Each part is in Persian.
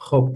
خب،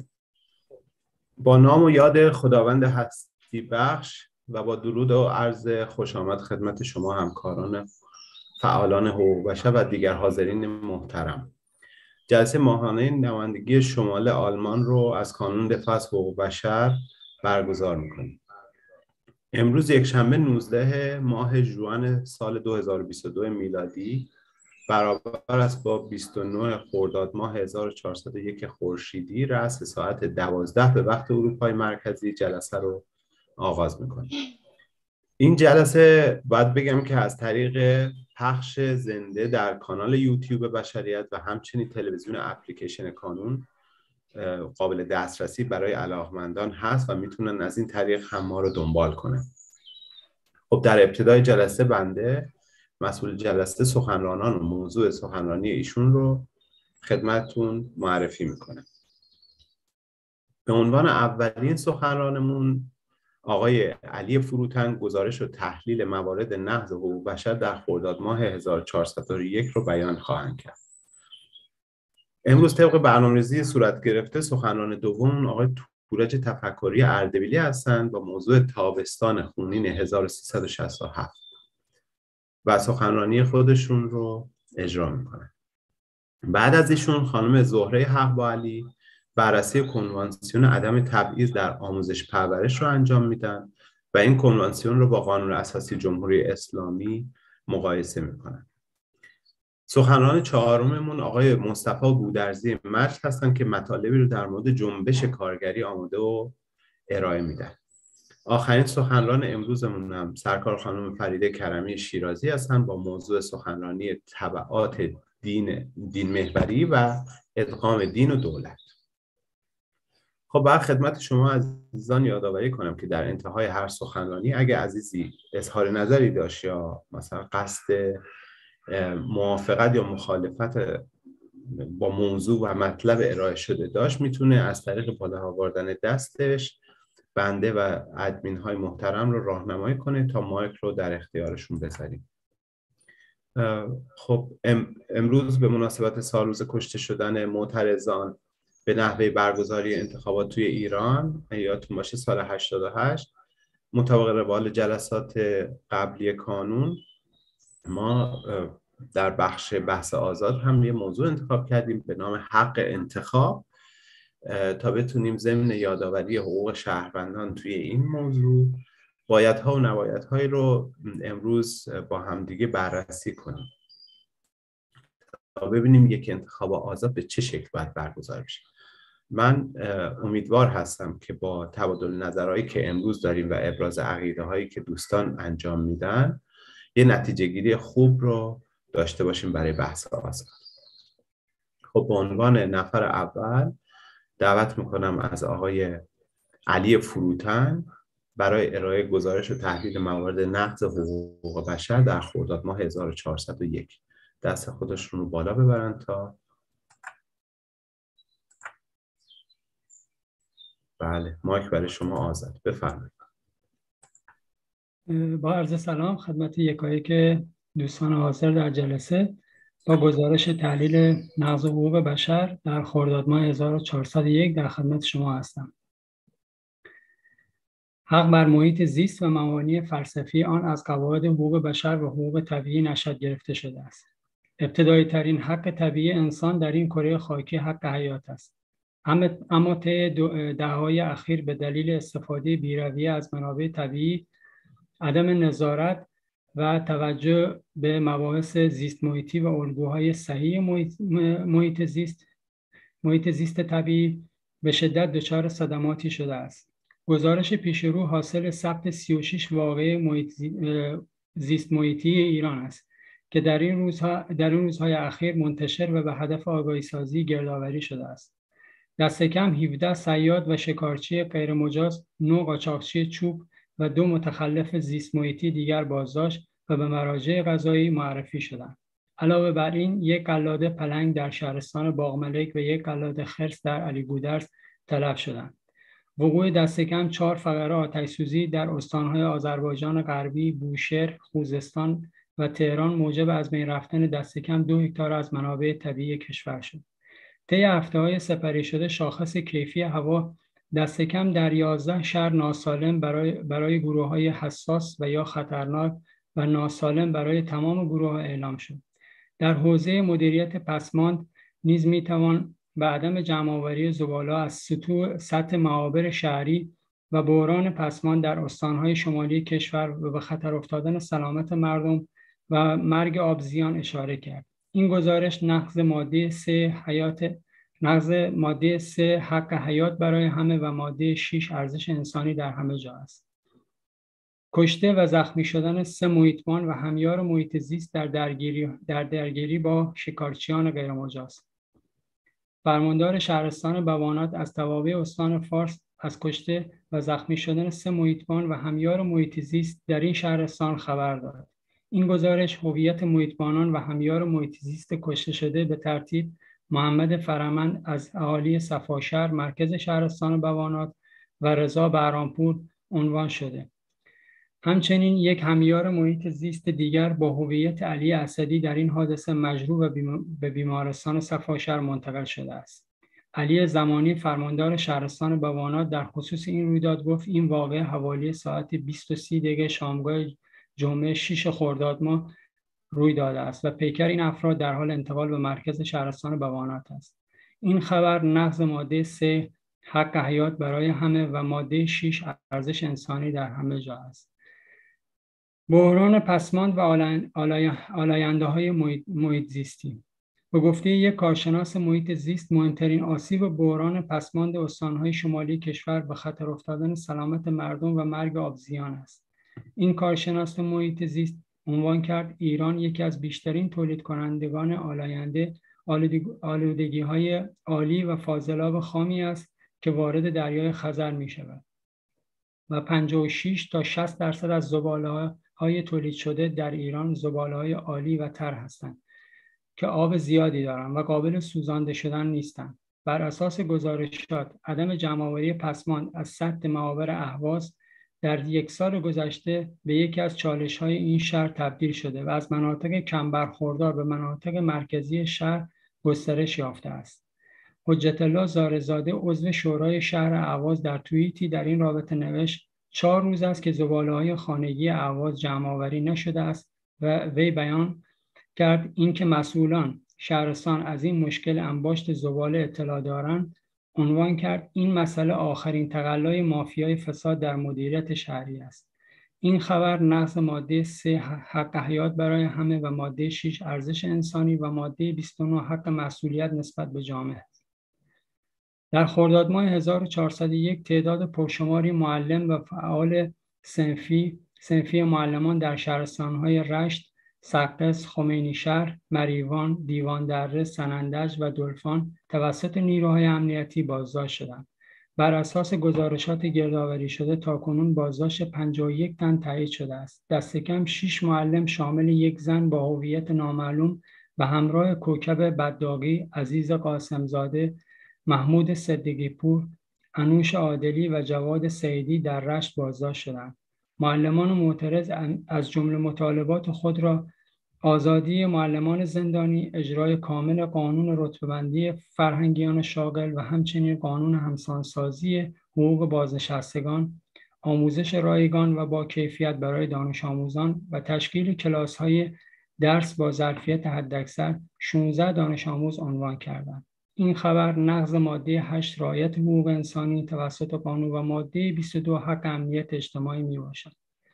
با نام و یاد خداوند هستی بخش و با درود و عرض خوش آمد خدمت شما همکاران فعالان حقوق بشر و دیگر حاضرین محترم. جلسه ماهانه نمایندگی شمال آلمان رو از کانون دفاع از حقوق بشر برگزار میکنیم. امروز یکشنبه 19 ماه ژوئن سال 2022 میلادی برابر است با 29 خرداد ماه 1401 خورشیدی رأس ساعت 12 به وقت اروپای مرکزی جلسه رو آغاز میکنیم. این جلسه باید بگم که از طریق پخش زنده در کانال یوتیوب بشریت و همچنین تلویزیون اپلیکیشن کانون قابل دسترسی برای علاقمندان هست و میتونن از این طریق هم ما رو دنبال کنن. خب، در ابتدای جلسه بنده مسئول جلسه سخنرانان و موضوع سخنرانی ایشون رو خدمتتون معرفی میکنم. به عنوان اولین سخنرانمون آقای علی فروتن گزارش و تحلیل موارد نقض حقوق بشر در خرداد ماه 1401 رو بیان خواهند کرد. امروز طبق برنامه‌ریزی صورت گرفته سخنران دوم آقای تورج تفکری اردبیلی هستند با موضوع تابستان خونین 1367 و سخنرانی خودشون رو اجرا میکنن. بعد از ایشون خانم زهره حق با علی بررسی کنوانسیون عدم تبعیض در آموزش پرورش رو انجام میدن و این کنوانسیون رو با قانون اساسی جمهوری اسلامی مقایسه میکنن. سخنران چهارممون آقای مصطفی گودرزی مجد هستن که مطالبی رو در مورد جنبش کارگری آماده و ارائه میدن. آخرین سخنران امروزمون هم سرکار خانم فریده کرمی شیرازی هستن با موضوع سخنرانی تبعات دین محوری و ادغام دین و دولت. خب، بعد خدمت شما عزیزان یادآوری کنم که در انتهای هر سخنرانی اگه عزیزی اظهار نظری داشت یا مثلا قصد موافقت یا مخالفت با موضوع و مطلب ارائه شده داشت میتونه از طریق بالا آوردن دستش بنده و ادمین های محترم رو راهنمایی کنه تا مایک رو در اختیارشون بذاریم. خب، امروز به مناسبت سالروز کشته شدن معترضان به نحوه برگزاری انتخابات توی ایران، یادتون باشه سال 88 مطابق روال جلسات قبلی کانون ما در بخش بحث آزاد هم یه موضوع انتخاب کردیم به نام حق انتخاب تا بتونیم ضمن یادآوری حقوق شهروندان توی این موضوع بایدها و نبایدهایی رو امروز با همدیگه بررسی کنیم تا ببینیم یک انتخاب آزاد به چه شکل باید برگزار بشه. من امیدوار هستم که با تبادل نظرهایی که امروز داریم و ابراز عقیده هایی که دوستان انجام میدن یه نتیجه گیری خوب رو داشته باشیم برای بحث آزاد. خب، به عنوان نفر اول دعوت میکنم از آقای علی فروتن برای ارائه گزارش و تحلیل موارد نقض حقوق بشر در خرداد ماه 1401 دست خودشون رو بالا ببرن تا بله، مایک برای شما آزاد. بفرمایید. با عرض سلام خدمت یکایک دوستان حاضر در جلسه. با گزارش تحلیل نقض حقوق بشر در خرداد ماه 1401 در خدمت شما هستم. حق بر محیط زیست و مبانی فلسفی آن از قواعد حقوق بشر و حقوق طبیعی نشأت گرفته شده است. ابتدایی ترین حق طبیعی انسان در این کره خاکی حق حیات است. اما طی دهه‌های اخیر به دلیل استفاده بی‌رویه از منابع طبیعی، عدم نظارت و توجه به مباحث زیست محیطی و الگوهای صحیح محیط زیست طبیعی به شدت دچار صدماتی شده است. گزارش پیشرو حاصل ثبت 36 واقعه زیست محیطی ایران است که در این روزهای اخیر منتشر و به هدف آگاهی‌سازی گردآوری شده است. دست کم 17 صیاد و شکارچی غیرمجاز، 9 قاچاقچی چوب و 2 متخلف زیست محیطی دیگر بازداشت و به مراجع قضایی معرفی شدند. علاوه بر این، 1 قلاده پلنگ در شهرستان باغملک و 1 قلاده خرس در علیگودرز تلف شدند. وقوع دست کم 4 فقره آتش‌سوزی در استان‌های آذربایجان غربی، بوشهر، خوزستان و تهران موجب از بین رفتن دست کم 2 هکتار از منابع طبیعی کشور شد. طی هفته‌های سپری شده شاخص کیفی هوا دست کم در 11 شهر ناسالم برای گروه‌های حساس و یا خطرناک و ناسالم برای تمام گروه‌ها اعلام شد. در حوزه مدیریت پسماند نیز می‌توان به عدم جمع‌آوری زباله از سطح معابر شهری و بحران پسماند در استان‌های شمالی کشور و به خطر افتادن سلامت مردم و مرگ آبزیان اشاره کرد. این گزارش نقض ماده 3 حق حیات برای همه و ماده 6 ارزش انسانی در همه جا است. کشته و زخمی شدن 3 محیطبان و همیار محیط زیست در درگیری با شکارچیان غیرمجاز. فرماندار شهرستان بوانات از توابع استان فارس از کشته و زخمی شدن 3 محیطبان و همیار محیط زیست در این شهرستان خبر داد. این گزارش هویت محیطبانان و همیار محیط زیست کشته شده به ترتیب محمد فرمند از اهالی صفاشهر مرکز شهرستان بوانات و رضا بهرامپور عنوان شده. همچنین یک همیار محیط زیست دیگر با هویت علی اسدی در این حادثه مجروح به بیمارستان صفاشهر منتقل شده است. علی زمانی فرماندار شهرستان بوانات در خصوص این رویداد گفت این واقعه حوالی ساعت 20:30 دقیقه شامگاه جمعه 6 خرداد ماه روی داده است و پیکر این افراد در حال انتقال به مرکز شهرستان بوانات است. این خبر نقض ماده 3 حق حیات برای همه و ماده 6 ارزش انسانی در همه جا است. بحران پسماند و آلاینده‌های محیط زیستی. به گفته یک کارشناس محیط زیست مهمترین آسیب بحران پسماند استان‌های شمالی کشور به خطر افتادن سلامت مردم و مرگ آبزیان است. این کارشناس محیط زیست عنوان کرد ایران یکی از بیشترین تولید کنندگان آلودگی‌های آلی و فاضلاب خامی است که وارد دریای خزر می‌شود و 56 تا 60% از زباله‌های تولید شده در ایران زباله‌های آلی و تر هستند که آب زیادی دارند و قابل سوزانده شدن نیستند. بر اساس گزارشات عدم جمع‌آوری پسماند از سطح معابر اهواز در 1 سال گذشته به یکی از چالش‌های این شهر تبدیل شده و از مناطق کم برخوردار به مناطق مرکزی شهر گسترش یافته است. حجت الله زارزاده عضو شورای شهر اهواز در توییتی در این رابطه نوشت 4 روز است که زباله‌های خانگی اهواز جمع‌آوری نشده است و وی بیان کرد اینکه مسئولان شهرستان از این مشکل انباشت زباله اطلاع دارند. عنوان کرد این مسئله آخرین تقلای مافیای فساد در مدیریت شهری است. این خبر نقض ماده 3 حق حیات برای همه و ماده 6 ارزش انسانی و ماده 29 حق مسئولیت نسبت به جامعه است. در خرداد ماه 1401 تعداد پرشماری معلم و فعال صنفی معلمان در شهرستان‌های رشت، سقز، خمینیشهر، مریوان، دیوان دره، سنندج و دلفان توسط نیروهای امنیتی بازداشت شدند. بر اساس گزارشات گردآوری شده تاکنون بازداشت 51 تن تایید شده است. دست کم 6 معلم شامل یک زن با هویت نامعلوم و همراه کوکب بدداغی، عزیز قاسمزاده، محمود صدیقی پور، انوش عادلی و جواد سیدی در رشت بازداشت شدند. معلمان معترض از جمله مطالبات خود را آزادی معلمان زندانی، اجرای کامل قانون رتبه‌بندی فرهنگیان شاغل و همچنین قانون همسانسازی حقوق بازنشستگان، آموزش رایگان و با کیفیت برای دانش آموزان و تشکیل کلاس‌های درس با ظرفیت حداکثر 16 دانش آموز عنوان کردند. این خبر نقض ماده 8 رعایت حقوق انسانی توسط قانون و ماده 22 حق امنیت اجتماعی میباشد.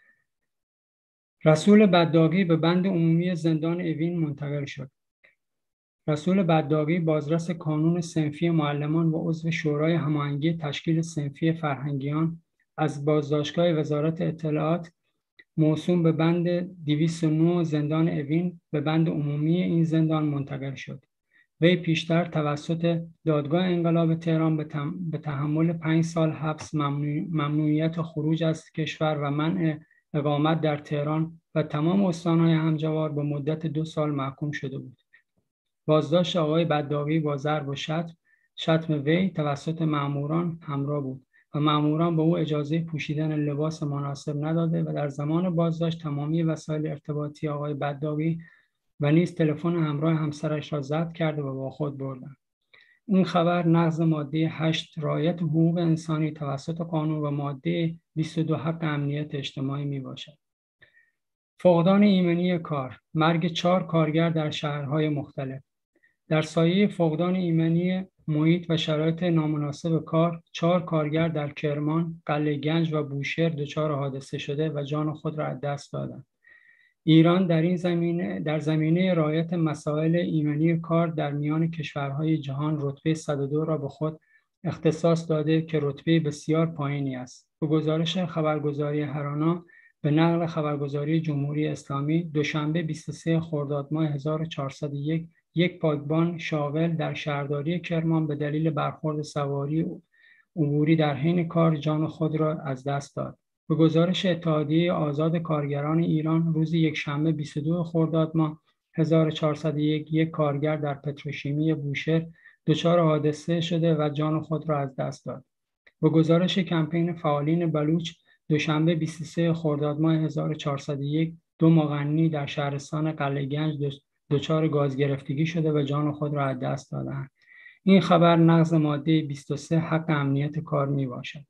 رسول بدداغی به بند عمومی زندان اوین منتقل شد. رسول بدداغی بازرس کانون صنفی معلمان و عضو شورای هماهنگی تشکیل صنفی فرهنگیان از بازداشتگاه وزارت اطلاعات موسوم به بند 209 زندان اوین به بند عمومی این زندان منتقل شد. وی پیشتر توسط دادگاه انقلاب تهران به تحمل 5 سال حبس، ممنوعیت خروج از کشور و منع اقامت در تهران و تمام استان‌های همجوار به مدت 2 سال محکوم شده بود. بازداشت آقای بدداغی با ضرب و شتم وی توسط ماموران همراه بود و ماموران به او اجازه پوشیدن لباس مناسب نداده و در زمان بازداشت تمامی وسایل ارتباطی آقای بدداغی و نیز تلفن همراه همسرش را ضبط کرده و با خود بردند. این خبر نقض ماده 8 رعایت حقوق انسانی توسط قانون و ماده 22 حق امنیت اجتماعی می باشد. فقدان ایمنی کار، مرگ 4 کارگر در شهرهای مختلف. در سایه فقدان ایمنی محیط و شرایط نامناسب کار، 4 کارگر در کرمان، قلعه گنج و بوشهر دچار حادثه شده و جان خود را از دست دادند. ایران در زمینه رعایت مسائل ایمنی کار در میان کشورهای جهان رتبه 102 را به خود اختصاص داده که رتبه بسیار پایینی است. به گزارش خبرگزاری هرانا به نقل خبرگزاری جمهوری اسلامی، دوشنبه 23 خرداد ماه 1401 یک پاکبان شاغل در شهرداری کرمان به دلیل برخورد سواری عبوری در حین کار جان خود را از دست داد. به گزارش اتحادیه آزاد کارگران ایران، روز یکشنبه 22 خرداد ماه 1401 یک کارگر در پتروشیمی بوشهر دچار حادثه شده و جان خود را از دست داد. به گزارش کمپین فعالین بلوچ، دوشنبه 23 خرداد ماه 1401 دو مغنی در شهرستان قلعه گنج دچار گاز گرفتگی شده و جان خود را از دست دادند. این خبر نقض ماده 23 حق امنیت کار می باشد.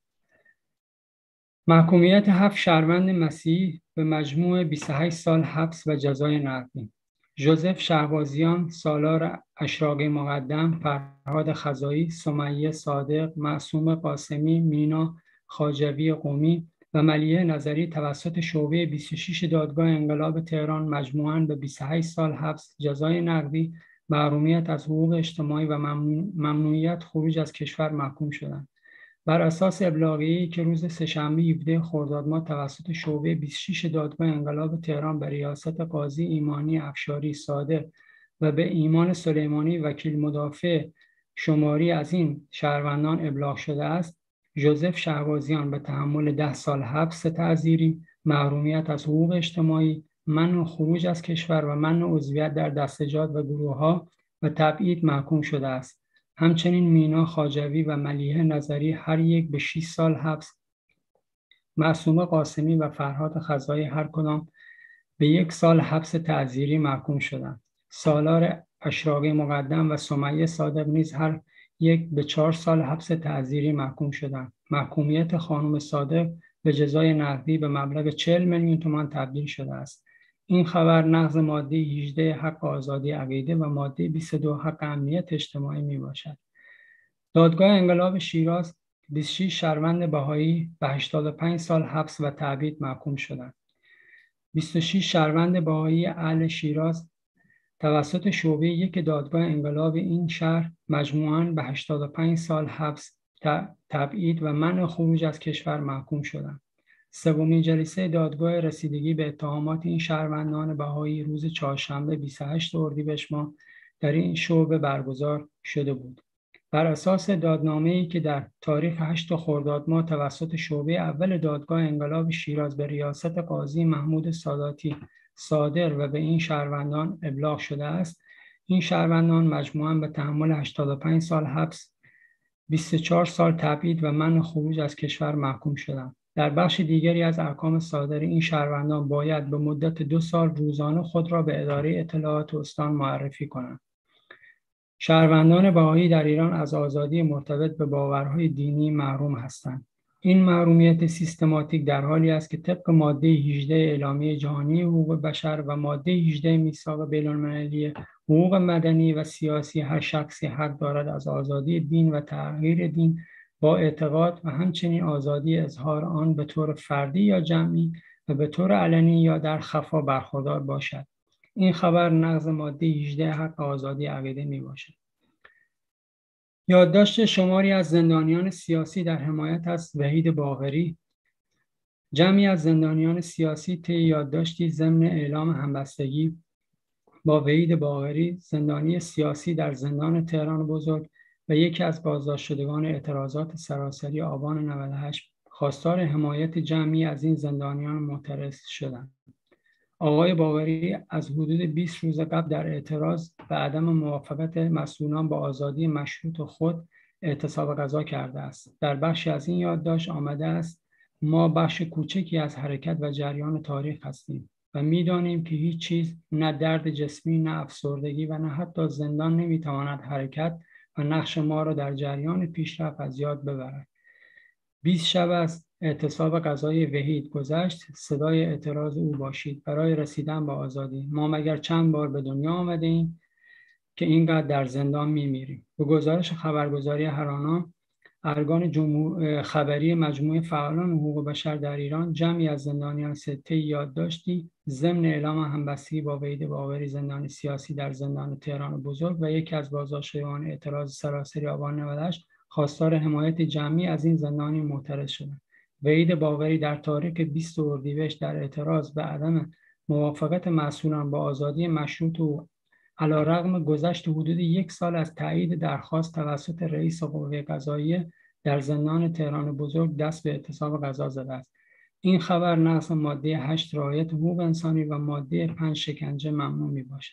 محکومیت 7 شهروند مسیحی به مجموع 28 سال حبس و جزای نقدی. ژوزف شهبازیان، سالار اشراقی مقدم، فرهاد خزایی، سمیه صادق، معصوم قاسمی، مینا خواجوی قمی و ملیحه نظری توسط شعبه 26 دادگاه انقلاب تهران مجموعاً به 28 سال حبس، جزای نقدی، محرومیت از حقوق اجتماعی و ممنوعیت خروج از کشور محکوم شدند. بر اساس ابلاغیه‌ای که روز سه‌شنبه 17 خرداد ماه توسط شعبه 26 دادگاه انقلاب تهران به ریاست قاضی ایمانی افشاری صادر و به ایمان سلیمانی وکیل مدافع شماری از این شهروندان ابلاغ شده است، ژوزف شهبازیان به تحمل 10 سال حبس تعزیری، محرومیت از حقوق اجتماعی، منع خروج از کشور و منع عضویت در دستجات و گروه‌ها و تبعید محکوم شده است. همچنین مینا خواجوی و ملیحه نظری هر یک به 6 سال حبس، معصومه قاسمی و فرهاد خزایی هر کدام به 1 سال حبس تعزیری محکوم شدند. سالار اشراقی مقدم و سمیه صادق نیز هر یک به 4 سال حبس تعزیری محکوم شدند. محکومیت خانم صادق به جزای نقدی به مبلغ 40 میلیون تومان تبدیل شده است. این خبر نقض ماده 18 حق آزادی عقیده و ماده 22 حق امنیت اجتماعی می باشد. دادگاه انقلاب شیراز 26 شهروند بهایی به 85 سال حبس و تبعید محکوم شدند. 26 شهروند بهایی اهل شیراز توسط شعبه 1 دادگاه انقلاب این شهر مجموعاً به 85 سال حبس، تبعید و منع خروج از کشور محکوم شدند. سومین جلسه دادگاه رسیدگی به اتهامات این شهروندان بهایی روز چهارشنبه 28 اردیبهشت ماه در این شعبه برگزار شده بود. بر اساس دادنامه‌ای که در تاریخ 8 خرداد ماه توسط شعبه اول دادگاه انقلاب شیراز به ریاست قاضی محمود ساداتی صادر و به این شهروندان ابلاغ شده است، این شهروندان مجموعاً به تحمل 85 سال حبس، 24 سال تبعید و منع خروج از کشور محکوم شدند. در بخش دیگری از احکام صادر این شهروندان باید به مدت 2 سال روزانه خود را به اداره اطلاعات استان معرفی کنند. شهروندان بهایی در ایران از آزادی مرتبط به باورهای دینی محروم هستند. این محرومیت سیستماتیک در حالی است که طبق ماده 18 اعلامیه جهانی حقوق بشر و ماده 18 میثاق بین‌المللی حقوق مدنی و سیاسی هر شخصی حق دارد از آزادی دین و تغییر دین با اعتقاد و همچنین آزادی اظهار آن به طور فردی یا جمعی و به طور علنی یا در خفا برخوردار باشد. این خبر نقض ماده 18 حق آزادی عقیده می باشد. یادداشت شماری از زندانیان سیاسی در حمایت از وحید باقری. جمعی از زندانیان سیاسی طی یادداشتی ضمن اعلام همبستگی با وحید باقری، زندانی سیاسی در زندان تهران بزرگ و یکی از بازداشت شدگان اعتراضات سراسری آبان 98 خواستار حمایت جمعی از این زندانیان معترض شدند. آقای باقری از حدود 20 روز قبل در اعتراض و عدم موافقت مسئولان با آزادی مشروط خود اعتصاب غذا کرده است. در بخشی از این یادداشت آمده است: ما بخش کوچکی از حرکت و جریان تاریخ هستیم و می‌دانیم که هیچ چیز، نه درد جسمی، نه افسردگی و نه حتی زندان نمی‌تواند حرکت و نقش ما را در جریان پیشرفت از یاد ببرد. 20 شب از اعتصاب غذای وحید گذشت، صدای اعتراض او باشید. برای رسیدن به آزادی ما مگر چند بار به دنیا آمدیم که اینقدر در زندان میمیریم؟ به گزارش خبرگزاری هرانا، ارگان خبری مجموعه فعالان حقوق بشر در ایران، جمعی از زندانیان طی یادداشتی ضمن اعلام همبستگی با وحید باقری زندانی سیاسی در زندان تهران بزرگ و یکی از بازداشتگان اعتراض سراسری آبان 98 خواستار حمایت جمعی از این زندانی معترض شدند. وحید باقری در تاریخ 20 اردیبهشت در اعتراض به عدم موافقت مسئولان با آزادی مشروط او علیرغم گذشت حدود 1 سال از تایید درخواست توسط رئیس قوه قضاییه در زندان تهران بزرگ دست به اعتصاب غذا زده است. این خبر نقض ماده 8 رعایت حقوق انسانی و ماده 5 شکنجه ممنوع میباشد.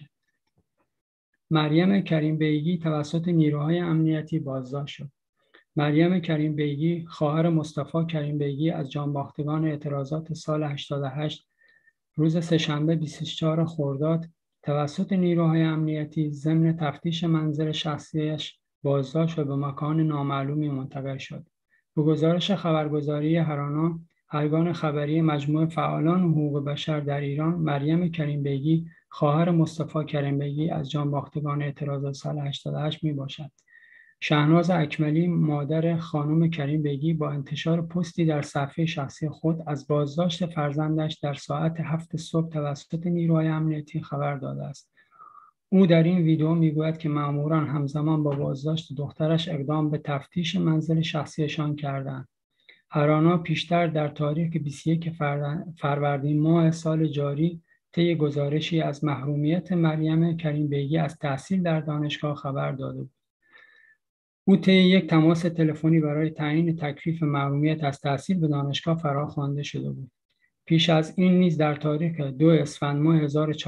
مریم کریم بیگی توسط نیروهای امنیتی بازداشت شد. مریم کریم بیگی، خواهر مصطفی کریم بیگی از جانباختگان اعتراضات سال 88، روز سه‌شنبه 24 خرداد توسط نیروهای امنیتی ضمن تفتیش منزل شخصیش بازداشت و به مکان نامعلومی منتقل شد. به گزارش خبرگزاری هرانا، ارگان خبری مجموعه فعالان حقوق بشر در ایران، مریم کریم بیگی، خواهر مصطفی کریم بیگی از جانباختگان اعتراضات سال 88 میباشد. شهناز اکملی، مادر خانم کریم بیگی، با انتشار پستی در صفحه شخصی خود از بازداشت فرزندش در ساعت 7 صبح توسط نیروهای امنیتی خبر داده است. او در این ویدئو میگوید که ماموران همزمان با بازداشت دخترش اقدام به تفتیش منزل شخصیشان کردند. هرانا پیشتر در تاریخ 21 فروردین ماه سال جاری طی گزارشی از محرومیت مریم کریم بیگی از تحصیل در دانشگاه خبر داده بود. او طی یک تماس تلفنی برای تعیین تکلیف محرومیت از تحصیل به دانشگاه فراخوانده شده بود. پیش از این نیز در تاریخ 2 اسفند ماه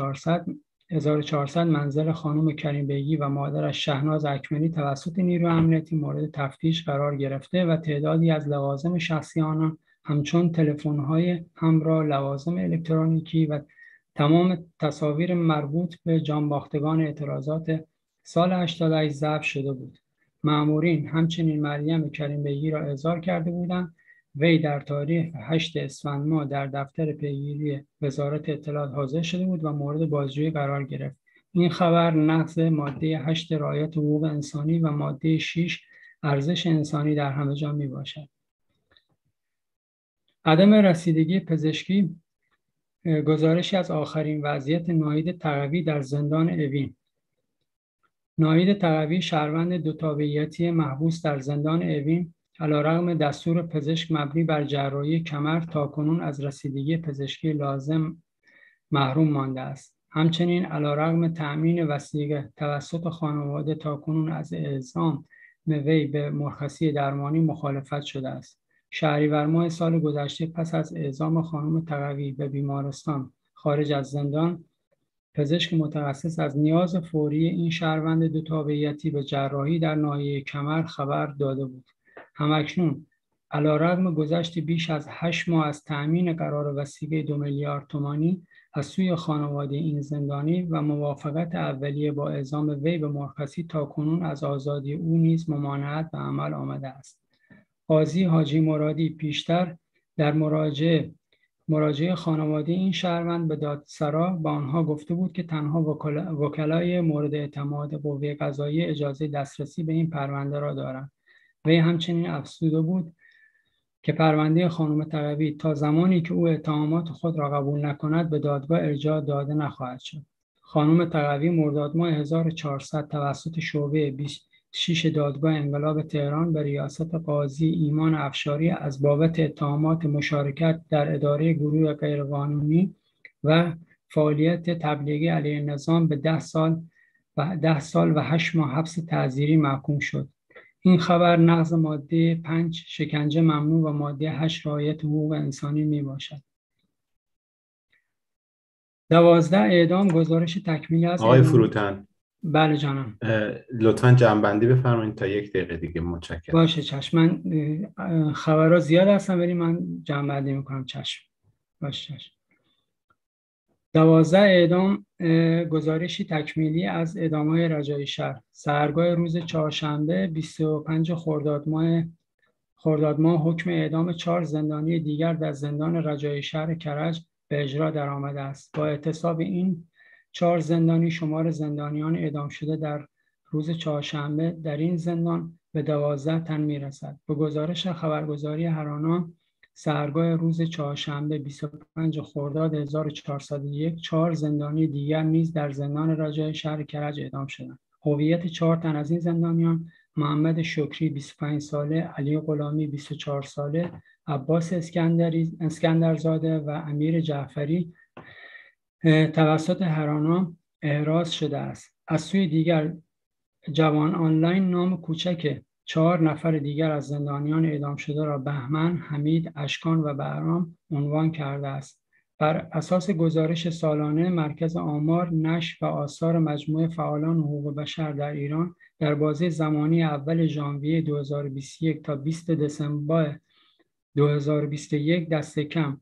1400 منزل خانم کریم بیگی و مادرش شهناز اکملی توسط نیروی امنیتی مورد تفتیش قرار گرفته و تعدادی از لوازم شخصی آنان همچون تلفن‌های همراه، لوازم الکترونیکی و تمام تصاویر مربوط به جانباختگان اعتراضات سال 88 ضبط شده بود. مامورین همچنین مریم کریم بیگی را احضار کرده بودند. وی در تاریخ 8 اسفند ماه در دفتر پیگیری وزارت اطلاعات حاضر شده بود و مورد بازجویی قرار گرفت. این خبر نقض ماده 8 رعایت حقوق انسانی و ماده 6 ارزش انسانی در همه جا میباشد. عدم رسیدگی پزشکی. گزارشی از آخرین وضعیت ناهید تقوی در زندان اوین. ناهید تقوی، شهروند دوتابعیتی محبوس در زندان اوین، علیرغم دستور پزشک مبنی بر جراحی کمر تاکنون از رسیدگی پزشکی لازم محروم مانده است. همچنین علیرغم تأمین وثیقه توسط خانواده تاکنون از اعزام وی به مرخصی درمانی مخالفت شده است. شهریور ماه سال گذشته پس از اعزام خانم تقوی به بیمارستان خارج از زندان، پزشک متخصص از نیاز فوری این شهروند دوتابعیتی به جراحی در ناحیه کمر خبر داده بود. همکنون علیرغم گذشت بیش از 8 ماه از تأمین قرار وثیقه 2 میلیارد تومانی از سوی خانواده این زندانی و موافقت اولیه با اعزام وی به مرخصی، تاکنون از آزادی او نیز ممانعت به عمل آمده است. قاضی حاجی مرادی پیشتر در مراجعه خانواده این شهروند به دادسرا با آنها گفته بود که تنها وکلای مورد اعتماد قوه قضاییه اجازه دسترسی به این پرونده را دارند. وی همچنین افزوده بود که پرونده خانم تقوی تا زمانی که او اتهامات خود را قبول نکند به دادگاه ارجاع داده نخواهد شد. خانم تقوی مرداد ماه 1400 توسط شعبه 26 دادگاه انقلاب تهران به ریاست قاضی ایمان افشاری از بابت اتهامات مشارکت در اداره گروه غیرقانونی و فعالیت تبلیغی علیه نظام به 10 سال و 8 ماه حبس تعزیری محکوم شد. این خبر نقض ماده 5 شکنجه ممنوع و ماده 8 رعایت حقوق انسانی می باشد. 12 اعدام. گزارش تکمیلی از آقای فروتن. بله جانم. لطفاً جمع‌بندی بفرمایید تا 1 دقیقه دیگه. متشکرم. باشه چشم. من خبرها زیاد هستن ولی من جمع‌بندی میکنم. چشم. باشه چشم. 12 اعدام گزارشی تکمیلی از اعدام‌های رجایی شهر. سحرگاه روز چهارشنبه 25 خرداد ماه حکم اعدام 4 زندانی دیگر در زندان رجایی شهر کرج به اجرا درآمده است. با اعتصاب این 4 زندانی شمار زندانیان اعدام شده در روز چهارشنبه در این زندان به 12 تن میرسد. به گزارش خبرگزاری هرانا، سحرگاه روز چهارشنبه 25 خرداد 1401 4 زندانی دیگر نیز در زندان رجایی شهر کرج اعدام شدند. هویت 4 تن از این زندانیان: محمد شکری 25 ساله، علی غلامی 24 ساله، عباس اسکندرزاده و امیر جعفری توسط هرانا احراز شده است. از سوی دیگر جوان آنلاین نام کوچک 4 نفر دیگر از زندانیان اعدام شده را بهمن، حمید، اشکان و بهرام عنوان کرده است. بر اساس گزارش سالانه مرکز آمار، نشر و آثار مجموعه فعالان حقوق بشر در ایران در بازه زمانی اول ژانویه 2021 تا 20 دسامبر 2021 دست کم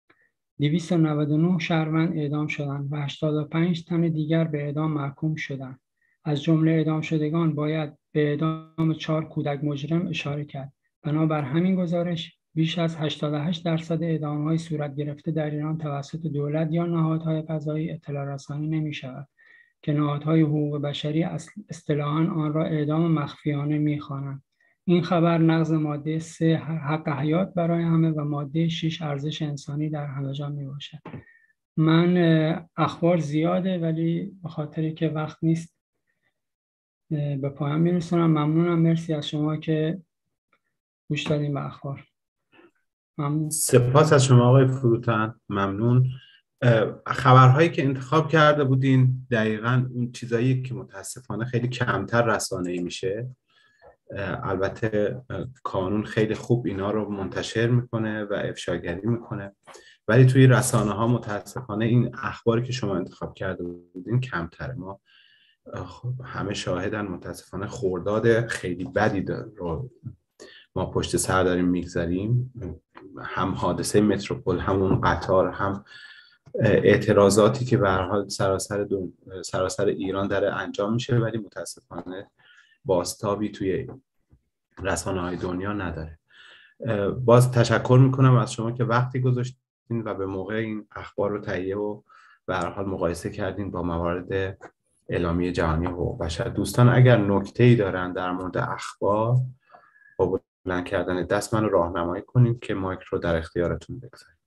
299 شهروند اعدام شدند و 85 تن دیگر به اعدام محکوم شدند. از جمله اعدام شدگان باید به اعدام 4 کودک مجرم اشاره کرد. بنابر همین گزارش بیش از 88% اعدام‌های صورت گرفته در ایران توسط دولت یا نهادهای قضایی اطلاع رسانی نمی‌شود که نهادهای حقوق بشری اصطلاحاً آن را اعدام مخفیانه می‌خوانند. این خبر نقض ماده 3 حق حیات برای همه و ماده 6 ارزش انسانی در همه جا میباشد. من اخبار زیاده ولی به خاطری که وقت نیست به پایان میرسونم. ممنونم، مرسی از شما که گوش دادین به اخبار. ممنون. سپاس از شما آقای فروتن، ممنون. خبرهایی که انتخاب کرده بودین دقیقاً اون چیزایی که متاسفانه خیلی کمتر رسانه‌ای میشه. البته قانون خیلی خوب اینا رو منتشر میکنه و افشاگری میکنه، ولی توی رسانه ها متاسفانه این اخباری که شما انتخاب کرده بودین کمتره. ما همه شاهدن متاسفانه خرداد خیلی بدی رو ما پشت سر داریم میگذاریم. هم حادثه متروپول، همون قطار، هم اعتراضاتی که به هر حال سراسر ایران داره انجام میشه، ولی متاسفانه بازتابی توی رسانه‌های دنیا نداره. باز تشکر میکنم از شما که وقتی گذاشتین و به موقع این اخبار رو تهیه و به هر حال مقایسه کردین با موارد اعلامیه جهانی حقوق بشر. دوستان اگر نکته‌ای دارن در مورد اخبار با بلند کردن دست منو راهنمایی کنید که مایک رو در اختیارتون بگذاریم.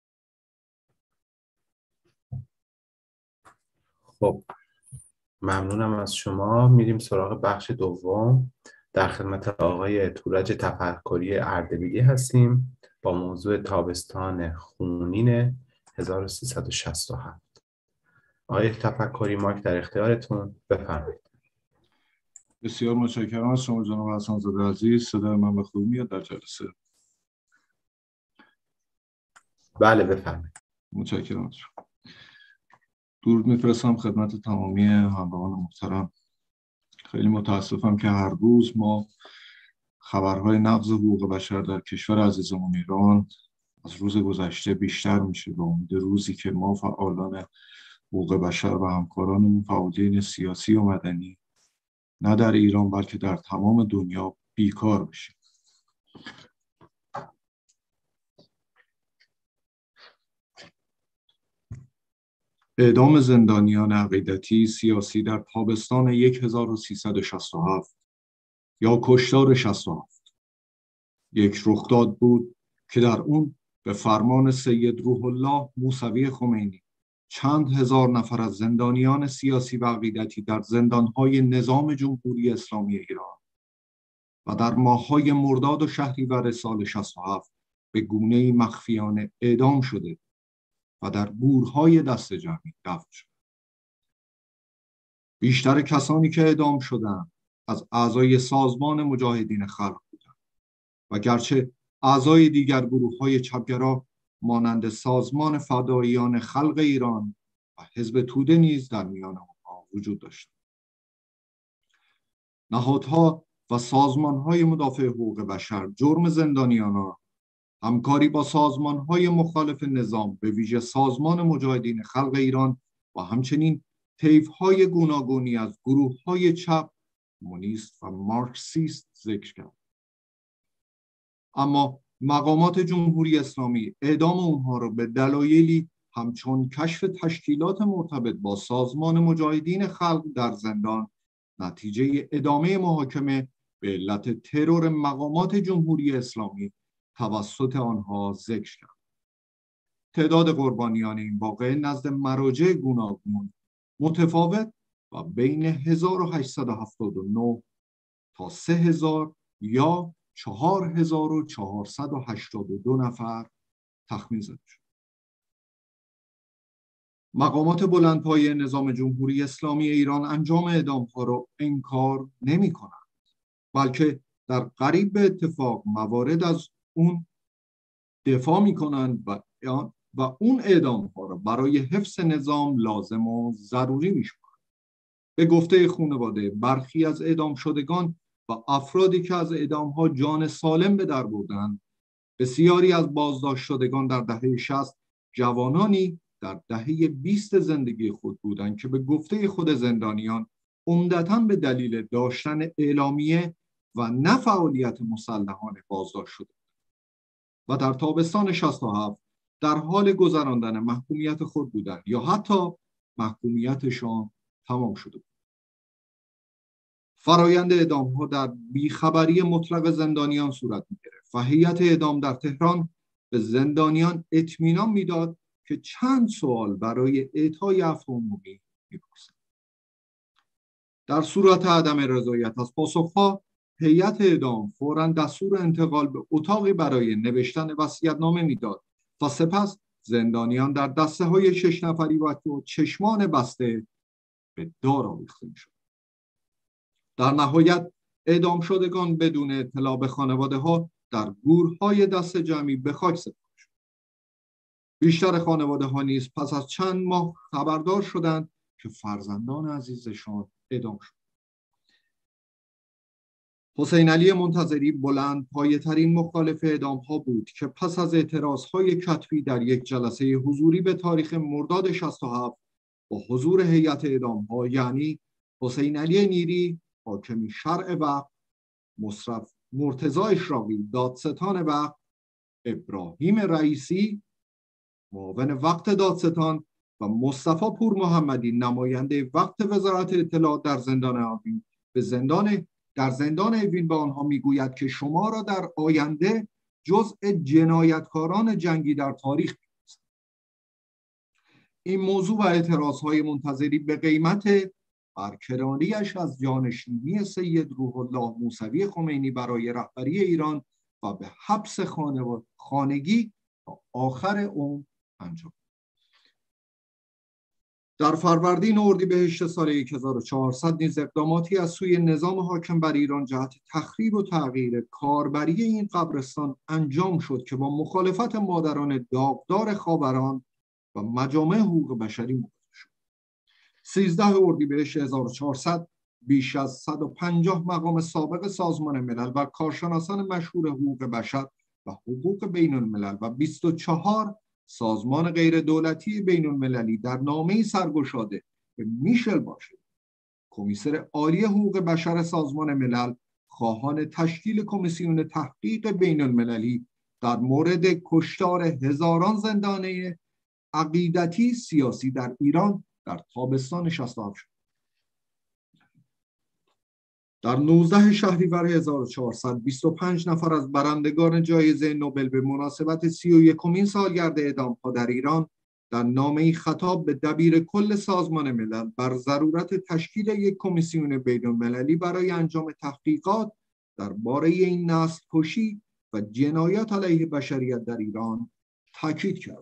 خب ممنونم از شما. میریم سراغ بخش دوم. در خدمت آقای تورج تفکری اردبیلی هستیم با موضوع تابستان خونین 1367. آقای تفکری مایک در اختیارتون، بفرمایید. بسیار متشکرم از شما جناب حسن‌زاده عزیز. صدای من به خوبی میاد در جلسه؟ بله بفرمایید. متشکرم از شما. درود میفرستم خدمت تمامی همراهان محترم. خیلی متاسفم که هر روز ما خبرهای نقض حقوق بشر در کشور عزیزمون ایران از روز گذشته بیشتر میشه به امید روزی که ما فعالان حقوق بشر و همکارانمون فعالین سیاسی و مدنی نه در ایران بلکه در تمام دنیا بیکار بشیم. اعدام زندانیان عقیدتی سیاسی در تابستان 1367 یا کشتار 67 یک رخداد بود که در اون به فرمان سید روح الله موسوی خمینی چند هزار نفر از زندانیان سیاسی و عقیدتی در زندانهای نظام جمهوری اسلامی ایران و در ماه‌های مرداد و شهریور سال 67 به گونه‌ای مخفیانه اعدام شده و در گورهای دست جمعی دفن شد. بیشتر کسانی که اعدام شدند از اعضای سازمان مجاهدین خلق بودند و گرچه اعضای دیگر گروه‌های چپگرا مانند سازمان فداییان خلق ایران و حزب توده نیز در میان آنها وجود داشتند. نهادها و سازمان‌های مدافع حقوق بشر جرم زندانیان را همکاری با سازمان‌های مخالف نظام به ویژه سازمان مجاهدین خلق ایران و همچنین طیف‌های گوناگونی از گروه‌های چپ، کمونیست و مارکسیست ذکر کرد. اما مقامات جمهوری اسلامی اعدام اونها را به دلایلی همچون کشف تشکیلات مرتبط با سازمان مجاهدین خلق در زندان، نتیجه ادامه محاکمه به علت ترور مقامات جمهوری اسلامی توسط آنها ذکر کرد. تعداد قربانیان این واقعه نزد مراجع گوناگون متفاوت و بین 1879 تا 3000 یا 4482 نفر تخمین زده شد. مقامات بلندپایه نظام جمهوری اسلامی ایران انجام اعدام‌ها را انکار نمی‌کنند، بلکه در قریب به اتفاق موارد از اون دفاع می‌کنند و اون اعدام‌ها را برای حفظ نظام لازم و ضروری می‌شمارند. به گفته خانواده برخی از اعدام شدگان و افرادی که از اعدام‌ها جان سالم به در بردند، بسیاری از بازداشت شدگان در دهه 60 جوانانی در دهه 20 زندگی خود بودند که به گفته خود زندانیان عمدتاً به دلیل داشتن اعلامیه و نه فعالیت مسلحانه بازداشت شده و در تابستان 67 در حال گذراندن محکومیت خود بودند یا حتی محکومیتشان تمام شده بود. فرایند اعدام‌ها در بیخبری مطلق زندانیان صورت می‌گرفت و هیئت اعدام در تهران به زندانیان اطمینان می‌داد که چند سوال برای اعطای عفو عمومی می‌پرسند. در صورت عدم رضایت از پاسخ‌ها، هیئت اعدام فوراً دستور انتقال به اتاقی برای نوشتن وصیت‌نامه می‌داد و سپس زندانیان در دسته‌های 6 نفری و چشمان بسته به دار آویخته می‌شد. در نهایت اعدام شدگان بدون اطلاع به خانواده‌ها در گورهای دست جمعی به خاک سپرده شد. بیشتر خانواده‌ها نیز پس از چند ماه خبردار شدند که فرزندان عزیزشان اعدام شد. حسین علی منتظری بلند پایه‌ترین مخالف اعدام‌ها بود که پس از اعتراض‌های کتبی در یک جلسه حضوری به تاریخ مرداد 67 با حضور هیئت اعدام‌ها، یعنی حسین علی نیری حاکم شرع وقت، مصرف مرتضی اشراقی دادستان وقت، ابراهیم رئیسی معاون وقت دادستان و مصطفی پور محمدی نماینده وقت وزارت اطلاعات در زندان اوین در زندان اوین به آنها میگوید که شما را در آینده جزء جنایتکاران جنگی در تاریخ می‌دانیم. این موضوع و اعتراضهای منتظری به قیمت برکناریش از جانشینی سید روح الله موسوی خمینی برای رهبری ایران و به حبس خانگی تا آخر عمر انجام. در فروردین اردیبهشت سال 1400 نیز اقداماتی از سوی نظام حاکم بر ایران جهت تخریب و تغییر کاربری این قبرستان انجام شد که با مخالفت مادران داغدار خاوران و مجامع حقوق بشری مواجه شد. 13 اردیبهشت 1400 بیش از 150 مقام سابق سازمان ملل و کارشناسان مشهور حقوق بشر و حقوق بین الملل و 24 سازمان غیر دولتی بین المللی در نامه‌ای سرگشاده به میشل باشد، کمیسر عالی حقوق بشر سازمان ملل، خواهان تشکیل کمیسیون تحقیق بین المللی در مورد کشتار هزاران زندانی عقیدتی سیاسی در ایران در تابستان 67 شد. در 19 شهریور 1400 25 نفر از برندگان جایزه نوبل به مناسبت 31مین سالگرد اعدام‌ها در ایران در نامه‌ای خطاب به دبیر کل سازمان ملل بر ضرورت تشکیل یک کمیسیون بین‌المللی برای انجام تحقیقات درباره این نسل کشی و جنایات علیه بشریت در ایران تاکید کرد.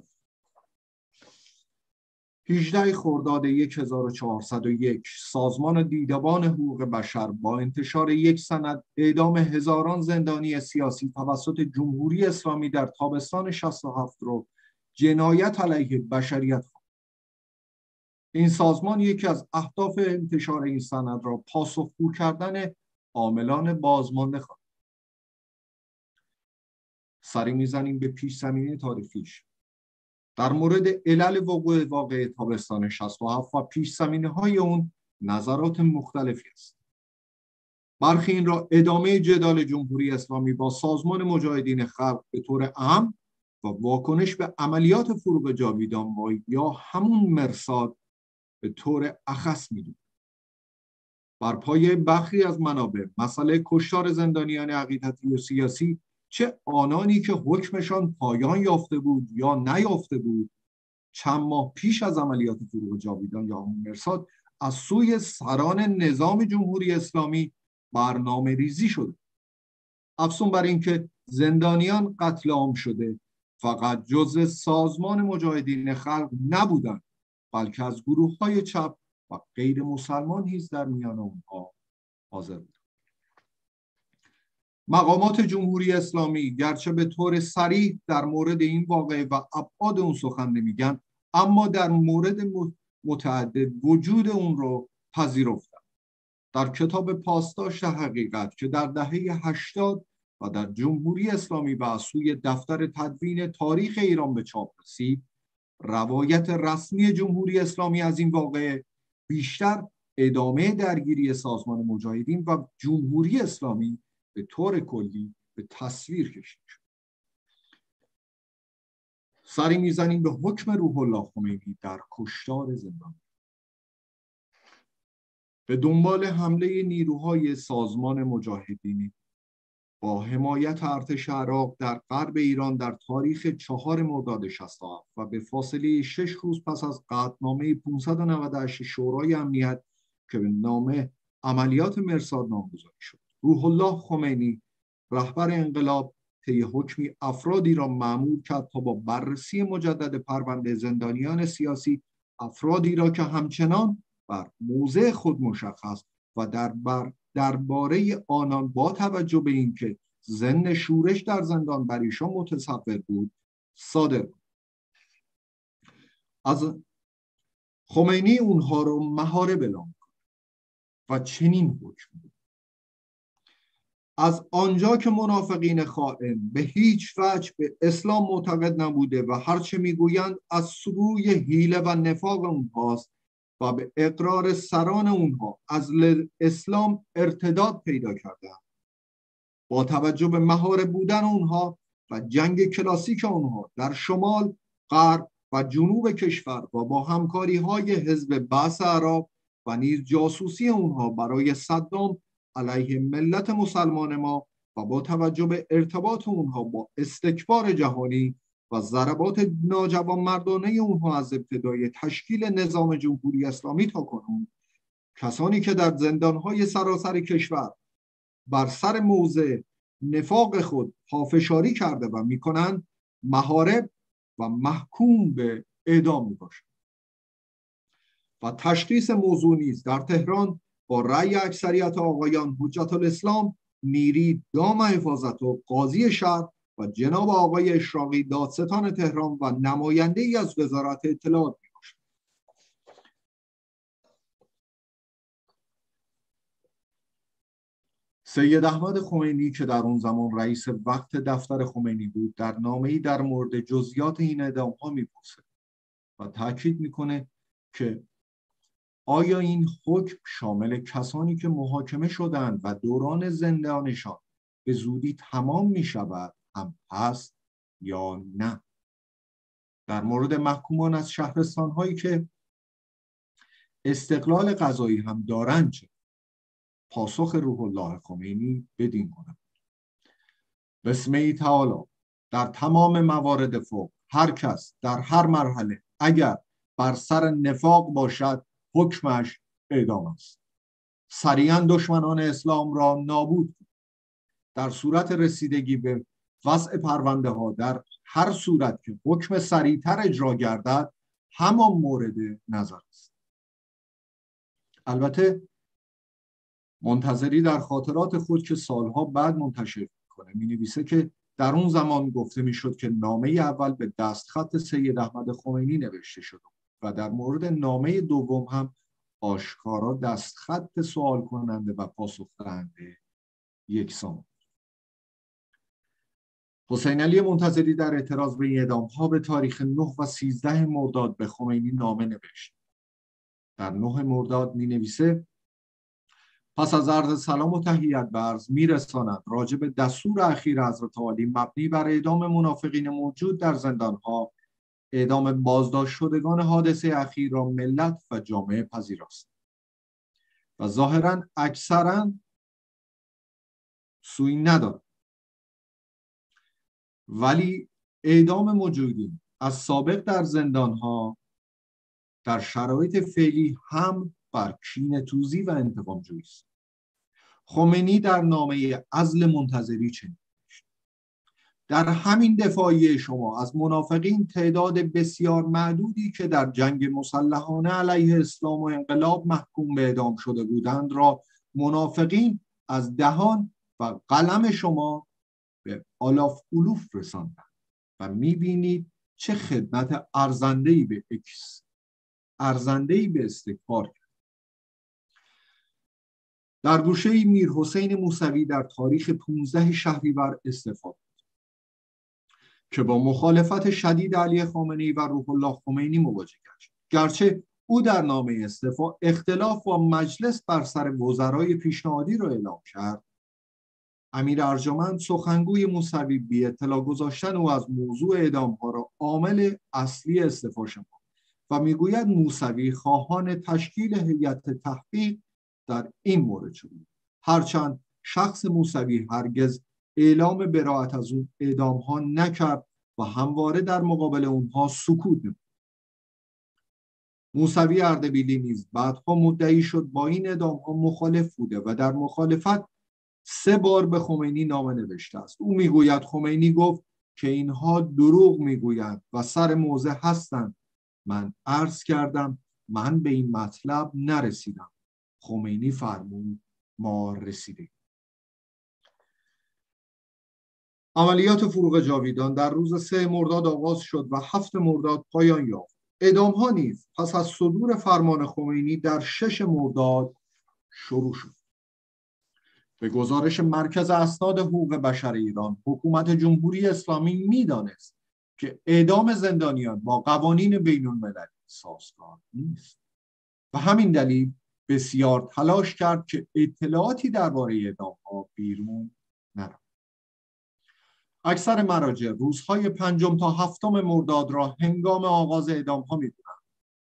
18 خرداد 1401 سازمان دیدبان حقوق بشر با انتشار یک سند اعدام هزاران زندانی سیاسی توسط جمهوری اسلامی در تابستان 67 رو جنایت علیه بشریت خواند. این سازمان یکی از اهداف انتشار این سند را پاسخگو کردن عاملان بازمانده خواند. سری میزنیم به پیش زمینه تاریخیش. در مورد علل وقوع واقعه تابستان 67 و پیش زمینه های اون نظرات مختلفی است. برخی این را ادامه جدال جمهوری اسلامی با سازمان مجاهدین خلق به طور عام و واکنش به عملیات فروغ جاویدان یا همون مرصاد به طور اخص می‌دونند. بر پایه برخی از منابع مسئله کشتار زندانیان عقیدتی و سیاسی، چه آنانی که حکمشان پایان یافته بود یا نیافته بود، چند ماه پیش از عملیات فروغ جاویدان یا همون مرصاد از سوی سران نظام جمهوری اسلامی برنامه ریزی شده. افزون بر این که زندانیان قتل عام شده فقط جزء سازمان مجاهدین خلق نبودند، بلکه از گروه‌های چپ و غیر مسلمان نیز در میان اونها حاضر بود. مقامات جمهوری اسلامی گرچه به طور صریح در مورد این واقعه و ابعاد اون سخن نمیگن، اما در مورد متعدد وجود اون رو پذیرفتن. در کتاب پاسداشت حقیقت که در دهه 80 و در جمهوری اسلامی و از سوی دفتر تدوین تاریخ ایران به چاپ رسید، روایت رسمی جمهوری اسلامی از این واقعه بیشتر ادامه درگیری سازمان مجاهدین و جمهوری اسلامی به طور کلی به تصویر کشیده شد. سری میزنیم به حکم روح الله خمینی در کشتار زندانی. به دنبال حمله نیروهای سازمان مجاهدین با حمایت ارتش عراق در غرب ایران در تاریخ 4 مرداد 67 و به فاصله 6 روز پس از قطعنامه 598 شورای امنیت که به نام عملیات مرصاد نامگذاری شد، روح الله خمینی رهبر انقلاب طی حکمی افرادی را مأمور کرد تا با بررسی مجدد پرونده زندانیان سیاسی، افرادی را که همچنان بر موضع خود مشخص و درباره آنان با توجه به اینکه ضمن شورش در زندان بر ایشان متصور بود صادر بود. از خمینی اونها رو مهاره اعلام کرد و چنین حکم بود: از آنجا که منافقین خائن به هیچ وجه به اسلام معتقد نبوده و هرچه میگویند از سوی حیله و نفاق اونهاست و به اقرار سران اونها از اسلام ارتداد پیدا کردند، با توجه به مهار بودن اونها و جنگ کلاسیک اونها در شمال، غرب و جنوب کشور و با همکاری های حزب بعث عراق و نیز جاسوسی اونها برای صدام علیه ملت مسلمان ما و با توجه به ارتباط اونها با استکبار جهانی و ضربات ناجوانمردانه اونها از ابتدای تشکیل نظام جمهوری اسلامی تا کنون، کسانی که در زندانهای سراسر کشور بر سر موضع نفاق خود پافشاری کرده و میکنند، محارب و محکوم به اعدام میباشند. و تشخیص موضوع نیز در تهران با رأی اکثریت آقایان حجت الاسلام میری دام حفاظت و قاضی شهر و جناب آقای اشراقی دادستان تهران و نماینده ای از وزارت اطلاعات میباشد. سید احمد خمینی که در اون زمان رئیس وقت دفتر خمینی بود، در نامه‌ای در مورد جزئیات این اعدام‌ها میپرسه و تاکید میکنه که آیا این حکم شامل کسانی که محاکمه شدند و دوران زندانشان به زودی تمام می شود هم هست یا نه؟ در مورد محکومان از شهرستان هایی که استقلال قضایی هم دارند چه؟ پاسخ روح الله خمینی بدین گونه: بسمه تعالی در تمام موارد فوق هر کس در هر مرحله اگر بر سر نفاق باشد حکمش اعدام است. سریعا دشمنان اسلام را نابود کن. در صورت رسیدگی به وضع پرونده ها در هر صورت که حکم سریعتر اجرا گردد همان مورد نظر است. البته منتظری در خاطرات خود که سالها بعد منتشر میکنه می نویسه که در اون زمان گفته میشد که نامه اول به دستخط سید احمد خمینی نوشته شد و در مورد نامه دوم هم آشکارا دستخط سوال کننده و پاسخ دهنده یکسان. حسین علی منتظری در اعتراض به این اعدام‌ها به تاریخ 9 و 13 مرداد به خمینی نامه نوشت. در 9 مرداد می‌نویسه: پس از عرض سلام و تحیت به عرض می‌رساند راجع به دستور اخیر حضرت عالی مبنی بر اعدام منافقین موجود در زندان‌ها، اعدام بازداشت شدگان حادثه اخیر را ملت و جامعه پذیراست و ظاهراً اکثراً سوی ندارد، ولی اعدام موجودین از سابق در زندان‌ها در شرایط فعلی هم بر کینه‌توزی و انتقام جویی است. خمینی در نامه عزل منتظری چنین نوشت: در همین دفاعیه شما از منافقین تعداد بسیار معدودی که در جنگ مسلحانه علیه اسلام و انقلاب محکوم به اعدام شده بودند را منافقین از دهان و قلم شما به آلاف الوف رساندند و می‌بینید چه خدمت ارزنده‌ای به استکبار کرد. در گوشه‌ای میر حسین موسوی در تاریخ 15 شهریور استعفا داد که با مخالفت شدید علی خامنه‌ای و روح الله خمینی مواجه گشت. گرچه او در نامه استعفا اختلاف با مجلس بر سر وزرای پیشنهادی را اعلام کرد، امیر ارجمند سخنگوی موسوی بی اطلاع گذاشتن او از موضوع اعدام‌ها را عامل اصلی استعفا شمرد و میگوید موسوی خواهان تشکیل هیئت تحقیق در این مورد شد، هرچند شخص موسوی هرگز اعلام براءت از اون اعدام‌ها نکرد و همواره در مقابل اونها سکوت نمود. موسوی اردبیلی نیز بعدها مدعی شد با این اعدام‌ها مخالف بوده و در مخالفت 3 بار به خمینی نامه نوشته است. او میگوید خمینی گفت که اینها دروغ میگویند و سر موضع هستند. من عرض کردم من به این مطلب نرسیدم. خمینی فرمود ما رسیدیم. عملیات فروغ جاویدان در روز 3 مرداد آغاز شد و 7 مرداد پایان یافت. اعدام‌ها نیز پس از صدور فرمان خمینی در 6 مرداد شروع شد. به گزارش مرکز اسناد حقوق بشر ایران، حکومت جمهوری اسلامی می‌دانست که اعدام زندانیان با قوانین بین‌المللی سازگار نیست و همین دلیل بسیار تلاش کرد که اطلاعاتی درباره اعدام‌ها بیرون نرود. اکثر مراجع روزهای 5 تا 7 مرداد را هنگام آغاز اعدام‌ها می‌دونند.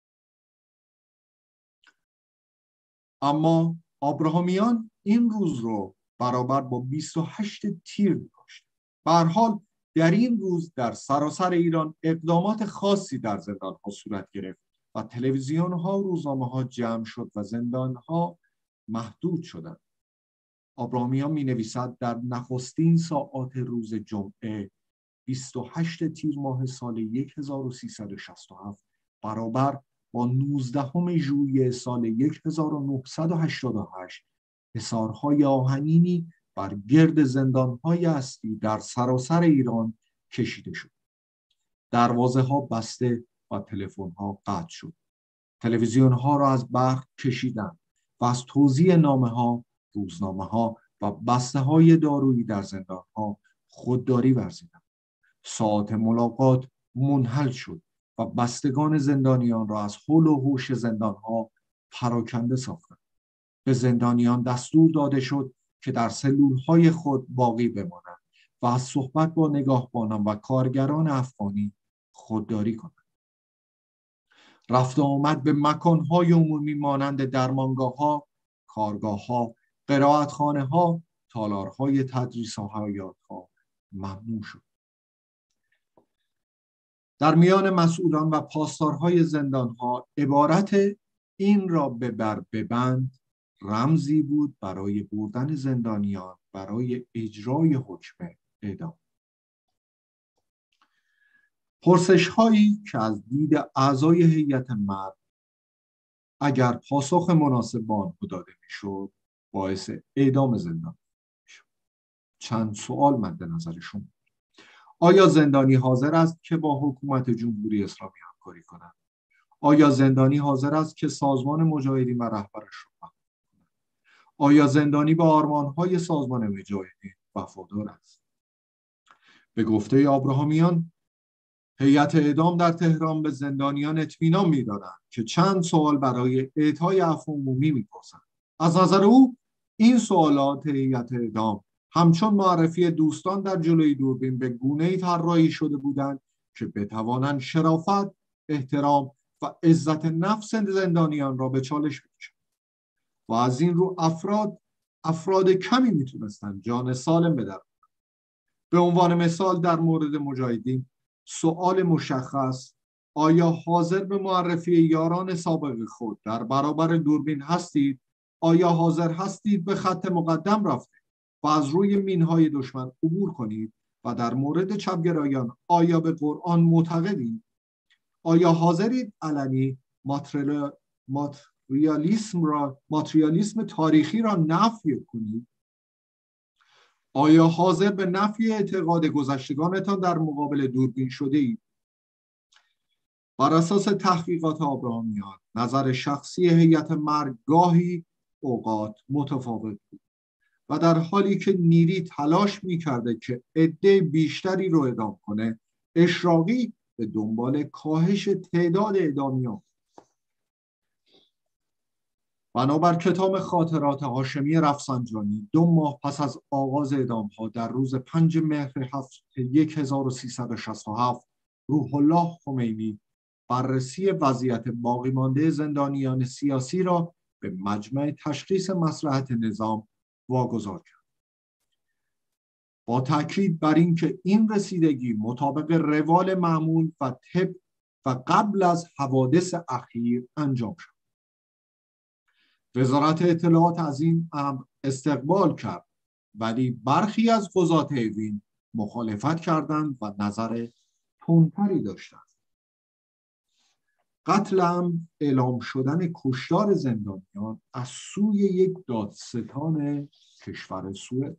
اما آبراهامیان این روز رو برابر با 28 تیر می‌داشت. به هر حال در این روز در سراسر ایران اقدامات خاصی در زندان‌ها صورت گرفت و تلویزیون‌ها و روزنامه‌ها جمع شد و زندان‌ها محدود شدند. آبراهامیان می‌نویسد در نخستین ساعات روز جمعه 28 تیر ماه سال 1367 برابر با 19 ژوئیه سال 1988 حصارهای آهنینی بر گرد زندان‌های اصلی در سراسر ایران کشیده شد. دروازه‌ها بسته و تلفن‌ها قطع شد. تلویزیون‌ها را از برق کشیدند و از توزیع نامه‌ها، روزنامه‌ها و بسته‌های دارویی در زندان‌ها خودداری ورزیدند. ساعات ملاقات منحل شد و بستگان زندانیان را از حول و حوش زندان‌ها پراکنده ساختند. به زندانیان دستور داده شد که در سلول‌های خود باقی بمانند و از صحبت با نگهبانان و کارگران افغانی خودداری کنند. رفت و آمد به مکان‌های عمومی مانند درمانگاه‌ها، کارگاه‌ها، قرائتخانه‌ها، تالارهای تدریس و حیاط‌ها ممنوع شد. در میان مسئولان و پاسدارهای زندان‌ها عبارت این را ببند رمزی بود برای بردن زندانیان برای اجرای حکم اعدام. پرسش‌هایی که از دید اعضای هیئت مرد اگر پاسخ مناسب به آنها داده میشد باعث اعدام زندانی میشد. چند سوال مد نظر شما. آیا زندانی حاضر است که با حکومت جمهوری اسلامی همکاری کند؟ آیا زندانی حاضر است که سازمان مجاهدین و رهبرش را محکوم کند؟ آیا زندانی به آرمان‌های سازمان مجاهدین وفادار است؟ به گفته آبراهامیان، هیئت اعدام در تهران به زندانیان اطمینان می‌دادند که چند سوال برای اعطای عفو عمومی می‌پرسند. از نظر او این سوالات هیئت اعدام همچون معرفی دوستان در جلوی دوربین به گونه‌ای طراحی شده بودند که بتوانند شرافت، احترام و عزت نفس زندانیان را به چالش بکشند. و از این رو افراد کمی میتونستند جان سالم بدرند. به عنوان مثال در مورد مجاهدین سؤال مشخص، آیا حاضر به معرفی یاران سابق خود در برابر دوربین هستید؟ آیا حاضر هستید به خط مقدم رفته و از روی مینهای دشمن عبور کنید؟ و در مورد چپگرایان آیا به قرآن معتقدید؟ آیا حاضرید علنی ماتریالیسم تاریخی را نفی کنید؟ آیا حاضر به نفی اعتقاد گذشتگانتان در مقابل دوربین شده اید؟ بر اساس تحقیقات آبراهامیان، نظر شخصی هیئت مرگ گاهی اوقات متفاوت بود و در حالی که نیری تلاش می‌کرده که عده بیشتری رو اعدام کنه، اشراقی به دنبال کاهش تعداد اعدامیان. بنابر کتاب خاطرات هاشمی رفسنجانی، 2 ماه پس از آغاز اعدام‌ها در روز 5 مهر 1367، روح الله خمینی بررسی وضعیت باقی مانده زندانیان سیاسی را به مجمع تشخیص مصلحت نظام واگذار کرد. با تاکید بر اینکه این رسیدگی مطابق روال معمول و طب و قبل از حوادث اخیر انجام شد. وزارت اطلاعات از این امر استقبال کرد، ولی برخی از قضات اوین مخالفت کردند و نظر تندتری داشتند. قتل عمد اعلام شدن کشتار زندانیان از سوی یک دادستان کشور سوئد.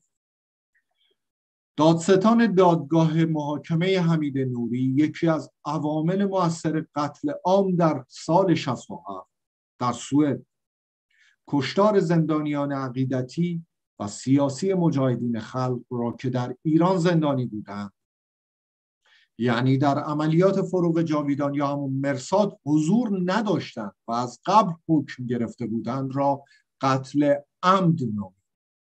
دادستان دادگاه محاکمه حمید نوری یکی از عوامل مؤثر قتل عام در سال 67 در سوئد، کشتار زندانیان عقیدتی و سیاسی مجاهدین خلق را که در ایران زندانی بودند، یعنی در عملیات فروغ جاویدان یا همون مرصاد حضور نداشتند و از قبل حکم گرفته بودند، را قتل عمد نامید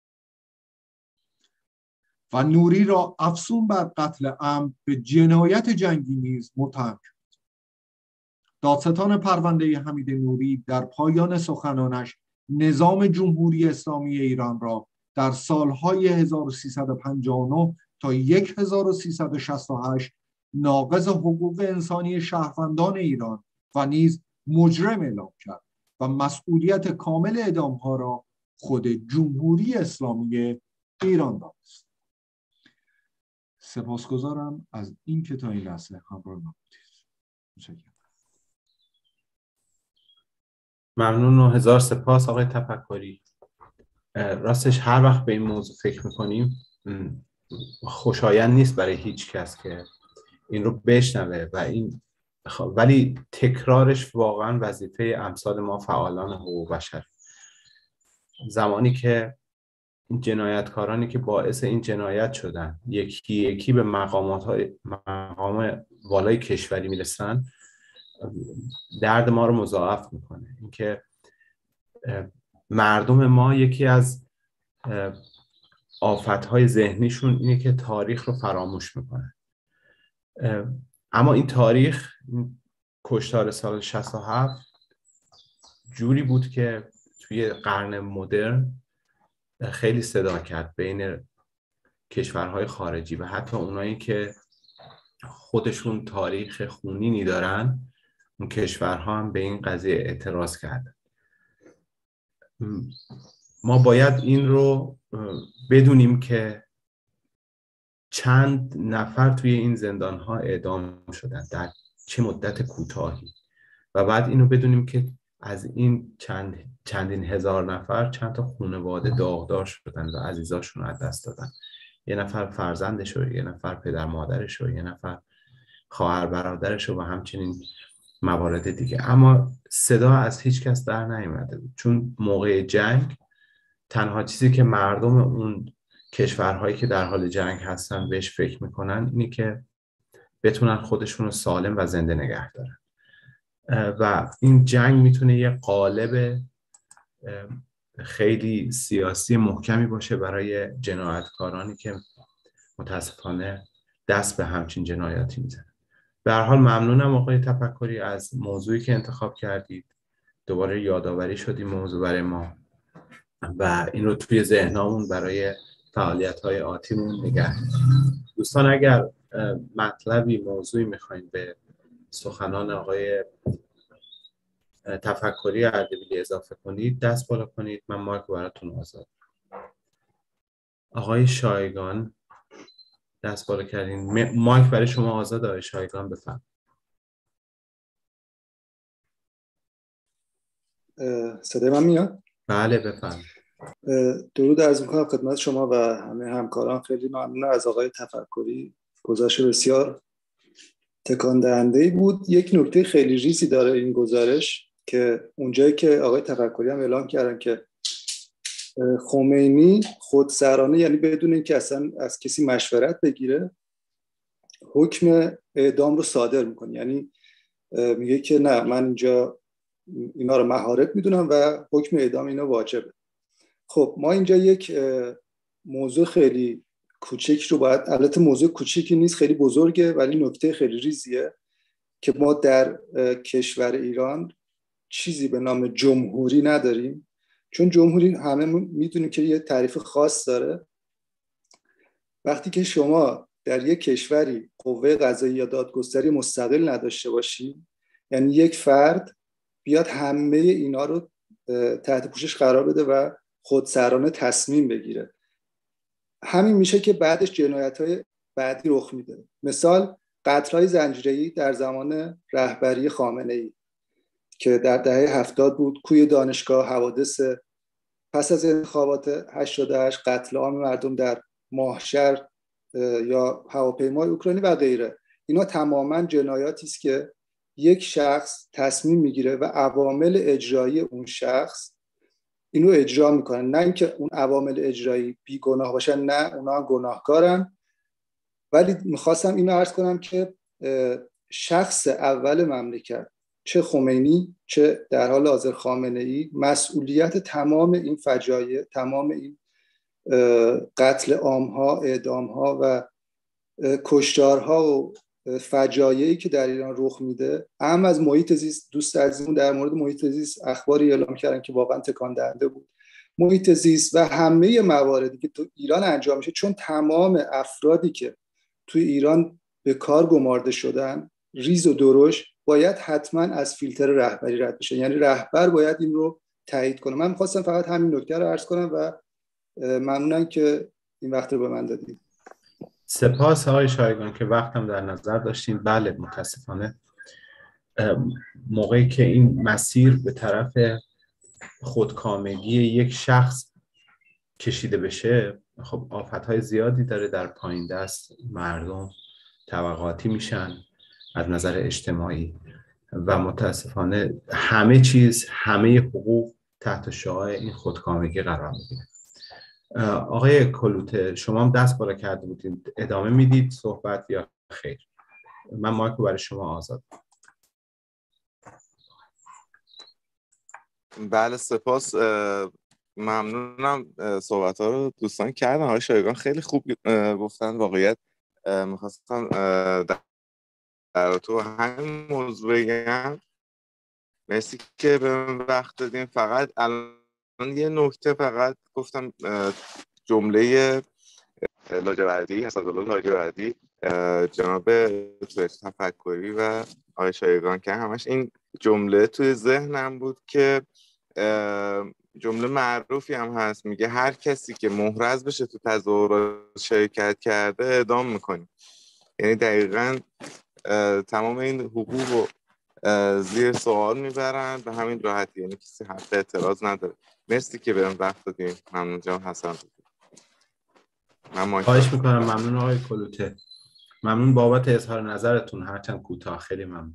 و نوری را افزون بر قتل عمد به جنایت جنگی نیز متهم کرد. دادستان پرونده حمید نوری در پایان سخنانش نظام جمهوری اسلامی ایران را در سالهای 1359 تا 1368 ناقض حقوق انسانی شهروندان ایران و نیز مجرم اعلام کرد و مسئولیت کامل اعدام‌ها را خود جمهوری اسلامی ایران دانست. سپاسگزارم از این که تا این لحظه همراه ما بودید. متشکرم. ممنون و هزار سپاس آقای تفکری. راستش هر وقت به این موضوع فکر میکنیم خوشایند نیست برای هیچ کس که این رو بشنوه و این ولی تکرارش واقعا وظیفه امثال ما فعالان حقوق بشر. زمانی که جنایتکارانی که باعث این جنایت شدن یکی یکی به مقام والای کشوری میرسن، درد ما رو مضاعف میکنه. اینکه مردم ما یکی از آفتهای ذهنیشون اینه که تاریخ رو فراموش میکنن. اما این تاریخ، این کشتار سال 67 جوری بود که توی قرن مدرن خیلی صدا کرد بین کشورهای خارجی و حتی اونایی که خودشون تاریخ خونینی دارن، اون کشورها هم به این قضیه اعتراض کردن. ما باید این رو بدونیم که چند نفر توی این زندانها اعدام شدن در چه مدت کوتاهی و بعد اینو بدونیم که از این چندین هزار نفر چند تا خانواده داغدار شدن و عزیزاشون رو از دست دادن. یه نفر فرزندش رو، یه نفر پدر مادرش رو، یه نفر خواهر برادرش رو و همچنین موارد دیگه. اما صدا از هیچ کس در نیامده بود، چون موقع جنگ تنها چیزی که مردم اون کشورهایی که در حال جنگ هستن بهش فکر میکنن اینه که بتونن خودشون رو سالم و زنده نگه دارن و این جنگ میتونه یه قالب خیلی سیاسی محکمی باشه برای جنایتکارانی که متاسفانه دست به همچین جنایاتی میزنن. به هر حال ممنونم آقای تفکری از موضوعی که انتخاب کردید. دوباره یادآوری شد این موضوع برای ما و این رو توی ذهنمون برای فعالیت‌های آتیمون نگه داریم. دوستان اگر مطلبی موضوعی میخواین به سخنان آقای تفکری اردبیلی اضافه کنید دست بالا کنید، من مایک براتون آزاد. آقای شایگان دست بالا کردین، مایک برای شما آزاد. آقای شایگان بفرمایید. صدای من میاد؟ بله بفرمایید. درود عرض می‌کنم خدمت شما و همه همکاران. خیلی ممنون از آقای تفکری، گزارش بسیار تکان دهنده‌ای بود. یک نکته خیلی ریزی داره این گزارش که اونجایی که آقای تفکری هم اعلام کردن که خمینی خودسرانه، یعنی بدون اینکه اصلا از کسی مشورت بگیره، حکم اعدام رو صادر میکنه. یعنی میگه که نه، من اینجا اینا رو مهارت میدونم و حکم اعدام اینا واجبه. خب ما اینجا یک موضوع خیلی کوچیک رو باید، البته موضوع کوچیکی نیست، خیلی بزرگه ولی نکته خیلی ریزیه که ما در کشور ایران چیزی به نام جمهوری نداریم. چون جمهوری همه میدونیم که یه تعریف خاص داره. وقتی که شما در یک کشوری قوه قضایی یا دادگستری مستقل نداشته باشی، یعنی یک فرد بیاد همه اینا رو تحت پوشش قرار بده و خودسرانه تصمیم بگیره، همین میشه که بعدش جنایت‌های بعدی رخ میده. مثال قتل‌های زنجیره‌ای در زمان رهبری خامنه‌ای که در دهه 70 بود، کوی دانشگاه، حوادث پس از انتخابات 88، قتل عام مردم در ماهشهر یا هواپیمای اوکراینی و غیره. اینا تماما جنایاتی است که یک شخص تصمیم میگیره و عوامل اجرایی اون شخص اینو اجرا میکنن. نه اینکه اون عوامل اجرایی بیگناه باشن، نه، اونا گناهکارن. ولی میخواستم اینو عرض کنم که شخص اول مملکت، چه خمینی چه در حال حاضر خامنه‌ای، مسئولیت تمام این فجایع، تمام این قتل عام‌ها، اعدام‌ها و کشتارها و فجایعی که در ایران رخ میده، هم از محیط زیست. دوست عزیزمون در مورد محیط زیست اخباری اعلام کردن که واقعا تکان دهنده بود. محیط زیست و همه مواردی که تو ایران انجام میشه، چون تمام افرادی که توی ایران به کار گمارده شدن ریز و درشت باید حتما از فیلتر رهبری رد بشه. یعنی رهبر باید این رو تایید کنه. من می‌خواستم فقط همین نکته رو عرض کنم و ممنونم که این وقت رو به من دادید. سپاس آقای شایگان که وقتم در نظر داشتیم. بله متاسفانه موقعی که این مسیر به طرف خودکامگی یک شخص کشیده بشه، خب آفت‌های زیادی داره در پایین دست مردم طبقاتی میشن از نظر اجتماعی و متاسفانه همه چیز، همه حقوق تحت شعاع این خودکامگی قرار میگیره. آقای کلوته شما هم دست بالا کرده بودید، ادامه میدید صحبت یا خیر؟ من مایک رو برای شما آزاد. بله سپاس، ممنونم. صحبت ها رو دوستان کردن. آقای شایگان خیلی خوب گفتن. واقعیت میخواستم در تو همین موضوع بگم. مرسی که به من وقت دادیم. فقط الان یه نکته فقط گفتم، جمله لاجوردی، اسدالله لاجوردی، جناب تفکری و آقای شایگان که همش این جمله توی ذهنم بود که جمله معروفی هم هست، میگه هر کسی که محرز بشه تو تظاهرات شرکت کرده اعدام میکنیم. یعنی دقیقاً تمام این حقوق رو زیر سوال میبرن به همین راحتی. یعنی کسی حق اعتراض نداره. مرسی که بهم وقت دادین. ممنون جناب حسن. خواهش میکنم. ممنون آقای کلوته. ممنون بابت اظهار نظرتون، هرچند کوتاه. خیلی ممنون.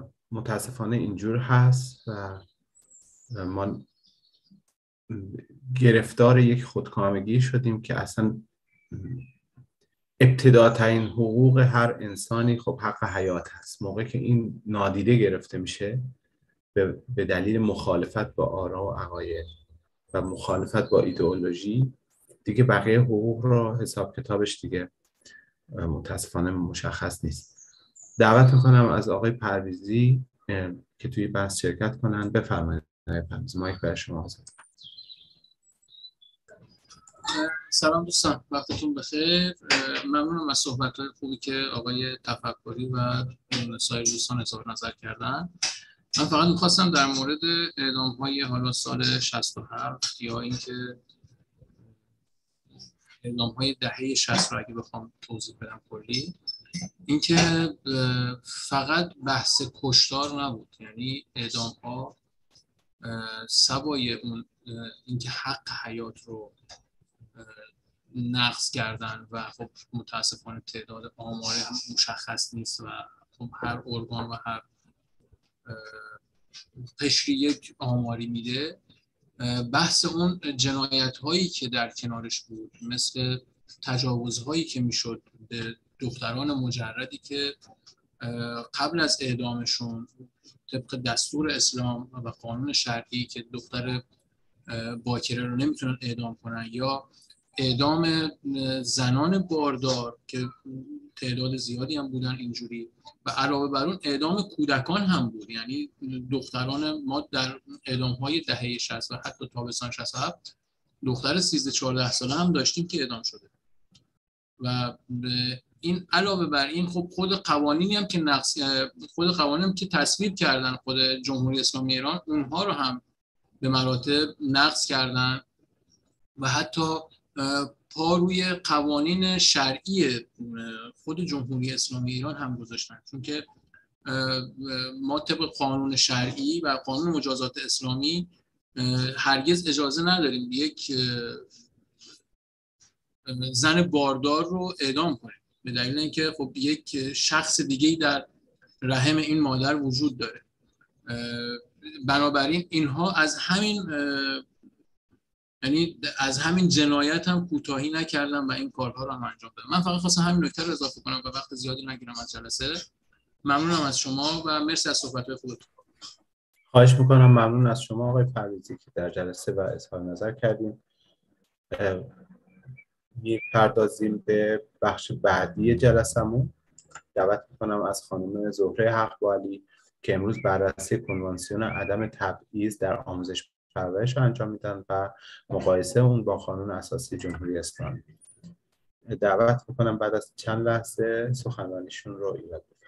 متاسفانه اینجور هست و ما گرفتار یک خودکامگی شدیم که اصلا ابتداترین حقوق هر انسانی خب حق حیات هست. موقعی که این نادیده گرفته میشه به دلیل مخالفت با آرا و عقاید و مخالفت با ایدئولوژی، دیگه بقیه حقوق رو حساب کتابش دیگه متاسفانه مشخص نیست. دعوت میکنم از آقای پرویزی که توی بحث شرکت کنن. بفرمایید آقای پرویزی، مایک برای شما آزاد. سلام دوستان، وقتتون بخیر. ممنونم از صحبت‌های خوبی که آقای تفکری و سایر دوستان اظهار نظر کردن. من فقط می‌خواستم در مورد اعدام‌های حالا سال 67 یا اینکه اعدام‌های دهه 60 رو اگه بخوام توضیح بدم کلی، اینکه فقط بحث کشتار نبود، یعنی اعدام‌ها سوای اون اینکه حق حیات رو نقض کردن و خب متاسفانه تعداد آمار هم مشخص نیست و خب هر ارگان و هر قشری یک آماری میده. بحث اون جنایت هایی که در کنارش بود، مثل تجاوز هایی که میشد به دختران مجردی که قبل از اعدامشون طبق دستور اسلام و قانون شرعی که دختر باکره رو نمیتونن اعدام کنن، یا اعدام زنان باردار که تعداد زیادی هم بودن اینجوری، و علاوه بر اون اعدام کودکان هم بود. یعنی دختران ما در اعدام‌های دهه 60 و حتی تابستان 67 دختر 13-14 ساله هم داشتیم که اعدام شده. و این علاوه بر این خب خود قوانینی هم که تصویب کردن خود جمهوری اسلامی ایران، اونها رو هم به مراتب نقض کردن و حتی پا روی قوانین شرعی خود جمهوری اسلامی ایران هم گذاشتن، چون که ما طبق قانون شرعی و قانون مجازات اسلامی هرگز اجازه نداریم یک زن باردار رو اعدام کنیم، به دلیل اینکه خب یک شخص دیگه‌ای در رحم این مادر وجود داره. بنابراین اینها از همین جنایت هم کوتاهی نکردن و این کارها رو هم انجام دادن. من فقط خواستم همین نکته رو اضافه کنم و وقت زیادی نگیرم از جلسه. ممنونم از شما و مرسی از صحبت‌های خوبتون. خواهش میکنم. ممنون از شما آقای پرویزی که در جلسه و اظهار نظر کردیم. می‌پردازیم به بخش بعدی جلسمون. دعوت میکنم از خانم زهره حق‌بالی که امروز بررسی کنوانسیون عدم تبعیض در آموزش پرورش رو انجام میدن و مقایسه اون با قانون اساسی جمهوری اسلامی. دعوت میکنم بعد از چند لحظه سخنرانیشون رو ایراد بدن.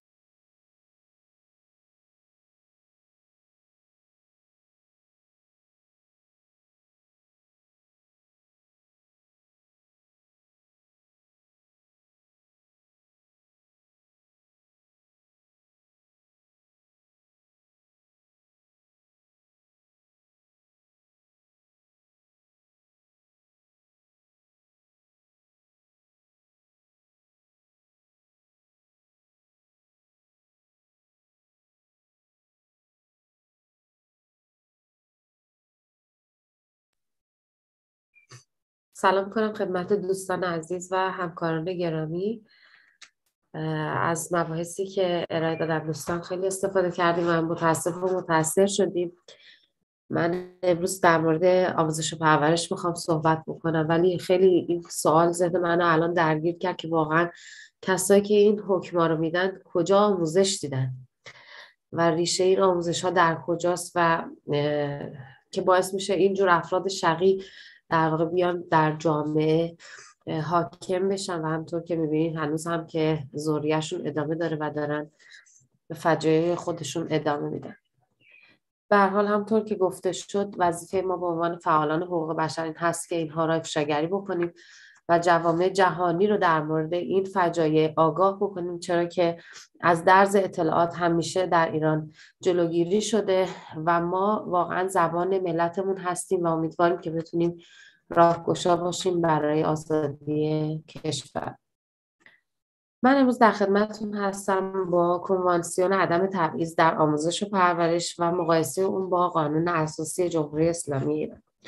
سلام کنم خدمت دوستان عزیز و همکاران گرامی. از مباحثی که ارائه دادن دوستان خیلی استفاده کردیم و متاسف و متاثر شدیم. من امروز در مورد آموزش و پرورش میخوام صحبت بکنم، ولی خیلی این سوال ذهن منو الان درگیر کرد که واقعا کسایی که این حکما رو میدن کجا آموزش دیدن و ریشه این آموزش ها در کجاست و که باعث میشه اینجور افراد شقی در واقع بیان در جامعه حاکم بشن و همطور که میبینید هنوز هم که ذریه‌شون ادامه داره و دارن به فجایع خودشون ادامه میدن. به هر حال همطور که گفته شد وظیفه ما به عنوان فعالان حقوق بشر این هست که اینها را افشاگری بکنیم و جوامع جهانی رو در مورد این فجایع آگاه بکنیم، چرا که از درز اطلاعات همیشه در ایران جلوگیری شده و ما واقعا زبان ملتمون هستیم و امیدواریم که بتونیم راهگشا باشیم برای آزادی کشور. من امروز در خدمتتون هستم با کنوانسیون عدم تبعیض در آموزش و پرورش و مقایسه اون با قانون اساسی جمهوری اسلامی ایران.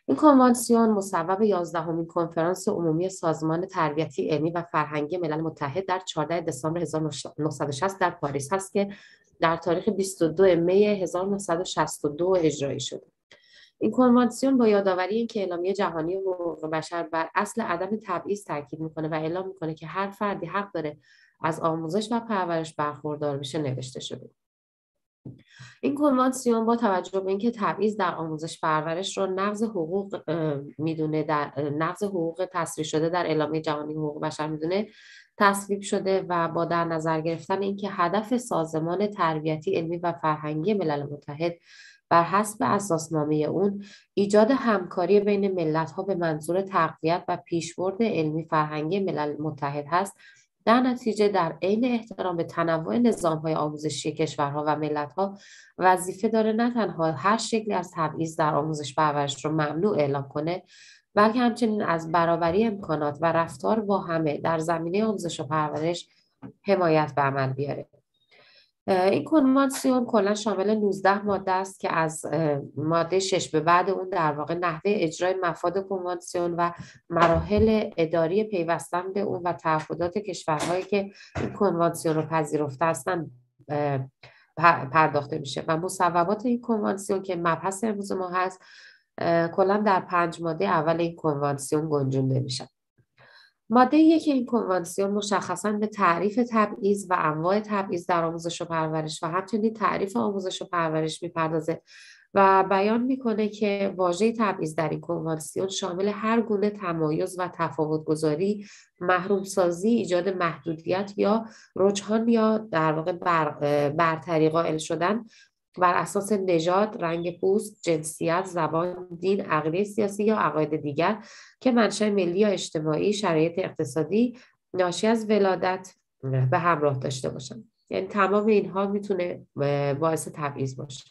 این کنوانسیون مصوب 11مین کنفرانس عمومی سازمان تربیتی علمی و فرهنگی ملل متحد در 14 دسامبر 1960 در پاریس هست که در تاریخ 22 می 1962 اجرایی شده. این کنوانسیون با یادآوری اینکه اعلامیه جهانی حقوق بشر بر اصل عدم تبعیض تاکید میکنه و اعلام میکنه که هر فردی حق داره از آموزش و پرورش برخوردار بشه نوشته شده. این کنوانسیون با توجه به اینکه تبعیض در آموزش پرورش رو نقض حقوق میدونه، در نقض حقوق تصریح شده در اعلامیه جهانی حقوق بشر میدونه، تصویب شده و با در نظر گرفتن اینکه هدف سازمان تربیتی علمی و فرهنگی ملل متحد بر حسب اساسنامه اون ایجاد همکاری بین ملت‌ها به منظور تقویت و پیشبرد علمی فرهنگی ملل متحد هست، در نتیجه در عین احترام به تنوع نظام‌های آموزشی کشورها و ملت‌ها وظیفه داره نه تنها هر شکلی از تبعیض در آموزش پرورش رو ممنوع اعلام کنه، بلکه همچنین از برابری امکانات و رفتار با همه در زمینه آموزش و پرورش حمایت به عمل بیاره. این کنوانسیون کلا شامل 19 ماده است که از ماده 6 به بعد اون در واقع نحوه اجرای مفاد کنوانسیون و مراحل اداری پیوستن به اون و تعهدات کشورهایی که این کنوانسیون رو پذیرفته هستند پرداخته میشه و مصوبات این کنوانسیون که مبحث امروز ما هست کلا در 5 ماده اول این کنوانسیون گنجونده میشن. ماده 1 این کنوانسیون مشخصاً به تعریف تبعیض و انواع تبعیض در آموزش و پرورش و همچنین تعریف آموزش و پرورش میپردازه و بیان میکنه که واژه تبعیض در این کنوانسیون شامل هر گونه تمایز و تفاوت‌گذاری، محرومسازی، ایجاد محدودیت یا رجحان یا در واقع برتری قائل شدن بر اساس نژاد، رنگ پوست، جنسیت، زبان، دین، عقیده سیاسی یا عقاید دیگر که منشأ ملی یا اجتماعی، شرایط اقتصادی ناشی از ولادت به همراه داشته باشند. یعنی تمام اینها میتونه باعث تبعیض باشه.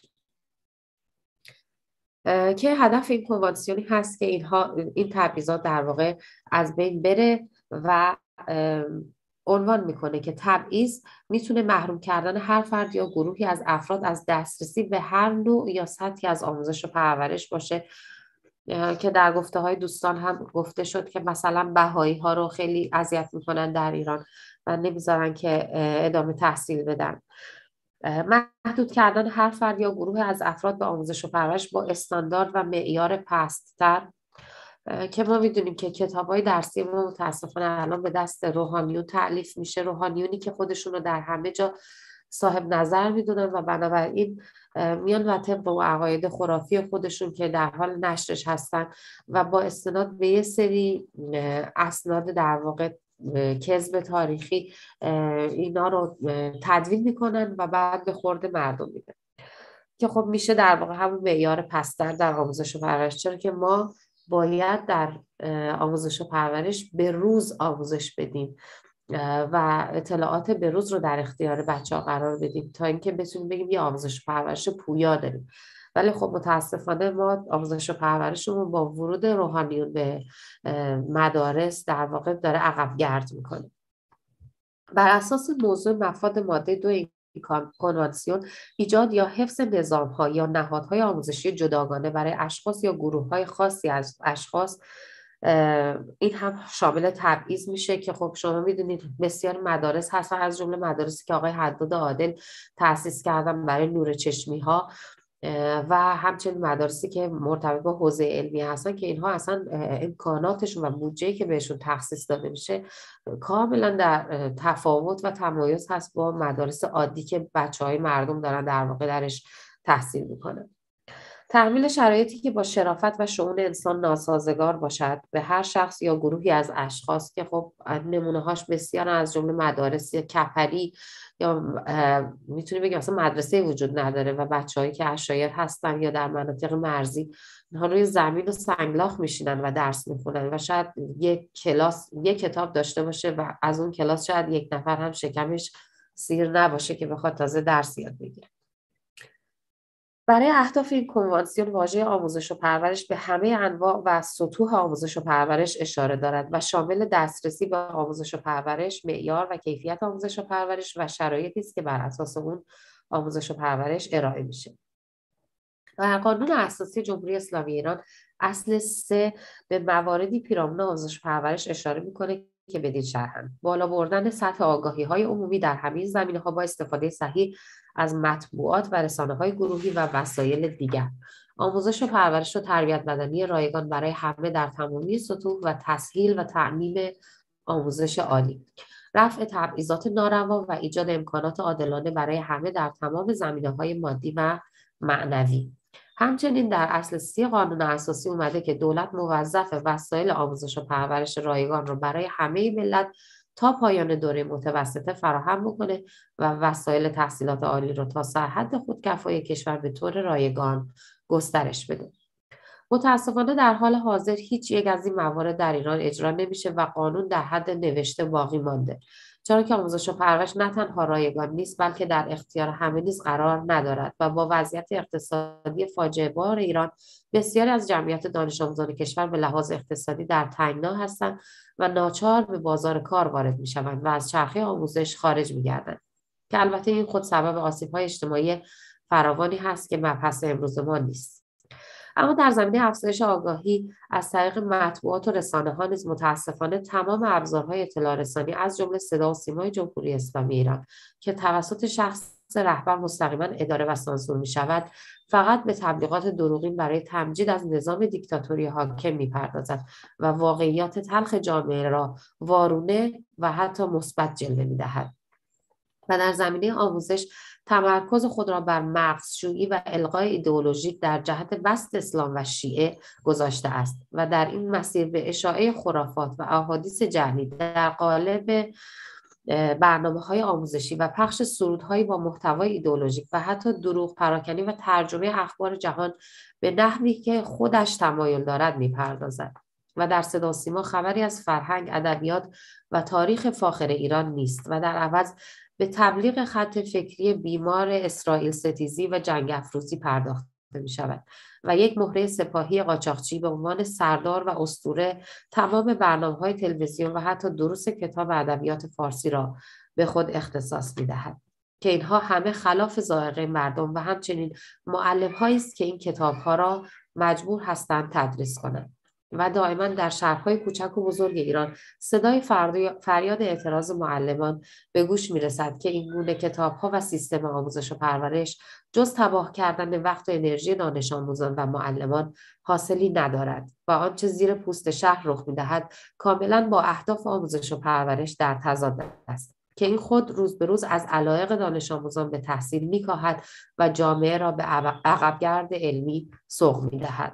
که هدف این کنوانسیونی هست که این تبعیضات در واقع از بین بره و عنوان میکنه که تبعیض میتونه محروم کردن هر فرد یا گروهی از افراد از دسترسی به هر نوع یا سطحی از آموزش و پرورش باشه که در گفته های دوستان هم گفته شد که مثلا بهایی ها رو خیلی اذیت میکنن در ایران و نمیذارن که ادامه تحصیل بدن. محدود کردن هر فرد یا گروه از افراد به آموزش و پرورش با استاندارد و معیار پست‌تر که ما میدونیم که کتاب‌های درسی ما متاسفانه الان به دست روحانیون تألیف میشه، روحانیونی که خودشون رو در همه جا صاحب نظر میدونن و بنابراین میان و طبق و عقاید خرافی خودشون که در حال نشرش هستن و با استناد به یه سری اسناد در واقع کذب تاریخی اینا رو تدوین میکنن و بعد به خورد مردم میدن که خب میشه در واقع همون معیار پست‌تر در آموزش و پرورش، چرا که ما باید در آموزش و پرورش به روز آموزش بدیم و اطلاعات به روز رو در اختیار بچه‌ها قرار بدیم تا اینکه بتونیم بگیم یه آموزش و پرورش پویا داریم. ولی خب متاسفانه ما آموزش و پرورشمون با ورود روحانیون به مدارس در واقع داره عقب گرد میکنه. بر اساس موضوع مفاد ماده 2 این کنوانسیون ایجاد یا حفظ نظام‌ها یا نهادهای آموزشی جداگانه برای اشخاص یا گروه‌های خاصی از اشخاص، این هم شامل تبعیض میشه که خب شما میدونید بسیار مدارس هستن، از جمله مدارسی که آقای حداد عادل تأسیس کردن برای نور چشمی ها و همچنین مدارسی که مرتبط با حوزه علمی هستن که اینها اصلا امکاناتشون و بودجه‌ای که بهشون تخصیص داده میشه کاملا در تفاوت و تمایز هست با مدارس عادی که بچه‌های مردم دارن در واقع درش تحصیل میکنن. تأمین شرایطی که با شرافت و شؤون انسان ناسازگار باشد به هر شخص یا گروهی از اشخاص که خب نمونه‌هاش بسیار از جمله مدارس کپری یا میتونیم بگیم مثلا مدرسه وجود نداره و بچه‌هایی که عشایر هستن یا در مناطق مرزی اینها روی زمین و سنگلاخ میشینن و درس میخونن و شاید یک کتاب داشته باشه و از اون کلاس شاید یک نفر هم شکمش سیر نباشه که بخواد تازه درس یاد بگیره. برای اهداف این کنوانسیون واژه آموزش و پرورش به همه انواع و سطوح آموزش و پرورش اشاره دارد و شامل دسترسی به آموزش و پرورش، معیار و کیفیت آموزش و پرورش و شرایطی است که بر اساس اون آموزش و پرورش ارائه میشه. و قانون اساسی جمهوری اسلامی ایران اصل 3 به مواردی پیرامون آموزش و پرورش اشاره میکنه که بدین شرحند: بالا بردن سطح آگاهی‌های عمومی در همه زمینه‌ها با استفاده صحیح از مطبوعات و رسانه‌های گروهی و وسایل دیگر، آموزش و پرورش و تربیت مدنی رایگان برای همه در تمامی سطوح و تسهیل و تعمیم آموزش عالی، رفع تبعیضات ناروا و ایجاد امکانات عادلانه برای همه در تمام زمینه‌های مادی و معنوی. همچنین در اصل 30 قانون اساسی اومده که دولت موظف وسایل آموزش و پرورش رایگان رو برای همه ملت تا پایان دوره متوسطه فراهم بکنه و وسایل تحصیلات عالی رو تا سرحد خودکفایی کشور به طور رایگان گسترش بده. متاسفانه در حال حاضر هیچ یک از این موارد در ایران اجرا نمیشه و قانون در حد نوشته باقی مانده، چرا که آموزش و پرورش نه تنها رایگان نیست بلکه در اختیار همه نیز قرار ندارد و با وضعیت اقتصادی فاجعه بار ایران بسیاری از جمعیت دانش آموزان کشور به لحاظ اقتصادی در تنگنا هستند و ناچار به بازار کار وارد میشوند و از چرخه آموزش خارج میگردند که البته این خود سبب آسیب‌های اجتماعی فراوانی هست که مبحث امروز ما نیست. اما در زمینه افزایش آگاهی از طریق مطبوعات و رسانه‌ها نیز متاسفانه تمام ابزارهای اطلاع رسانی از جمله صدا و سیمای جمهوری اسلامی ایران که توسط شخص رهبر مستقیما اداره و سانسور می‌شود، فقط به تبلیغات دروغین برای تمجید از نظام دیکتاتوری حاکم می‌پردازد و واقعیات تلخ جامعه را وارونه و حتی مثبت جلوه می‌دهد. و در زمینه آموزش تمرکز خود را بر مغزشویی و القای ایدئولوژیک در جهت بسط اسلام و شیعه گذاشته است و در این مسیر به اشاعه خرافات و احادیث جعلی در قالب برنامه‌های آموزشی و پخش سرودهایی با محتوای ایدئولوژیک و حتی دروغ پراکنی و ترجمه اخبار جهان به نحوی که خودش تمایل دارد می‌پردازد و در صدا و سیما خبری از فرهنگ، ادبیات و تاریخ فاخر ایران نیست و در عوض به تبلیغ خط فکری بیمار اسرائیل ستیزی و جنگ افروزی پرداخته می شود و یک مهره سپاهی قاچاقچی به عنوان سردار و اسطوره تمام برنامه‌های تلویزیون و حتی دروس کتاب ادبیات فارسی را به خود اختصاص می دهد که اینها همه خلاف ذائقه مردم و همچنین معلم‌هایی است که این کتاب‌ها را مجبور هستند تدریس کنند. و دائما در شهرهای کوچک و بزرگ ایران صدای فریاد اعتراض معلمان به گوش میرسد که این گونه کتاب‌ها و سیستم آموزش و پرورش جز تباه کردن وقت و انرژی دانش آموزان و معلمان حاصلی ندارد و آنچه زیر پوست شهر رخ می‌دهد کاملا با اهداف آموزش و پرورش در تضاد است که این خود روز به روز از علایق دانش آموزان به تحصیل می‌کاهد و جامعه را به عقبگرد علمی سوق می‌دهد.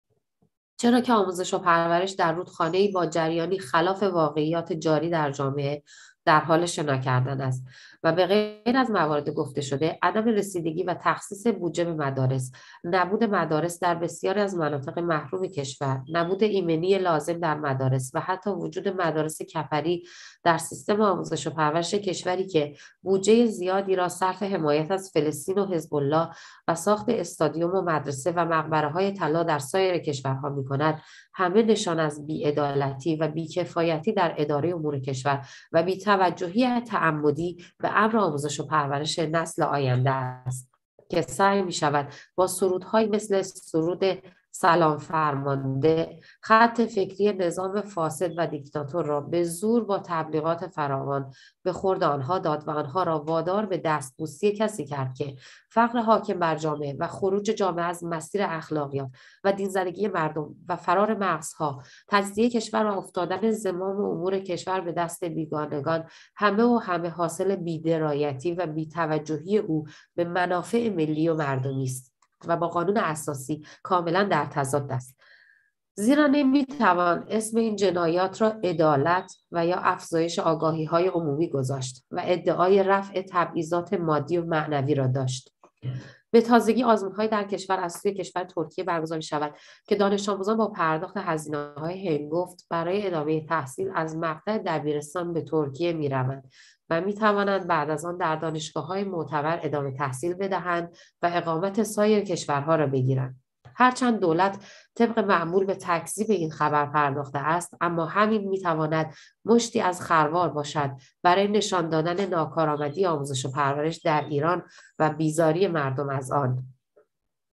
چرا که آموزش و پرورش در رودخانه‌ای با جریانی خلاف واقعیات جاری در جامعه در حال شنا کردن است و به غیر از موارد گفته شده عدم رسیدگی و تخصیص بودجه به مدارس، نبود مدارس در بسیاری از مناطق محروم کشور، نبود ایمنی لازم در مدارس و حتی وجود مدارس کفری در سیستم آموزش و پرورش کشوری که بودجه زیادی را صرف حمایت از فلسطین و حزب الله و ساخت استادیوم و مدرسه و مقبره‌های طلا در سایر کشورها می‌کند، همه نشان از بی‌عدالتی و بی‌کفایتی در اداره امور کشور و بی‌توجهی تعمدی به امر آموزش و پرورش نسل آینده است که سعی می‌شود با سرودهایی مثل سرود سلام فرمانده خط فکری نظام فاسد و دیکتاتور را به زور با تبلیغات فراوان به خورد آنها داد و آنها را وادار به دستبوسی کسی کرد که فقر حاکم بر جامعه و خروج جامعه از مسیر اخلاقیات و دین‌زدگی مردم و فرار مغزها، تجزیه کشور و افتادن زمام امور کشور به دست بیگانگان همه حاصل بی‌درایتی و بی‌توجهی او به منافع ملی و مردمی است و با قانون اساسی کاملا در تضاد است. زیرا نمیتوان اسم این جنایات را عدالت و یا افزایش آگاهی‌های عمومی گذاشت و ادعای رفع تبعیضات مادی و معنوی را داشت. به تازگی آزمون‌های در کشور از سوی کشور ترکیه برگزار شود که دانش آموزان با پرداخت هزینه‌های هنگفت برای ادامه تحصیل از مقطع دبیرستان به ترکیه می‌روند و می‌توانند بعد از آن در دانشگاه‌های معتبر ادامه تحصیل بدهند و اقامت سایر کشورها را بگیرند. هرچند دولت طبق معمول به تکذیب این خبر پرداخته است، اما همین می‌تواند مشتی از خروار باشد برای نشان دادن ناکارآمدی آموزش و پرورش در ایران و بیزاری مردم از آن.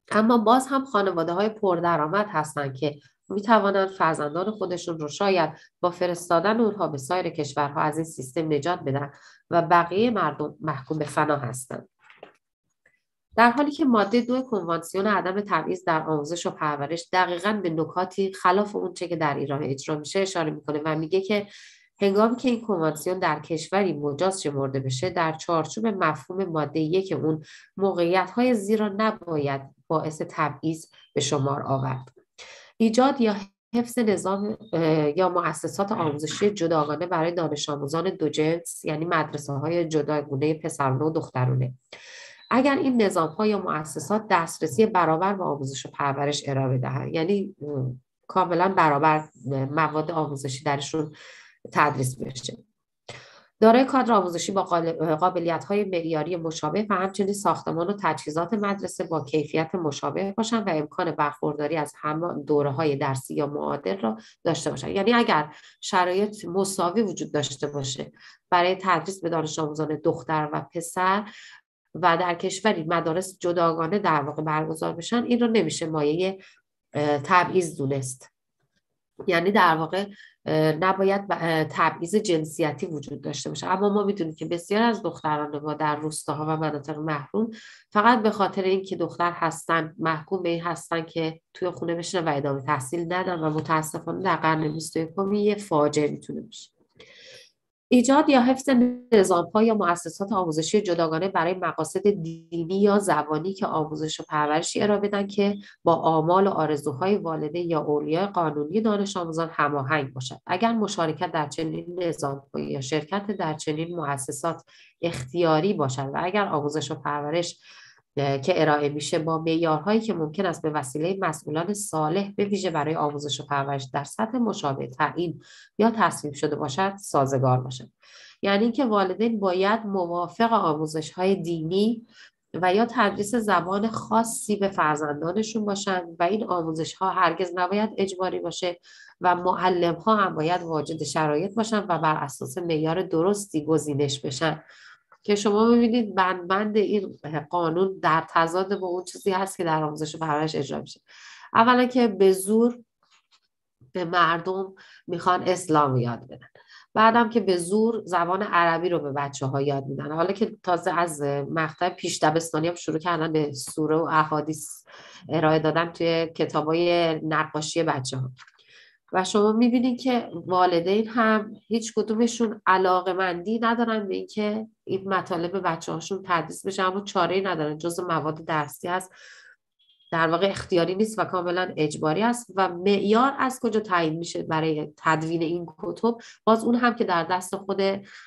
اما باز هم خانواده‌های پردرآمد هستند که میتوانند فرزندان خودشون رو شاید با فرستادن اونها به سایر کشورها از این سیستم نجات بدن و بقیه مردم محکوم به فنا هستند. در حالی که ماده 2 کنوانسیون عدم تبعیض در آموزش و پرورش دقیقاً به نکاتی خلاف اونچه که در ایران اجرا میشه اشاره میکنه و میگه که هنگامی که این کنوانسیون در کشوری مجاز شمرده بشه، در چارچوب مفهوم ماده 1 اون موقعیت‌های زیرا نباید باعث تبعیض به شمار آورد. ایجاد یا حفظ نظام یا مؤسسات آموزشی جداگانه برای دانش آموزان دو جنس، یعنی مدرسه‌های جداگانه پسرانه و دخترانه. اگر این نظام‌ها یا مؤسسات دسترسی برابر به آموزش و پرورش ارائه دهند، یعنی کاملا برابر مواد آموزشی درشون تدریس بشه، دارای کادر آموزشی با قابلیت‌های معیاری مشابه و همچنین ساختمان و تجهیزات مدرسه با کیفیت مشابه باشند و امکان برخورداری از همان دوره‌های درسی یا معادل را داشته باشند. یعنی اگر شرایط مساوی وجود داشته باشه برای تدریس به دانش آموزان دختر و پسر و در کشوری مدارس جداگانه در واقع برگزار بشن، این رو نمیشه مایه تبعیض دونست. یعنی در واقع نباید تبعیض جنسیتی وجود داشته باشه. اما ما میدونیم که بسیار از دختران ما در روستاها و مناطق محروم فقط به خاطر اینکه دختر هستن محکوم به این هستن که توی خونه بشینن و ادامه تحصیل ندن و متاسفانه در قرن 21 یه فاجعه میتونه بشه. ایجاد یا حفظ نظام‌ها یا مؤسسات آموزشی جداگانه برای مقاصد دینی یا زبانی که آموزش و پرورشی ارائه بدن که با آمال و آرزوهای والدین یا اولیای قانونی دانش آموزان هماهنگ باشد. اگر مشارکت در چنین نظام‌ها یا شرکت در چنین مؤسسات اختیاری باشد و اگر آموزش و پرورش که ارائه میشه با معیارهایی که ممکن است به وسیله مسئولان صالح به ویژه برای آموزش و پرورش در سطح مشابه تعیین یا تصویب شده باشد سازگار باشد. یعنی اینکه والدین باید موافق آموزش‌های دینی و یا تدریس زبان خاصی به فرزندانشون باشند و این آموزش‌ها هرگز نباید اجباری باشه و معلم‌ها هم باید واجد شرایط باشن و بر اساس معیار درستی گزینش بشن که شما ببینید بند این قانون در تضاد با اون چیزی هست که در آموزش و پرورش اجرا میشه. اولا که به زور به مردم میخوان اسلام یاد بدن، بعدم که به زور زبان عربی رو به بچه‌ها یاد میدن. حالا که تازه از مقطع پیش دبستانی هم شروع کردن به سوره و احادیث ارائه دادن توی کتابای نقاشی بچه‌ها و شما میبینید که والدین هم هیچ کدومشون علاقه‌مندی ندارن به اینکه این مطالب بچه‌هاشون تدریس بشه، اما چاره‌ای ندارن، جزء مواد درسی هست، در واقع اختیاری نیست و کاملا اجباری است. و معیار از کجا تعیین میشه برای تدوین این کتب؟ باز اون هم که در دست خود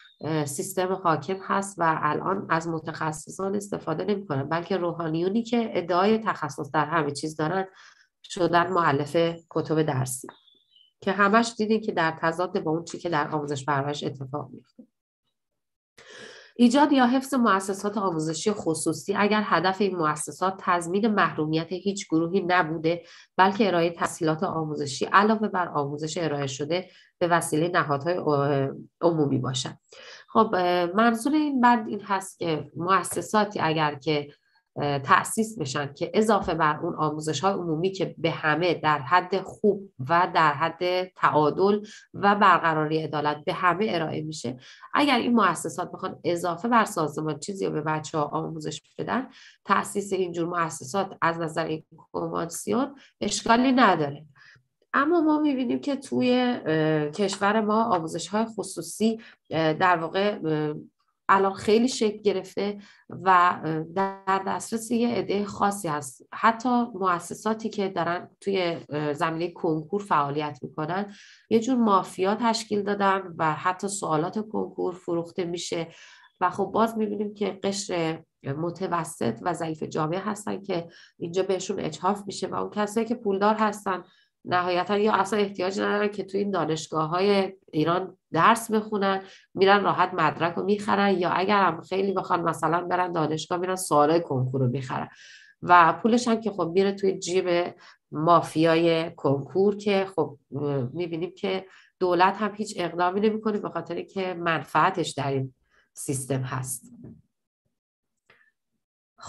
سیستم حاکم هست و الان از متخصصان استفاده نمی‌کنن، بلکه روحانیونی که ادعای تخصص در همه چیز دارن شدن مؤلف کتب درسی که همش دیدین که در تضاد با اون چی که در آموزش پرورش اتفاق میفته. ایجاد یا حفظ مؤسسات آموزشی خصوصی اگر هدف این مؤسسات تضمین محرومیت هیچ گروهی نبوده بلکه ارائه تسهیلات آموزشی علاوه بر آموزش ارائه شده به وسیله نهادهای عمومی باشد. خب منظور این بند این هست که مؤسساتی اگر که تأسیس بشن که اضافه بر اون آموزش‌های عمومی که به همه در حد خوب و در حد تعادل و برقراری عدالت به همه ارائه میشه، اگر این مؤسسات بخوان اضافه بر سازمان چیزی رو به بچه‌ها آموزش بدن، تأسیس اینجور مؤسسات از نظر این کنوانسیون اشکالی نداره. اما ما می‌بینیم که توی کشور ما آموزش‌های خصوصی در واقع الان خیلی شکل گرفته و در دسترس یه عده خاصی هست. حتی مؤسساتی که دارن توی زمینه کنکور فعالیت میکنن یه جور مافیا تشکیل دادن و حتی سوالات کنکور فروخته میشه و خب باز میبینیم که قشر متوسط و ضعیف جامعه هستن که اینجا بهشون اجحاف میشه و اون کسایی که پولدار هستن نهایتا یا اصلا احتیاج ندارن که توی این دانشگاه‌های ایران درس بخونن، میرن راحت مدرک رو میخرن، یا اگر هم خیلی بخوان مثلا برن دانشگاه میرن سوالای کنکور رو میخرن و پولش هم که خب میره توی جیب مافیای کنکور که خب میبینیم که دولت هم هیچ اقدامی نمیکنه به خاطر که منفعتش در این سیستم هست. خب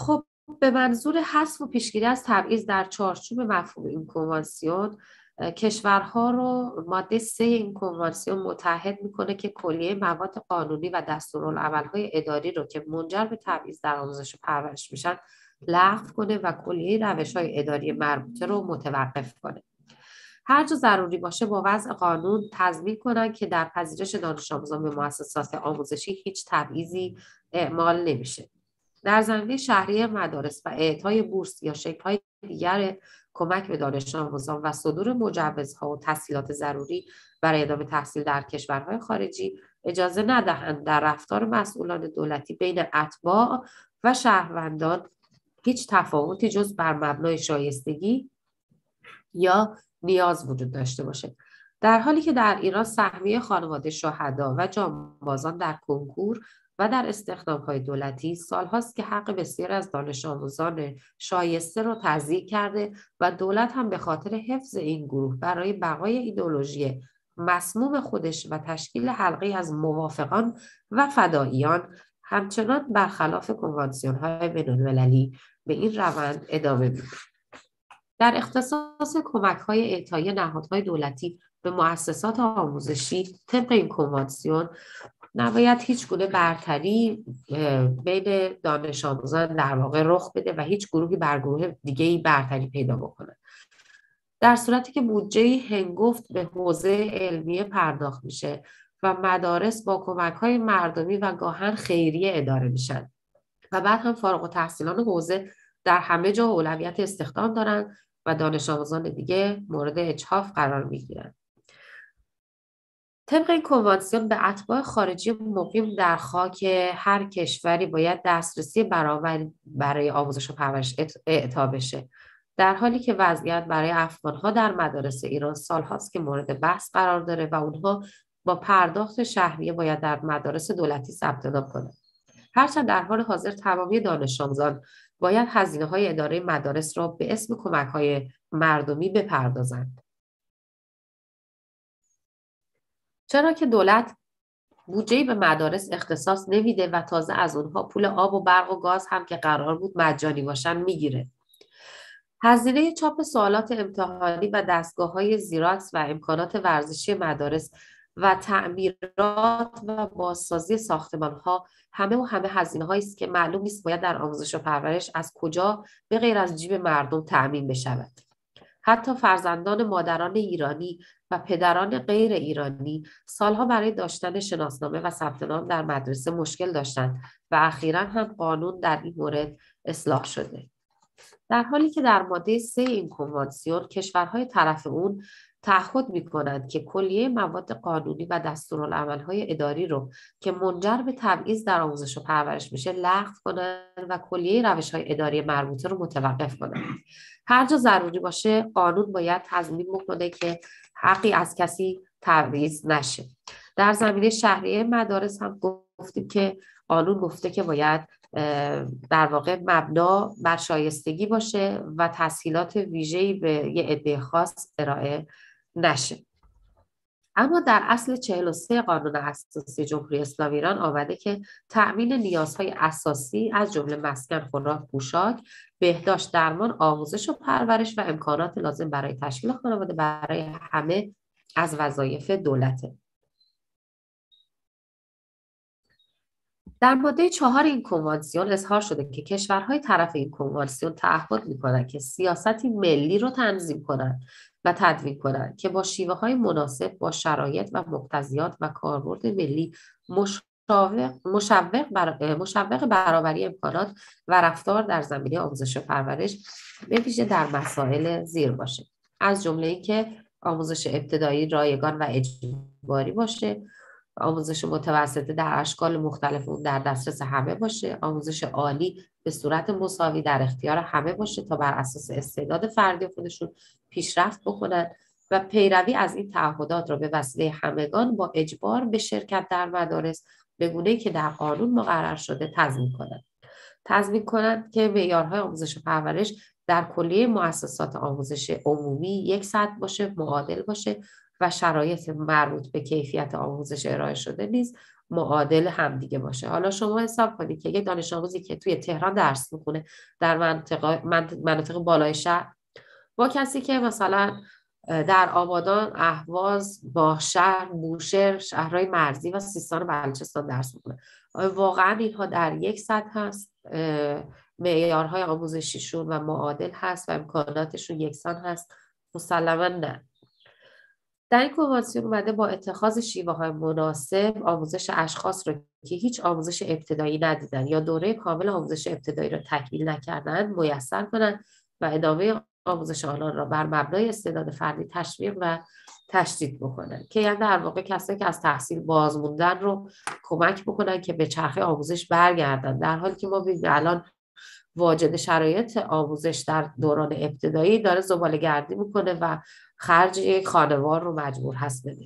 به منظور حذف و پیشگیری از تبعیض در چارچوب مفهوم این کنوانسیون، کشورها رو ماده 3 این کنوانسیون متحد میکنه که کلیه مواد قانونی و دستورالعمل‌های اداری رو که منجر به تبعیض در آموزش و پرورش میشن لغو کنه و کلیه روش‌های اداری مربوطه رو متوقف کنه. هر جا ضروری باشه با وضع قانون تضمین کنن که در پذیرش دانش آموزان به مؤسسات آموزشی هیچ تبعیضی اعمال نمیشه. در زمینه شهریه مدارس و اعطای بورس یا شکل‌های دیگر کمک به دانش آموزان و صدور مجوزها و تسهیلات ضروری برای ادامه تحصیل در کشورهای خارجی اجازه ندهند در رفتار مسئولان دولتی بین اتباع و شهروندان هیچ تفاوتی جز بر مبنای شایستگی یا نیاز وجود داشته باشه. در حالی که در ایران سهمیه خانواده شهدا و جانبازان در کنکور و در استخدام‌های دولتی سال‌هاست که حق بسیار از دانش آموزان شایسته رو تضییع کرده و دولت هم به خاطر حفظ این گروه برای بقای ایدئولوژی مسموم خودش و تشکیل حلقه از موافقان و فداییان همچنان برخلاف کنوانسیون‌های بین‌المللی به این روند ادامه میده. در اختصاص کمک‌های اعطایی نهادهای دولتی به مؤسسات آموزشی طبق این کنوانسیون نباید هیچ گونه برتری بین دانش آموزان در واقع رخ بده و هیچ گروهی بر گروه دیگه‌ای برتری پیدا بکنه. در صورتی که بودجه هنگفت به حوزه علمیه پرداخت میشه و مدارس با کمک‌های مردمی و گاهن خیریه اداره میشن و بعد هم فارغ التحصیلان حوزه در همه جا اولویت استخدام دارن و دانش آموزان دیگه مورد اجحاف قرار میگیرن. طبق این کنوانسیون به اتباع خارجی مقیم در خاک هر کشوری باید دسترسی برابر برای آموزش و پرورش اعطا بشه، در حالی که وضعیت برای افغان‌ها در مدارس ایران سال‌هاست که مورد بحث قرار داره و اونها با پرداخت شهریه باید در مدارس دولتی ثبت نام کنند. هرچند در حال حاضر تمامی دانش آموزان باید هزینه‌های اداره مدارس را به اسم کمک‌های مردمی بپردازند. چرا که دولت بودجه‌ای به مدارس اختصاص نمیده و تازه از اونها پول آب و برق و گاز هم که قرار بود مجانی باشن میگیره. هزینه چاپ سوالات امتحانی و دستگاه‌های زیراکس و امکانات ورزشی مدارس و تعمیرات و بازسازی ساختمان‌ها همه هزینه‌هایی است که معلوم نیست باید در آموزش و پرورش از کجا به غیر از جیب مردم تأمین بشود. حتی فرزندان مادران ایرانی و پدران غیر ایرانی سالها برای داشتن شناسنامه و ثبت نام در مدرسه مشکل داشتند و اخیراً هم قانون در این مورد اصلاح شده. در حالی که در ماده 3 این کنوانسیون کشورهای طرف اون تعهد می‌کنند که کلیه مواد قانونی و دستورالعمل‌های اداری رو که منجر به تبعیض در آموزش و پرورش میشه لغو کنند و کلیه روش‌های اداری مربوطه رو متوقف کنند. هر جا ضروری باشه قانون باید تضمین بکنه که حقی از کسی تبعیض نشه. در زمینه شهریه مدارس هم گفتیم که قانون گفته که باید در واقع مبنا بر شایستگی باشه و تسهیلات ویژه‌ای به یه عده خاص ارائه نشه. اما در اصل 43 قانون اساسی جمهوری اسلامی ایران آمده که تأمین نیازهای اساسی از جمله مسکن، خوراک، پوشاک، بهداشت، درمان، آموزش و پرورش و امکانات لازم برای تشکیل خانواده برای همه از وظایف دولته. در ماده 4 این کنوانسیون اظهار شده که کشورهای طرف این کنوانسیون تعهد می‌کنند که سیاستی ملی رو تنظیم کنند و تدوین کنند که با شیوه‌های مناسب با شرایط و مقتضیات و کاربرد ملی مشوق برابری امکانات و رفتار در زمینه آموزش و پرورش به ویژه در مسائل زیر باشه، از جمله اینکه آموزش ابتدایی رایگان و اجباری باشه، آموزش متوسطه در اشکال مختلف اون در دسترس همه باشه، آموزش عالی به صورت مساوی در اختیار همه باشه تا بر اساس استعداد فردی خودشون پیشرفت بکنن و پیروی از این تعهدات را به وسیله همگان با اجبار به شرکت در مدارس به گونه‌ای که در قانون مقرر شده تضمین کنند که معیارهای آموزش و پرورش در کلیه مؤسسات آموزش عمومی یک سطح باشه، معادل باشه و شرایط مربوط به کیفیت آموزش ارائه شده نیز معادل همدیگه باشه. حالا شما حساب کنید که یک دانش آموزی که توی تهران درس میخونه در مناطق بالای شهر با کسی که مثلا در آبادان، اهواز، باهشهر، بوشهر، شهرهای مرزی و سیستان و بلوچستان درس میکنه، واقعا اینها در یک سطح هست؟ معیارهای آموزشیشون و معادل هست و امکاناتشون یکسان هست؟ مسلما نه. در این کنوانسیون اومده با اتخاذ شیوه‌های مناسب آموزش اشخاص رو که هیچ آموزش ابتدایی ندیدن یا دوره کامل آموزش ابتدایی رو تکمیل نکردن میسر کنن و ادامه آموزش آنان را بر مبنای استعداد فردی تشویق و تشدید بکنن، که یعنی در واقع کسایی که از تحصیل باز موندن رو کمک بکنن که به چرخه آموزش برگردن، در حالی که ما ببینیم الان واجد شرایط آموزش در دوران ابتدایی داره زباله‌گردی میکنه و خرج یک خانوار رو مجبور هست بده.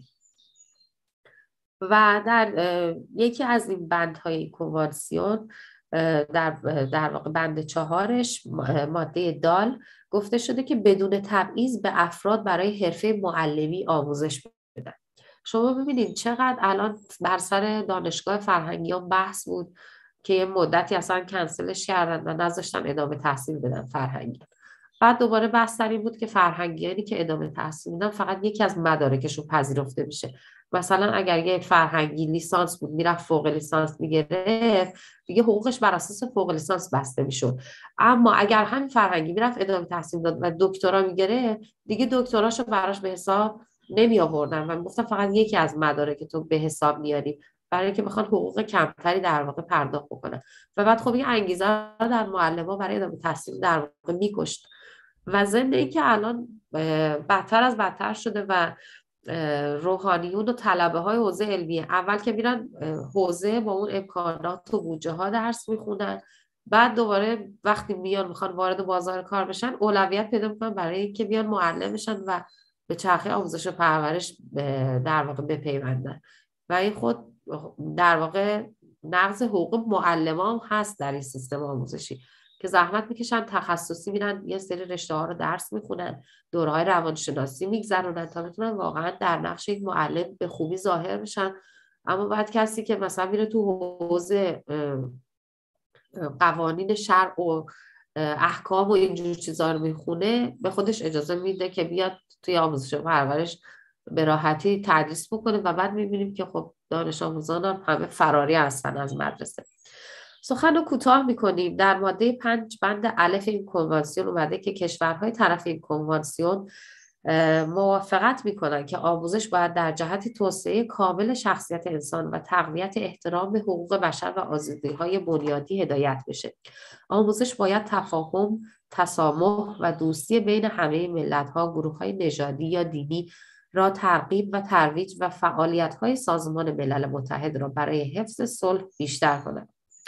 و در یکی از این بندهای کنوانسیون در واقع بند 4 ماده دال گفته شده که بدون تبعیض به افراد برای حرفه معلمی آموزش بدن. شما ببینید چقدر الان بر سر دانشگاه فرهنگیان بحث بود که یه مدتی اصلا کنسلش کردن و نذاشتن ادامه تحصیل بدن فرهنگیان. بعد دوباره بحث سر این بود که فرهنگیانی که ادامه تحصیل میدن فقط یکی از مدارکشون پذیرفته میشه. مثلا اگر یه فرهنگی لیسانس بود میرفت فوق لیسانس میگرفت، دیگه حقوقش بر اساس فوق لیسانس بسته میشد. اما اگر همین فرهنگی میرفت ادامه تحصیل داد و دکترا میگرفت، دیگه دکتراشو براش به حساب نمی آوردن و میگفتن فقط یکی از مدارک تو به حساب میاری، برای اینکه بخوان حقوق کمتری در واقع پرداخت بکنن. و بعد خب این انگیزه رو در معلم‌ها برای ادامه تحصیل در واقع میکشت. و ضمن اینکه الان بدتر از بدتر شده و روحانیون و طلبه های حوزه علمیه اول که میرن حوزه با اون امکانات و بودجه ها درس میخونن، بعد دوباره وقتی میان میخوان وارد بازار کار بشن اولویت پیدا میکنن برای اینکه بیان معلم بشن و به چرخه آموزش و پرورش در واقع بپیوندن. و این خود در واقع نقض حقوق معلمان هست در این سیستم آموزشی که زحمت میکشن، تخصصی میرن یه سری رشته ها رو درس میخونن، دوره‌های روانشناسی میگذرونن تا بتونن واقعا در نقش یک معلم به خوبی ظاهر بشن. اما بعد کسی که مثلا میره تو حوزه قوانین شرع و احکام و اینجور چیزا رو میخونه، به خودش اجازه میده که بیاد توی آموزش و پرورش به راحتی تدریس بکنه و بعد میبینیم که خب دانش آموزان هم همه فراری هستن از مدرسه. سخن رو کوتاه میکنیم. در ماده 5 بند الف این کنوانسیون اومده که کشورهای طرف این کنوانسیون موافقت میکنن که آموزش باید در جهت توسعه کامل شخصیت انسان و تقویت احترام به حقوق بشر و آزادی‌های بنیادی هدایت بشه. آموزش باید تفاهم، تسامح و دوستی بین همه ملت‌ها، گروه‌های نژادی یا دینی را ترغیب و ترویج و فعالیت‌های سازمان ملل متحد را برای حفظ صلح بیشتر کند.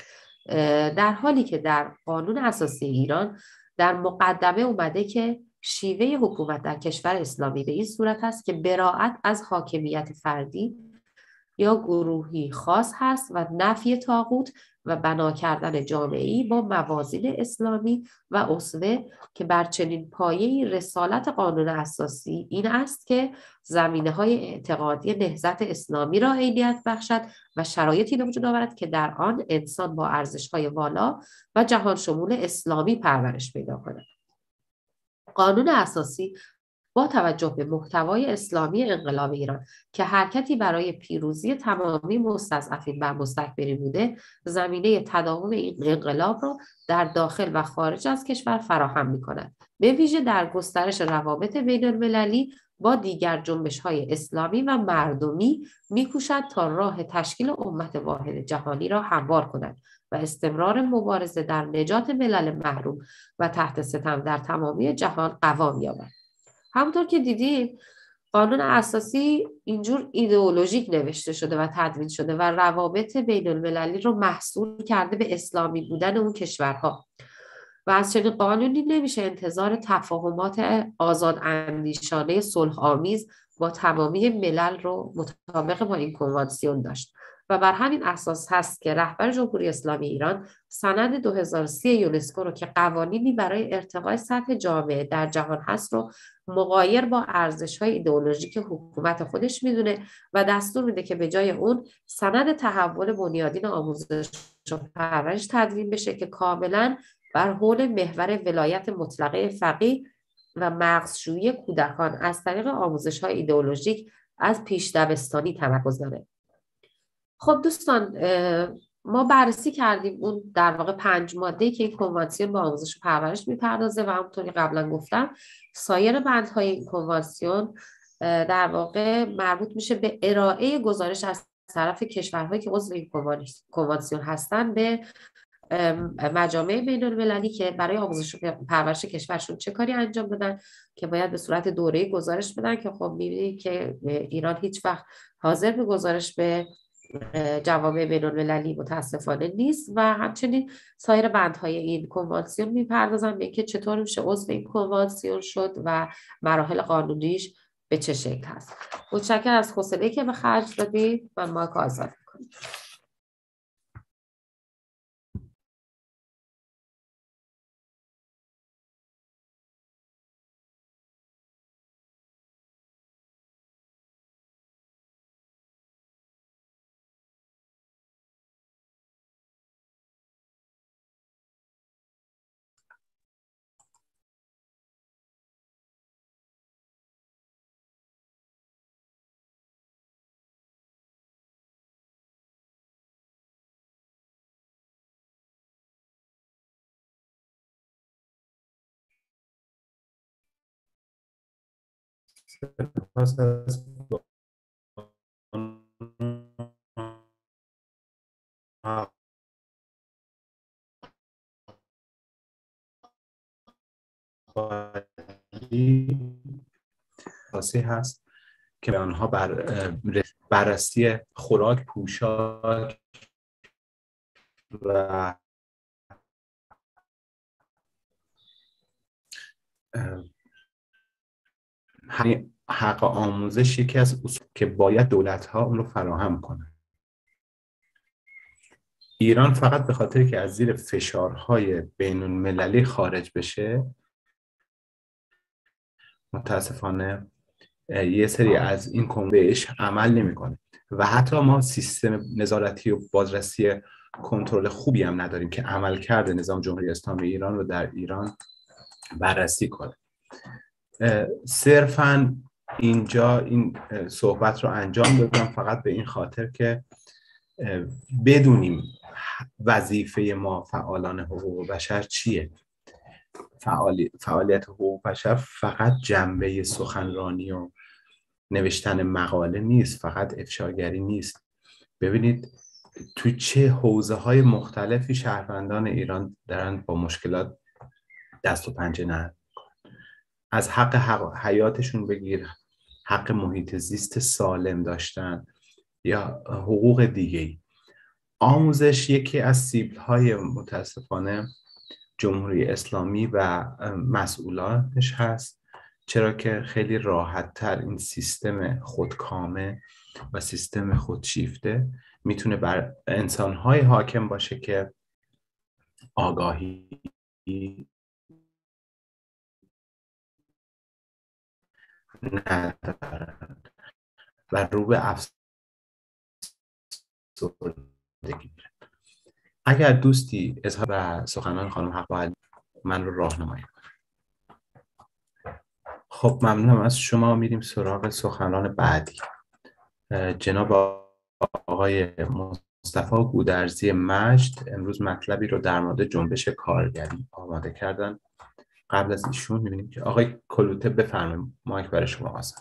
در حالی که در قانون اساسی ایران در مقدمه اومده که شیوه حکومت در کشور اسلامی به این صورت است که براءت از حاکمیت فردی یا گروهی خاص هست و نفی طاغوت و بنا کردن جامعه‌ای با موازین اسلامی و اسوه که بر چنین پایه‌ای رسالت قانون اساسی این است که زمینه‌های اعتقادی نهضت اسلامی را عینیت بخشد و شرایطی به وجود آورد که در آن انسان با ارزش‌های والا و جهان شمول اسلامی پرورش پیدا کند. قانون اساسی با توجه به محتوای اسلامی انقلاب ایران که حرکتی برای پیروزی تمامی مستضعفین و مستکبرین بوده، زمینه تداوم این انقلاب را در داخل و خارج از کشور فراهم می‌کند. به ویژه در گسترش روابط بین‌المللی با دیگر جنبش‌های اسلامی و مردمی می‌کوشد تا راه تشکیل امت واحد جهانی را هموار کند و استمرار مبارزه در نجات ملل محروم و تحت ستم در تمامی جهان قوام یابد. همونطور که دیدیم قانون اساسی اینجور ایدئولوژیک نوشته شده و تدوین شده و روابط بین المللی رو محصور کرده به اسلامی بودن اون کشورها و از چنین قانونی نمیشه انتظار تفاهمات آزاد اندیشانه صلح آمیز با تمامی ملل رو مطابق با این کنوانسیون داشت و بر همین اساس هست که رهبر جمهوری اسلامی ایران سند 2030 یونسکو رو که قوانینی برای ارتقای سطح جامعه در جهان هست رو مغایر با ارزش‌های ایدئولوژیک حکومت خودش میدونه و دستور میده که به جای اون سند تحول بنیادین آموزش و پرورش تدوین بشه که کاملا بر حول محور ولایت مطلقه فقیه و مغزشویی کودکان از طریق آموزش‌های ایدئولوژیک از پیش دبستانی تمرکز داره. خب دوستان، ما بررسی کردیم اون در واقع 5 ماده‌ای که این کنوانسیون به آموزش و پرورش میپردازه و همونطوری قبلا گفتم سایر بندهای این کنوانسیون در واقع مربوط میشه به ارائه گزارش از طرف کشورهایی که عضو این کنوانسیون هستن به مجامع بین‌المللی که برای آموزش و پرورش کشورشون چه کاری انجام دادن که باید به صورت دوره‌ای گزارش بدن که خب می‌بینید که ایران هیچ وقت حاضر به گزارش به جوامع بین‌المللی متاسفانه نیست و همچنین سایر بندهای این کنوانسیون میپردازن به اینکه چطور میشه عضو این کنوانسیون شد و مراحل قانونیش به چه شکل هست. متشکرم از حوصله‌ای که به خرج دادید. من مایک آزاد می‌کنم. سپاس از خاصی هست که به آنها بررسی خوراک، پوشاک و همین حق آموزش یکی از اصول که باید دولت‌ها اون رو فراهم کنن. ایران فقط به خاطر که از زیر فشارهای بین‌المللی خارج بشه متاسفانه یه سری از این کنوانسیون عمل نمی‌کنه و حتی ما سیستم نظارتی و بازرسی کنترل خوبی هم نداریم که عملکرد نظام جمهوری اسلامی ایران رو در ایران بررسی کنه. صرفاً اینجا این صحبت رو انجام دادم فقط به این خاطر که بدونیم وظیفه ما فعالان حقوق بشر چیه. فعالیت حقوق بشر فقط جنبه سخنرانی و نوشتن مقاله نیست، فقط افشاگری نیست. ببینید تو چه حوزه‌های مختلفی شهروندان ایران دارن با مشکلات دست و پنجه نرم، از حق حیاتشون بگیر، حق محیط زیست سالم داشتن یا حقوق دیگه‌ای. آموزش یکی از سیبل‌های متاسفانه جمهوری اسلامی و مسئولانش هست، چرا که خیلی راحت‌تر این سیستم خودکامه و سیستم خودشیفته میتونه بر انسان‌های حاکم باشه که آگاهی ندارن و رو به افسردگی میرن. اگر دوستی اظهار و سخنان خانم حق من رو راهنمایی کنه. خب ممنونم از شما. میریم سراغ سخنان بعدی. جناب آقای مصطفی گودرزی مجد امروز مطلبی رو در مورد جنبش کارگری آماده کردن. قبل از ایشون می‌بینیم که آقای کلوته بفرمایید، مایک برای شما آزاد.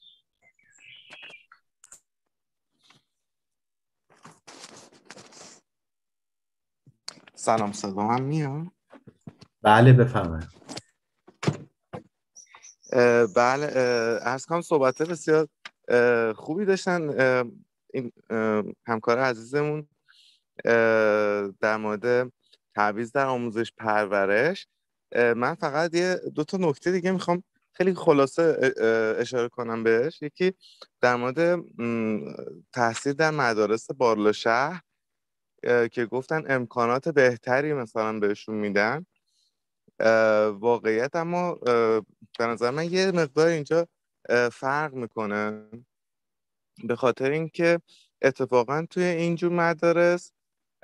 سلام، صدا من میاد؟ بله بفرمایید. بله، عرض کنم صحبت بسیار خوبی داشتن این همکار عزیزمون در مورد تعویض در آموزش پرورش. من فقط 2 تا نکته دیگه میخوام خیلی خلاصه اشاره کنم بهش. یکی در مورد تحصیل در مدارس بارلاشهر که گفتن امکانات بهتری مثلا بهشون میدن. واقعیت اما به نظر من یه مقدار اینجا فرق میکنه، به خاطر اینکه اتفاقا توی اینجور مدارس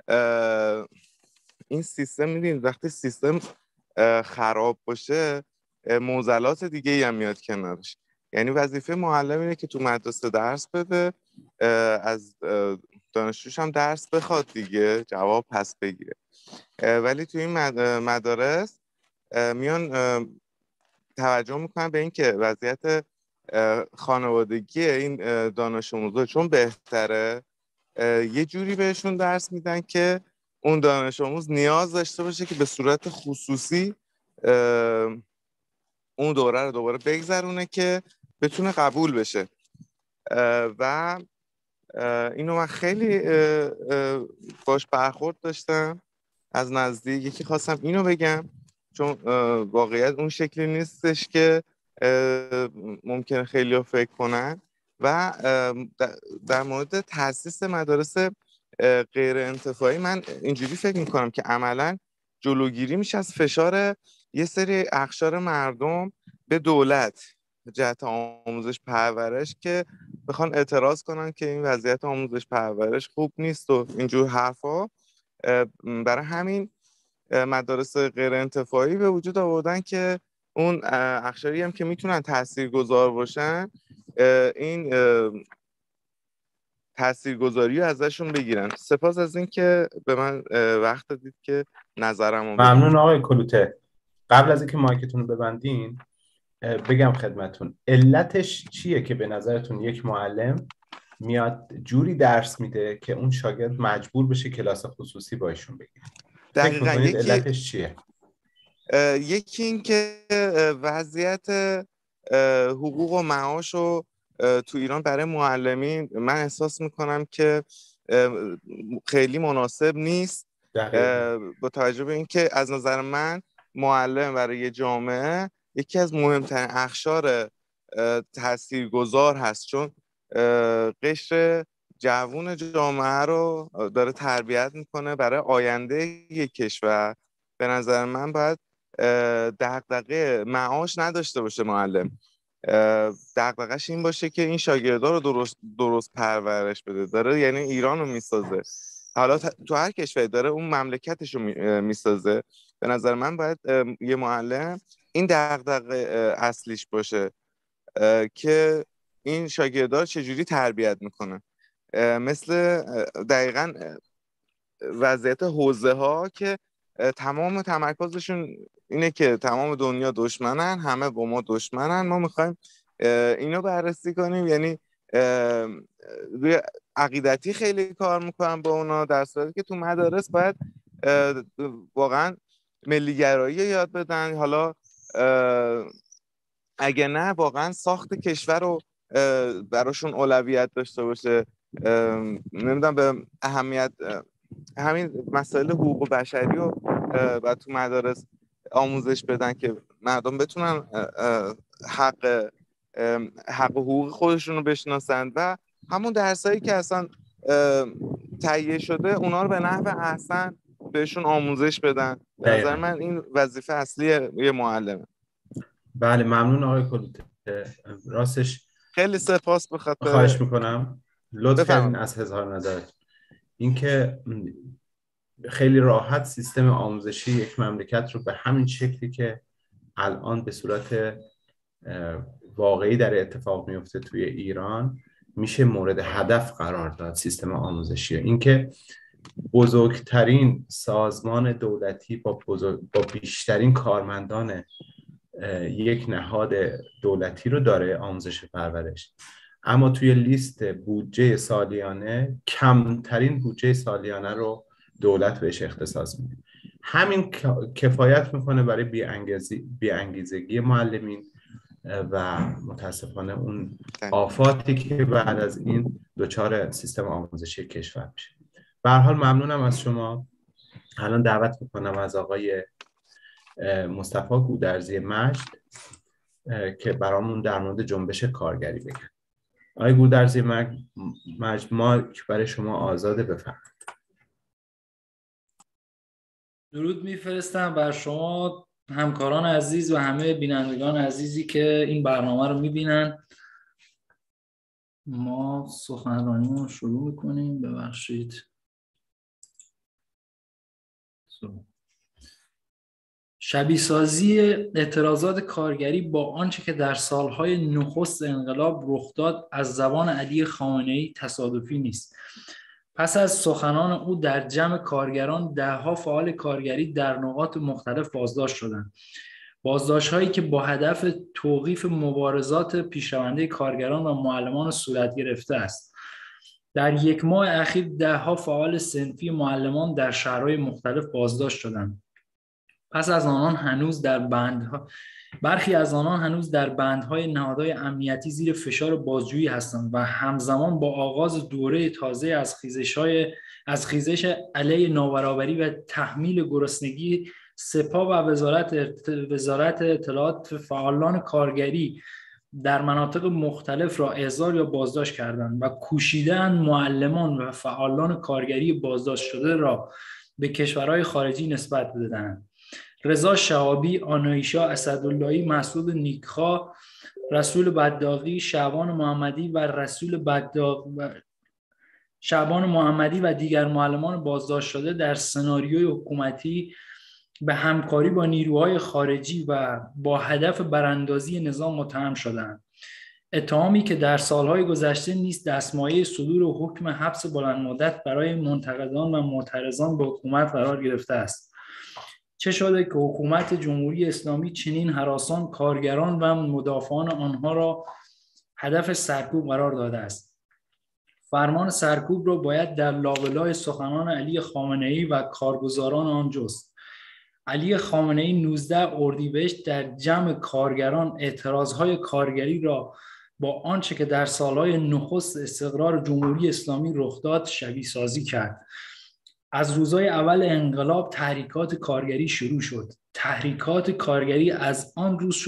این سیستم، میدین وقتی سیستم خراب باشه معضلات دیگه ای هم میاد کنارش. یعنی وظیفه معلم اینه که تو مدرسه درس بده، از دانشجوش هم درس بخواد دیگه، جواب پس بگیره. ولی تو این مدارس میان توجه میکنن به این که وضعیت خانوادگی این دانش آموزا چون بهتره، یه جوری بهشون درس میدن که اون دانش آموز نیاز داشته باشه که به صورت خصوصی اون دوره رو دوباره بگذرونه که بتونه قبول بشه. و اینو من خیلی باش برخورد داشتم از نزدیک. یکی خواستم اینو بگم چون واقعیت اون شکلی نیستش که ممکنه خیلی ها فکر کنن. و در مورد تأسیس مدارس غیر انتفاعی من اینجوری فکر میکنم که عملاً جلوگیری میشه از فشار یه سری اقشار مردم به دولت جهت آموزش پرورش که بخوان اعتراض کنن که این وضعیت آموزش پرورش خوب نیست و اینجور حرفا. برای همین مدارس غیر انتفاعی به وجود آوردن که اون اقشاری هم که میتونن تاثیرگذار باشن این تاثیرگذاری رو ازشون بگیرن. سپاس از این که به من وقت دادید که نظرمو بگم. ممنون آقای کلوته. قبل از اینکه مایکتون رو ببندین بگم خدمتون علتش چیه که به نظرتون یک معلم میاد جوری درس میده که اون شاگرد مجبور بشه کلاس خصوصی با ایشون بگیره؟ فکر می‌کنید علتش چیه؟ یکی این که وضعیت حقوق و معاش رو تو ایران برای معلمین من احساس میکنم که خیلی مناسب نیست، با توجه به اینکه از نظر من معلم برای یه جامعه یکی از مهمترین اقشار تاثیرگذار هست، چون قشر جوون جامعه رو داره تربیت میکنه برای آینده یک کشور. به نظر من باید دغدغه معاش نداشته باشه معلم، دغدغه‌اش این باشه که این شاگردا رو درست پرورش بده. داره یعنی ایران رو میسازه، حالا تو هر کشوری داره اون مملکتش رو میسازه. به نظر من باید یه معلم این دغدغه اصلیش باشه که این شاگردا رو چجوری تربیت میکنه. مثل دقیقاً وضعیت حوزه ها که تمام تمرکزشون اینه که تمام دنیا دشمنن، همه با ما دشمنن، ما میخوایم اینو بررسی کنیم. یعنی روی عقیدتی خیلی کار میکنن با اونا، در صورتی که تو مدارس باید واقعا ملیگرایی یاد بدن. حالا اگه نه واقعا ساخت کشور رو براشون اولویت داشته باشه. نمیدونم به اهمیت همین مسائل حقوق بشری رو باید تو مدارس آموزش بدن که مردم بتونن حق و حقوق خودشون رو بشناسن و همون درسایی که اصلا تهیه شده اونا رو به نحو احسن بهشون آموزش بدن. به نظر من این وظیفه اصلی یه معلمه. بله ممنون آقای کلوته. راستش خیلی سپاس بخاطر خواهش میکنم لطف کردین از هزار نظرت. اینکه خیلی راحت سیستم آموزشی یک مملکت رو به همین شکلی که الان به صورت واقعی در اتفاق میفته توی ایران میشه مورد هدف قرار داد. سیستم آموزشی اینکه بزرگترین سازمان دولتی با بیشترین کارمندان یک نهاد دولتی رو داره آموزش پرورش، اما توی لیست بودجه سالیانه کمترین بودجه سالیانه رو دولت بهش اختصاص میده. همین کفایت میکنه برای بی‌انگیزگی معلمین و متاسفانه اون آفاتی که بعد از این دچار سیستم آموزشی کشور میشه. به هر حال ممنونم از شما. الان دعوت میکنم از آقای مصطفی گودرزی مجد که برامون در مورد جنبش کارگری بگن. آقای گودرزی مایک برای شما آزاده، بفرمایید. درود میفرستم بر شما همکاران عزیز و همه بینندگان عزیزی که این برنامه رو میبینن. ما سخنرانیمون شروع میکنیم. ببخشید. شبیه سازی اعتراضات کارگری با آنچه که در سالهای نخست انقلاب رخ داد از زبان علی خامنه‌ای تصادفی نیست. پس از سخنان او در جمع کارگران، ده‌ها فعال کارگری در نقاط مختلف بازداشت شدند. بازداشت‌هایی که با هدف توقیف مبارزات پیشرونده کارگران و معلمان صورت گرفته است. در یک ماه اخیر ده‌ها فعال صنفی معلمان در شهرهای مختلف بازداشت شدند. پس از آنان هنوز در بندها برخی از آنان هنوز در بندهای نهادهای امنیتی زیر فشار بازجویی هستند و همزمان با آغاز دوره تازه از خیزش علیه نابرابری و تحمیل گرسنگی، سپاه و وزارت اطلاعات فعالان کارگری در مناطق مختلف را احضار یا بازداشت کردند و کوشیدند معلمان و فعالان کارگری بازداشت شده را به کشورهای خارجی نسبت بدهند. رضا شهابی، آنایشا اسداللهی، مسعود نیکخواه، رسول بداغی، شعبان محمدی و دیگر معلمان بازداشت شده در سناریوی حکومتی به همکاری با نیروهای خارجی و با هدف براندازی نظام متهم شدند. اتهامی که در سالهای گذشته نیز دستمایه صدور حکم حبس بلند مدت برای منتقدان و معترضان به حکومت قرار گرفته است. چه شده که حکومت جمهوری اسلامی چنین هراسان کارگران و مدافعان آنها را هدف سرکوب قرار داده است؟ فرمان سرکوب را باید در لابلای سخنان علی خامنه‌ای و کارگزاران آن جست. علی خامنه‌ای 19 اردیبهشت در جمع کارگران اعتراضهای کارگری را با آنچه که در سالهای نخست استقرار جمهوری اسلامی رخ داد شبیه سازی کرد. از روزهای اول انقلاب تحریکات کارگری شروع شد. تحریکات کارگری از آن روز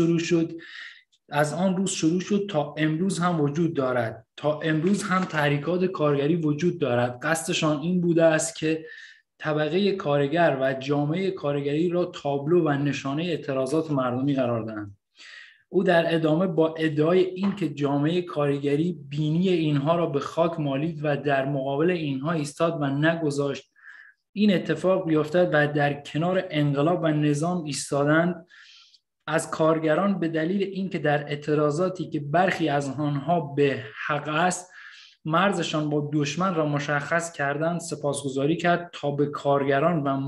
شروع شد تا امروز هم وجود دارد. تا امروز هم تحریکات کارگری وجود دارد. قصدشان این بوده است که طبقه کارگر و جامعه کارگری را تابلو و نشانه اعتراضات مردمی قرار دهند. او در ادامه با ادعای این که جامعه کارگری بینی اینها را به خاک مالید و در مقابل اینها ایستاد و نگذاشت این اتفاق بیفتد و در کنار انقلاب و نظام ایستادند، از کارگران به دلیل اینکه در اعتراضاتی که برخی از آنها به حق است مرزشان با دشمن را مشخص کردند سپاسگزاری کرد تا به کارگران و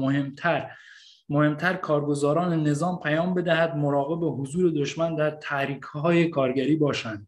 مهمتر کارگزاران نظام پیام بدهد مراقب حضور دشمن در تحریک‌های کارگری باشند.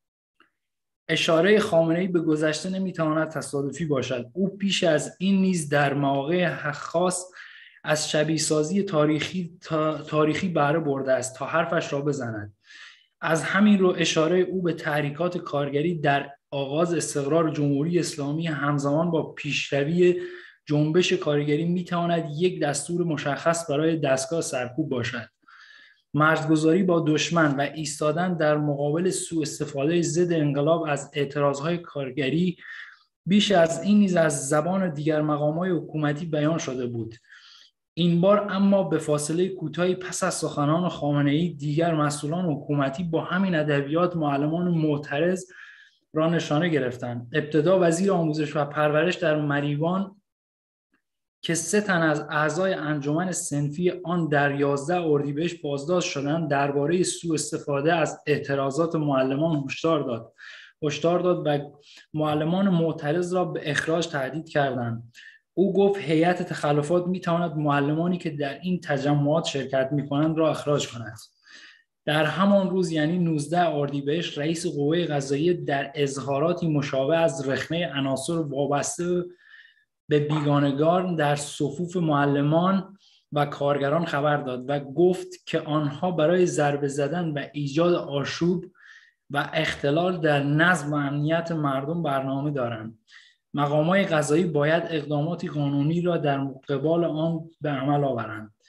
اشاره خامنه‌ای به گذشته نمیتواند تصادفی باشد. او پیش از این نیز در مواقع خاص از شبیه سازی تاریخی بهره برده است تا حرفش را بزند. از همین رو اشاره او به تحریکات کارگری در آغاز استقرار جمهوری اسلامی همزمان با پیشروی جنبش کارگری میتواند یک دستور مشخص برای دستگاه سرکوب باشد. مرزگذاری با دشمن و ایستادن در مقابل سوء استفاده ضد انقلاب از اعتراضهای کارگری بیش از این نیز از زبان دیگر مقامات حکومتی بیان شده بود. این بار اما به فاصله کوتاهی پس از سخنان خامنه‌ای دیگر مسئولان حکومتی با همین ادبیات معلمان معترض را نشانه گرفتند. ابتدا وزیر آموزش و پرورش در مریوان که 3 تن از اعضای انجمن صنفی آن در 11 اردیبهشت بازداشت شدند درباره سوء استفاده از اعتراضات معلمان هشدار داد و معلمان معترض را به اخراج تهدید کردند. او گفت هیئت تخلفات میتواند معلمانی که در این تجمعات شرکت میکنند را اخراج کند. در همان روز یعنی 19 اردیبهشت رئیس قوه قضاییه در اظهاراتی مشابه از رخنه عناصر وابسته به بیگانگان در صفوف معلمان و کارگران خبر داد و گفت که آنها برای ضربه زدن و ایجاد آشوب و اختلال در نظم و امنیت مردم برنامه دارند. مقامات قضایی باید اقداماتی قانونی را در مقابل آن به عمل آورند.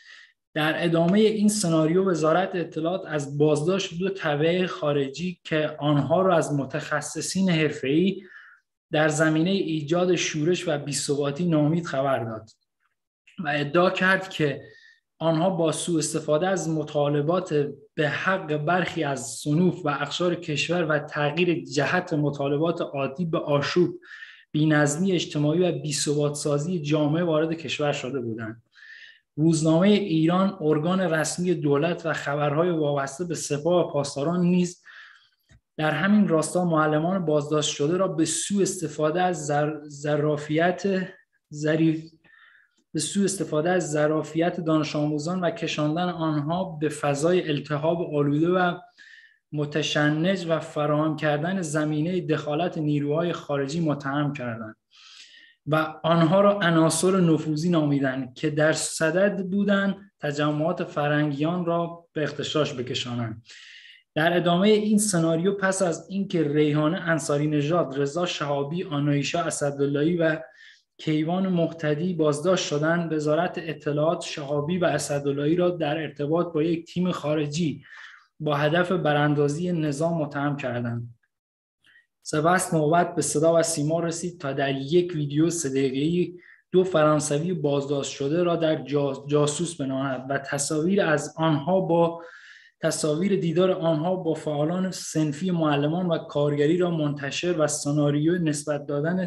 در ادامه این سناریو وزارت اطلاعات از بازداشت 2 تبع خارجی که آنها را از متخصصین حرفه‌ای در زمینه ایجاد شورش و بی‌ثباتی نامید خبر داد و ادعا کرد که آنها با سوء استفاده از مطالبات به حق برخی از صنوف و اقشار کشور و تغییر جهت مطالبات عادی به آشوب، بی‌نظمی اجتماعی و بی‌ثبات سازی جامعه وارد کشور شده بودند. روزنامه ایران، ارگان رسمی دولت و خبرهای وابسته به سپاه و پاسداران نیز در همین راستا معلمان بازداشت شده را به سوء استفاده از ظرافیت دانش آموزان و کشاندن آنها به فضای التهاب آلوده و متشنج و فراهم کردن زمینه دخالت نیروهای خارجی متهم کردند و آنها را عناصر نفوذی نامیدند که در صدد بودند تجمعات فرهنگیان را به اغتشاش بکشانند. در ادامه این سناریو پس از اینکه ریحانه انصاری نژاد، رضا شهابی، آنایشا اسداللهی و کیوان مهتدی بازداشت شدند، وزارت اطلاعات شهابی و اسداللهی را در ارتباط با یک تیم خارجی با هدف براندازی نظام متهم کردند. سپس نوبت به صدا و سیما رسید تا در یک ویدیو 3 دقیقه‌ای 2 فرانسوی بازداشت شده را در جاسوس بنامد و تصاویر دیدار آنها با فعالان صنفی معلمان و کارگری را منتشر و سناریو نسبت دادن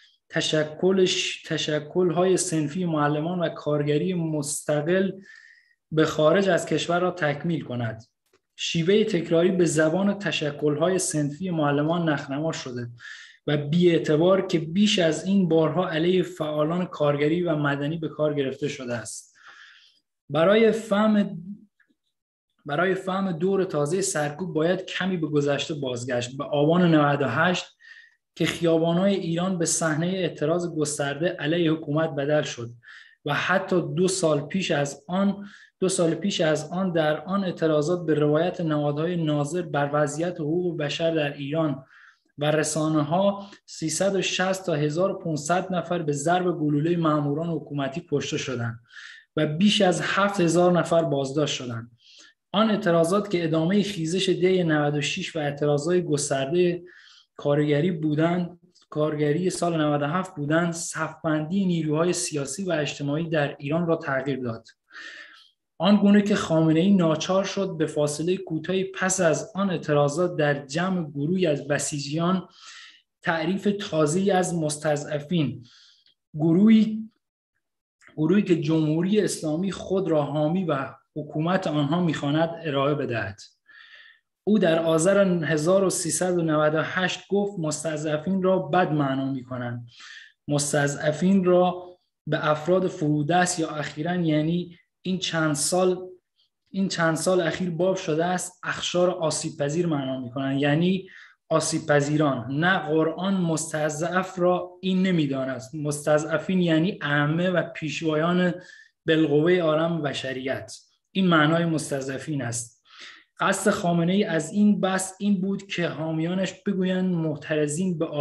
تشکل‌های صنفی معلمان و کارگری مستقل به خارج از کشور را تکمیل کند. شیوه تکراری به زبان تشکل‌های صنفی معلمان نخنما شده و بی‌اعتبار که بیش از این بارها علیه فعالان کارگری و مدنی به کار گرفته شده است. برای فهم دور تازه سرکوب باید کمی به گذشته بازگشت، به آبان 98 که خیابان‌های ایران به صحنه اعتراض گسترده علیه حکومت بدل شد و حتی 2 سال پیش از آن در آن اعتراضات به روایت نهادهای ناظر بر وضعیت حقوق بشر در ایران و رسانه‌ها 360 تا 1500 نفر به ضرب گلوله ماموران حکومتی کشته شدند و بیش از 7000 نفر بازداشت شدند. آن اعتراضات که ادامه خیزش دی 96 و اعتراضات گسترده کارگری سال 97 بودند، صف‌بندی نیروهای سیاسی و اجتماعی در ایران را تغییر داد. آنگونه که خامنه‌ای ناچار شد به فاصله کوتاهی پس از آن اعتراضات در جمع گروهی از بسیجیان تعریف تازه‌ای از مستضعفین، گروهی که جمهوری اسلامی خود را حامی و حکومت آنها می‌خواند ارائه بدهد. او در آذر 1398 گفت مستضعفین را بد معنا می‌کنند. مستضعفین را به افراد فرودست یا اخیراً، یعنی این چند سال اخیر باب شده است، اخشار آسیب پذیر معنا می‌کنند، یعنی آسیب پذیران. نه قرآن مستضعف را این نمی‌داند. مستضعفین یعنی ائمه و پیشوایان بالقوه عالم بشریت. این معنای مستضعفین است. قصد خامنه‌ای از این بحث این بود که حامیانش بگویند معترضین به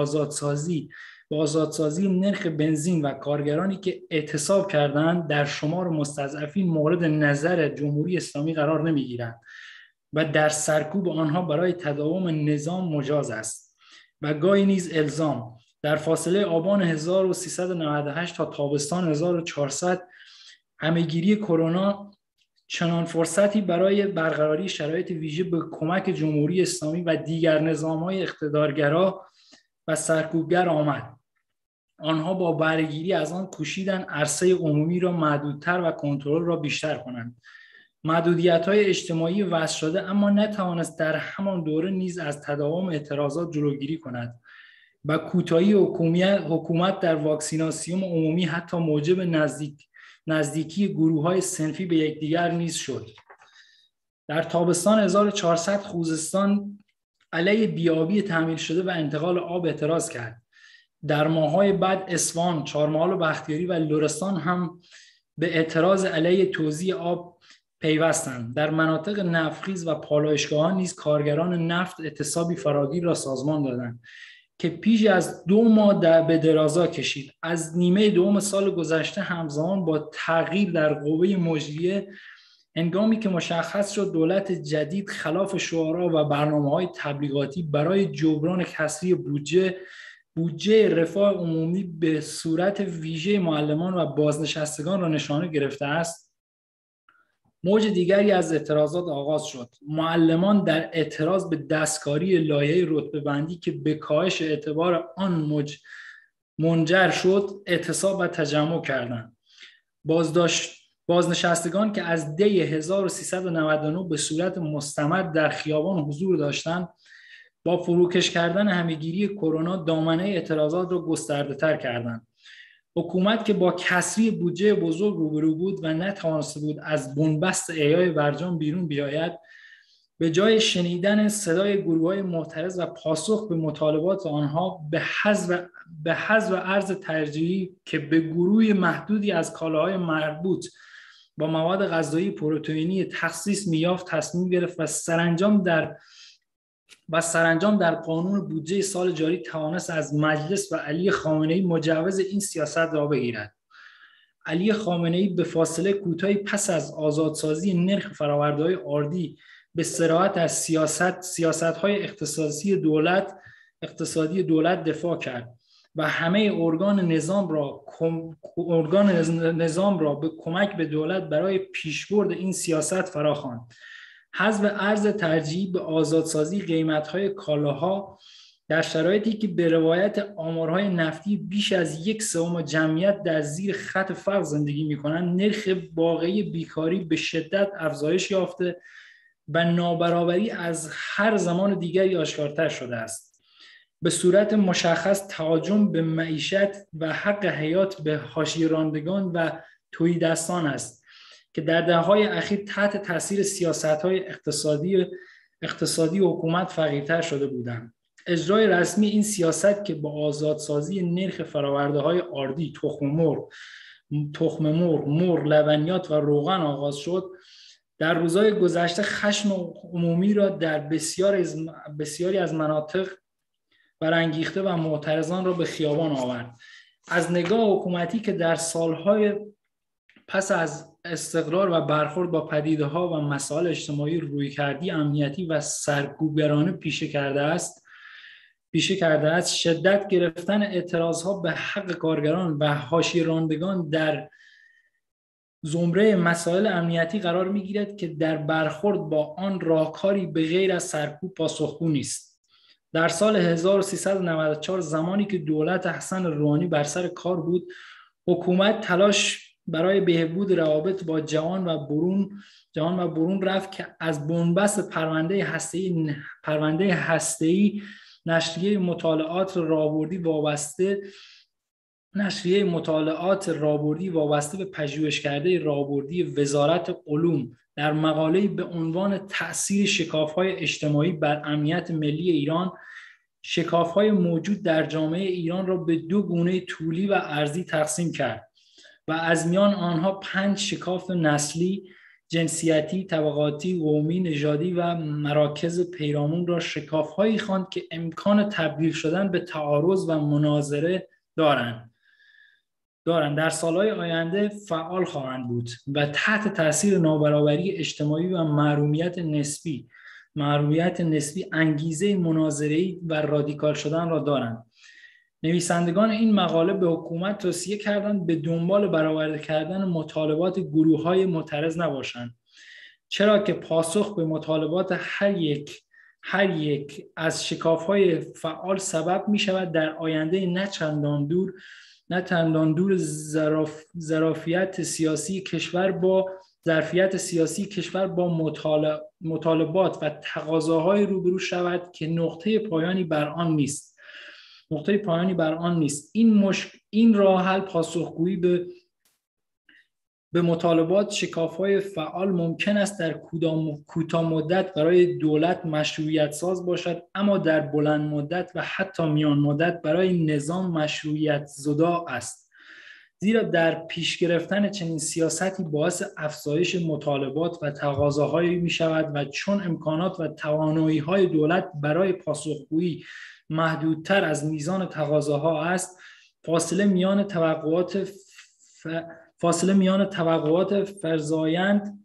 آزادسازی نرخ بنزین و کارگرانی که اعتصاب کردند در شمار مستضعفین مورد نظر جمهوری اسلامی قرار نمی‌گیرند و در سرکوب آنها برای تداوم نظام مجاز است و گاهی نیز الزام. در فاصله آبان 1398 تا تابستان 1400 همه‌گیری کرونا چنان فرصتی برای برقراری شرایط ویژه به کمک جمهوری اسلامی و دیگر نظام‌های اقتدارگرا و سرکوبگر آمد. آنها با بهره‌گیری از آن کوشیدند عرصه عمومی را محدودتر و کنترل را بیشتر کنند. محدودیت‌های اجتماعی وضع شده اما نتوانست در همان دوره نیز از تداوم اعتراضات جلوگیری کند و کوتاهی حکومت در واکسیناسیون عمومی حتی موجب نزدیکی گروه‌های صنفی به یکدیگر نیز شد. در تابستان 1400 خوزستان علیه بیابی تأمین شده و انتقال آب اعتراض کرد. در ماه‌های بعد اصفهان، چهارمحال و بختیاری و لرستان هم به اعتراض علیه توزیع آب پیوستند. در مناطق نفتخیز و پالایشگاه‌ها نیز کارگران نفت اعتصابی فراگیر را سازمان دادند که پیش از 2 ماه به درازا کشید. از نیمه دوم سال گذشته همزمان با تغییر در قوه مجریه هنگامی که مشخص شد دولت جدید خلاف شعارها و برنامه‌های تبلیغاتی برای جبران کسری بودجه رفاه عمومی به صورت ویژه معلمان و بازنشستگان را نشانه گرفته است، موج دیگری از اعتراضات آغاز شد. معلمان در اعتراض به دستکاری لایحه رتبه‌بندی که به کاهش اعتبار آن منجر شد اعتصاب و تجمع کردند. بازنشستگان که از دی 1399 به صورت مستمر در خیابان حضور داشتند، با فروکش کردن همهگیری کرونا دامنه اعتراضات را گسترده‌تر کردند. حکومت که با کسری بودجه بزرگ روبرو بود و نتوانسته بود از بنبست احیای برجام بیرون بیاید، به جای شنیدن صدای گروه‌های معترض و پاسخ به مطالبات آنها به حذف ارز ترجیحی که به گروه محدودی از کالاهای مربوط با مواد غذایی پروتئینی تخصیص می‌یافت تصمیم گرفت و سرانجام در قانون بودجه سال جاری توانست از مجلس و علی خامنه‌ای مجوز این سیاست را بگیرد. علی خامنه‌ای به فاصله کوتاهی پس از آزادسازی نرخ فرآورده‌های آردی به صراحت از سیاست‌های اقتصادی دولت دفاع کرد و همه ارگان نظام را به کمک به دولت برای پیشبرد این سیاست فراخواند. حذف ارز ترجیحی به آزادسازی قیمت‌های کالاها در شرایطی که به روایت آمارهای نفتی بیش از 1/3 جمعیت در زیر خط فقر زندگی می‌کنند، نرخ واقعی بیکاری به شدت افزایش یافته و نابرابری از هر زمان دیگری آشکارتر شده است. به صورت مشخص تهاجم به معیشت و حق حیات به حاشیه‌راندگان و تهیدستان است که در دهه‌های اخیر تحت تاثیر سیاست‌های اقتصادی حکومت فقیرتر شده بودند. اجرای رسمی این سیاست که با آزادسازی نرخ فرآورده‌های آردی، تخم مرغ، لبنیات و روغن آغاز شد، در روزهای گذشته خشم عمومی را در بسیاری از مناطق برانگیخته و معترضان را به خیابان آورد. از نگاه حکومتی که در سالهای پس از استقرار و برخورد با پدیده‌ها و مسائل اجتماعی رویکردی امنیتی و سرکوبگرانه پیشه کرده است، شدت گرفتن اعتراضها به حق کارگران و حاشیه‌راندگان در زمره مسائل امنیتی قرار می‌گیرد که در برخورد با آن راهکاری به غیر از سرکوب پاسخگو نیست. در سال 1394 زمانی که دولت حسن روحانی بر سر کار بود، حکومت تلاش برای بهبود روابط با جهان و برون رفت که از بنبست پرونده هسته‌ای نشریه مطالعات رابردی وابسته به پژوهشکرده رابردی وزارت علوم در مقاله‌ای به عنوان تأثیر شکاف‌های اجتماعی بر امنیت ملی ایران، شکاف‌های موجود در جامعه ایران را به 2 گونه طولی و عرضی تقسیم کرد و از میان آنها 5 شکاف نسلی، جنسیتی، طبقاتی، قومی، نژادی و مراکز پیرامون را شکاف‌هایی خواند که امکان تبدیل شدن به تعارض و مناظره دارند. در سالهای آینده فعال خواهند بود و تحت تاثیر نابرابری اجتماعی و محرومیت نسبی انگیزه مناظره‌ای و رادیکال شدن را دارند. نویسندگان این مقاله به حکومت توصیه کردند به دنبال برآورده کردن مطالبات گروه‌های معترض نباشند، چرا که پاسخ به مطالبات هر یک از شکاف‌های فعال سبب می‌شود در آینده نه چندان دور ظرفیت سیاسی کشور با مطالبات و تقاضاهای روبرو شود که نقطه پایانی بر آن نیست. این راه حل پاسخگویی به مطالبات شکاف‌های فعال ممکن است در کوتاه مدت برای دولت مشروعیت ساز باشد، اما در بلند مدت و حتی میان مدت برای نظام مشروعیت زدا است. زیرا در پیش گرفتن چنین سیاستی باعث افزایش مطالبات و تقاضاهایی می شود و چون امکانات و توانایی‌های دولت برای پاسخگویی محدودتر از میزان تقاضاها است، فاصله میان توقعات فرزایند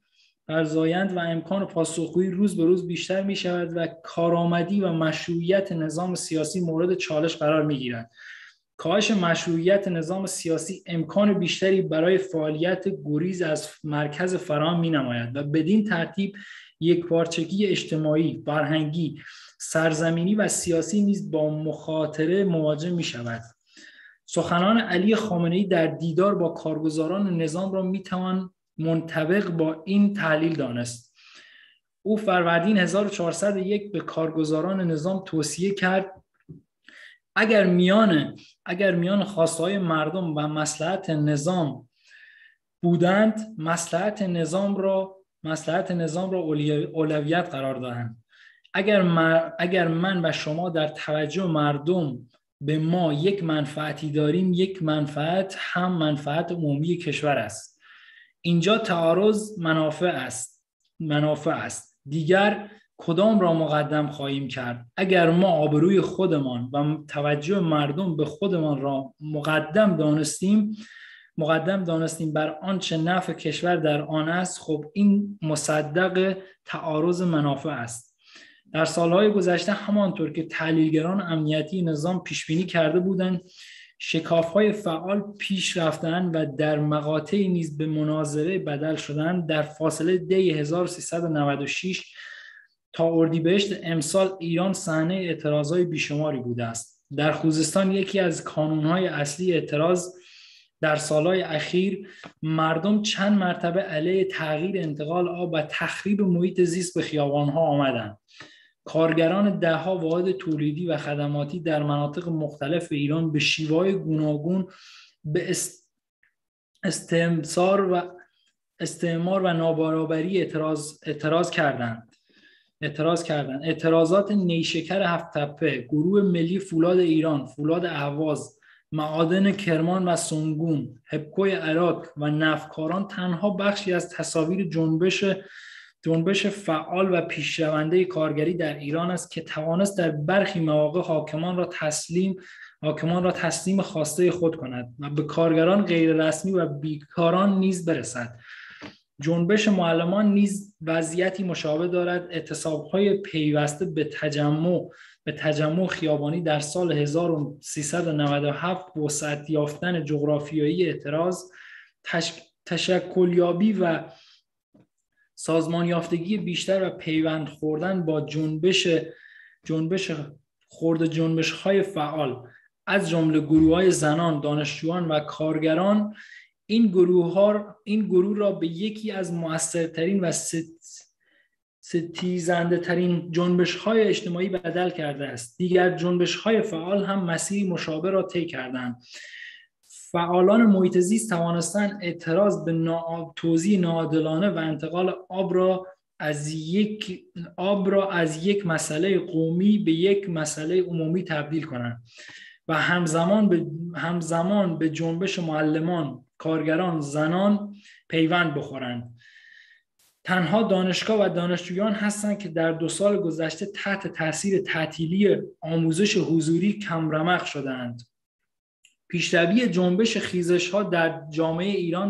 فرزایند و امکان پاسخگویی روز به روز بیشتر می شود و کارآمدی و مشروعیت نظام سیاسی مورد چالش قرار می گیرد. کاهش مشروعیت نظام سیاسی امکان بیشتری برای فعالیت گریز از مرکز فراهم می نماید و بدین ترتیب یکپارچگی اجتماعی، فرهنگی، سرزمینی و سیاسی نیز با مخاطره مواجه می شود. سخنان علی خامنه‌ای در دیدار با کارگزاران نظام را می توان منطبق با این تحلیل دانست. او فروردین 1401 به کارگزاران نظام توصیه کرد اگر میان خواسته‌های مردم و مصلحت نظام بودند، مصلحت نظام را اولویت قرار دهند. اگر من و شما در توجه مردم به ما یک منفعتی داریم، یک منفعت هم منفعت عمومی کشور است. اینجا تعارض منافع است. دیگر کدام را مقدم خواهیم کرد؟ اگر ما آبروی خودمان و توجه مردم به خودمان را مقدم دانستیم بر آنچه نفع کشور در آن است، خب این مصدق تعارض منافع است. در سالهای گذشته همانطور که تحلیلگران امنیتی نظام پیش بینی کرده بودند، شکاف‌های فعال پیش رفتند و در مقاطعی نیز به مناظره بدل شدند. در فاصله دی 1396 تا اردیبهشت امسال ایران صحنه اعتراضهای بیشماری بوده است. در خوزستان یکی از کانونهای اصلی اعتراض در سالهای اخیر، مردم چند مرتبه علیه تغییر انتقال آب و تخریب محیط زیست به خیابانها آمدند. کارگران دهها واحد تولیدی و خدماتی در مناطق مختلف ایران به شیوه‌های گوناگون به استعمار و نابرابری اعتراض کردند. اعتراضات نیشکر هفت‌تپه، گروه ملی فولاد ایران، فولاد اهواز، معادن کرمان و سنگون، هپکوی عراق و نفتکاران تنها بخشی از تصاویر جنبش فعال و پیشرونده کارگری در ایران است که توانست در برخی مواقع حاکمان را تسلیم خواسته خود کند و به کارگران غیررسمی و بیکاران نیز برسد. جنبش معلمان نیز وضعیتی مشابه دارد. اعتصاب‌های پیوسته به تجمع خیابانی در سال 1397 وسعت یافتن جغرافیایی اعتراض، تشکلیابی و سازمان یافتگی بیشتر و پیوند خوردن با جنبش‌های فعال از جمله گروه‌های زنان، دانشجویان و کارگران، این گروه را به یکی از مؤثرترین و ستیزنده ترین جنبش‌های اجتماعی بدل کرده است. دیگر جنبش‌های فعال هم مسیری مشابه را طی کردند. فعالان محیط زیست توانستند اعتراض به توزیع ناعادلانه و انتقال آب را از یک مسئله قومی به یک مسئله عمومی تبدیل کنند و همزمان به جنبش معلمان، کارگران، زنان پیوند بخورند. تنها دانشگاه و دانشجویان هستند که در 2 سال گذشته تحت تاثیر تعطیلی آموزش حضوری کمرمق شدند. پیشروی جنبش خیزش‌ها در جامعه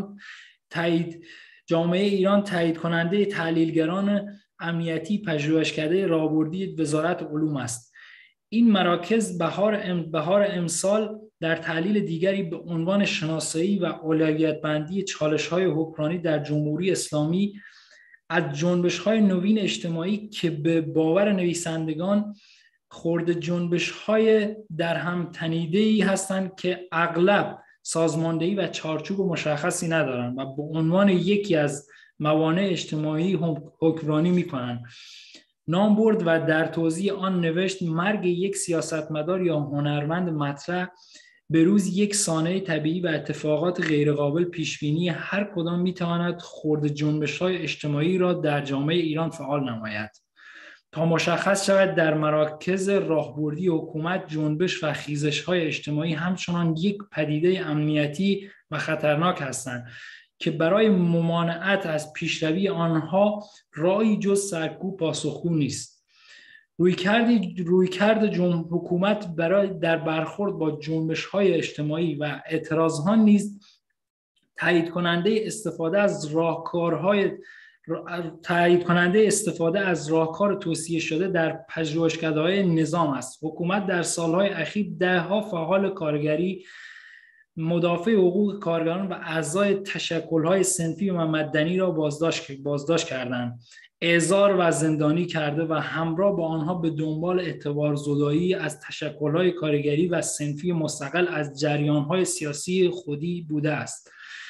ایران تایید کننده تحلیلگران امنیتی پژوهشکده راهبردی وزارت علوم است. این مراکز بهار امسال در تحلیل دیگری به عنوان شناسایی و اولویت‌بندی چالش‌های حکمرانی در جمهوری اسلامی از جنبش‌های نوین اجتماعی که به باور نویسندگان خرد جنبش‌های در هم تنیده‌ای هستند که اغلب سازماندهی و چارچوب مشخصی ندارند و به عنوان یکی از موانع اجتماعی حکمرانی می‌کنند. نام برد و در توضیح آن نوشت: مرگ یک سیاستمدار یا هنرمند مطرح به روز یک صحنه طبیعی و اتفاقات غیرقابل پیشبینی هر کدام می‌تواند خرد جنبش‌های اجتماعی را در جامعه ایران فعال نماید. تا مشخص شود در مراکز راهبردی حکومت جنبش و خیزش‌های اجتماعی همچنان یک پدیده امنیتی و خطرناک هستند که برای ممانعت از پیشروی آنها راهی جز سرکوب پاسخگو نیست. رویکرد حکومت در برخورد با جنبش‌های اجتماعی و اعتراضها نیز تایید کننده استفاده از تایید کننده استفاده از راهکار توصیه شده در پژوهشکده‌های نظام است. حکومت در سالهای اخیر ده‌ها فعال کارگری، مدافع حقوق کارگران و اعضای تشکل‌های صنفی و مدنی را بازداشت کردند، اعزار و زندانی کرده و همراه با آنها به دنبال اعتبارزدایی از تشکل‌های کارگری و صنفی مستقل از جریان‌های سیاسی خودی بوده است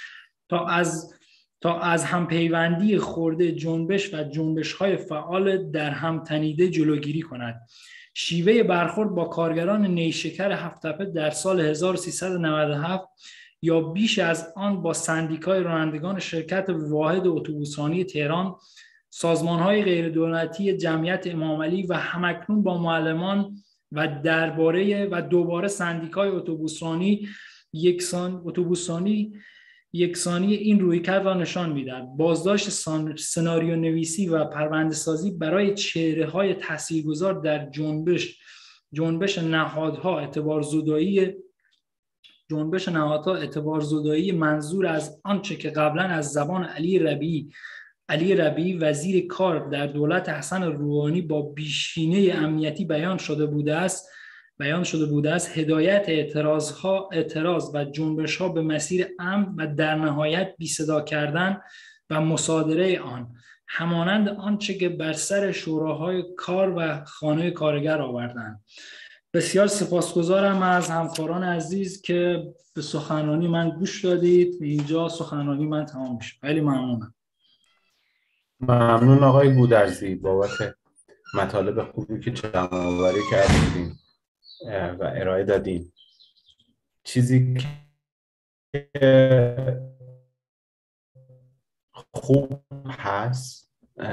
تا از همپیوندی خرده جنبش و جنبش‌های فعال در هم تنیده جلوگیری کند. شیوه برخورد با کارگران نیشکر هفت‌تپه در سال 1397 یا بیش از آن با سندیکای رانندگان شرکت واحد اتوبوسرانی تهران، سازمان‌های غیردولتی جمعیت امامعلی و همکنون با معلمان و دوباره سندیکای یکسانی این رویکرد را نشان می‌دهد. بازداشت سناریو نویسی و پرونده سازی برای چهره‌های تاثیرگذار در جنبش نهادها اعتبارزدایی منظور از آنچه که قبلا از زبان علی ربیعی وزیر کار در دولت حسن روحانی با بیشینه امنیتی بیان شده بوده است، هدایت اعتراض و جنبش‌ها به مسیر امن و در نهایت بی صدا کردن و مصادره آن، همانند آنچه که بر سر شوراهای کار و خانه کارگر آوردند. بسیار سپاسگزارم از همکاران عزیز که به سخنرانی من گوش دادید. اینجا سخنرانی من تمام میشه. خیلی ممنونم. ممنون آقای گودرزی بابت مطالب خوبی که جمع‌آوری کردید و ارائه دادین. چیزی که خوب هست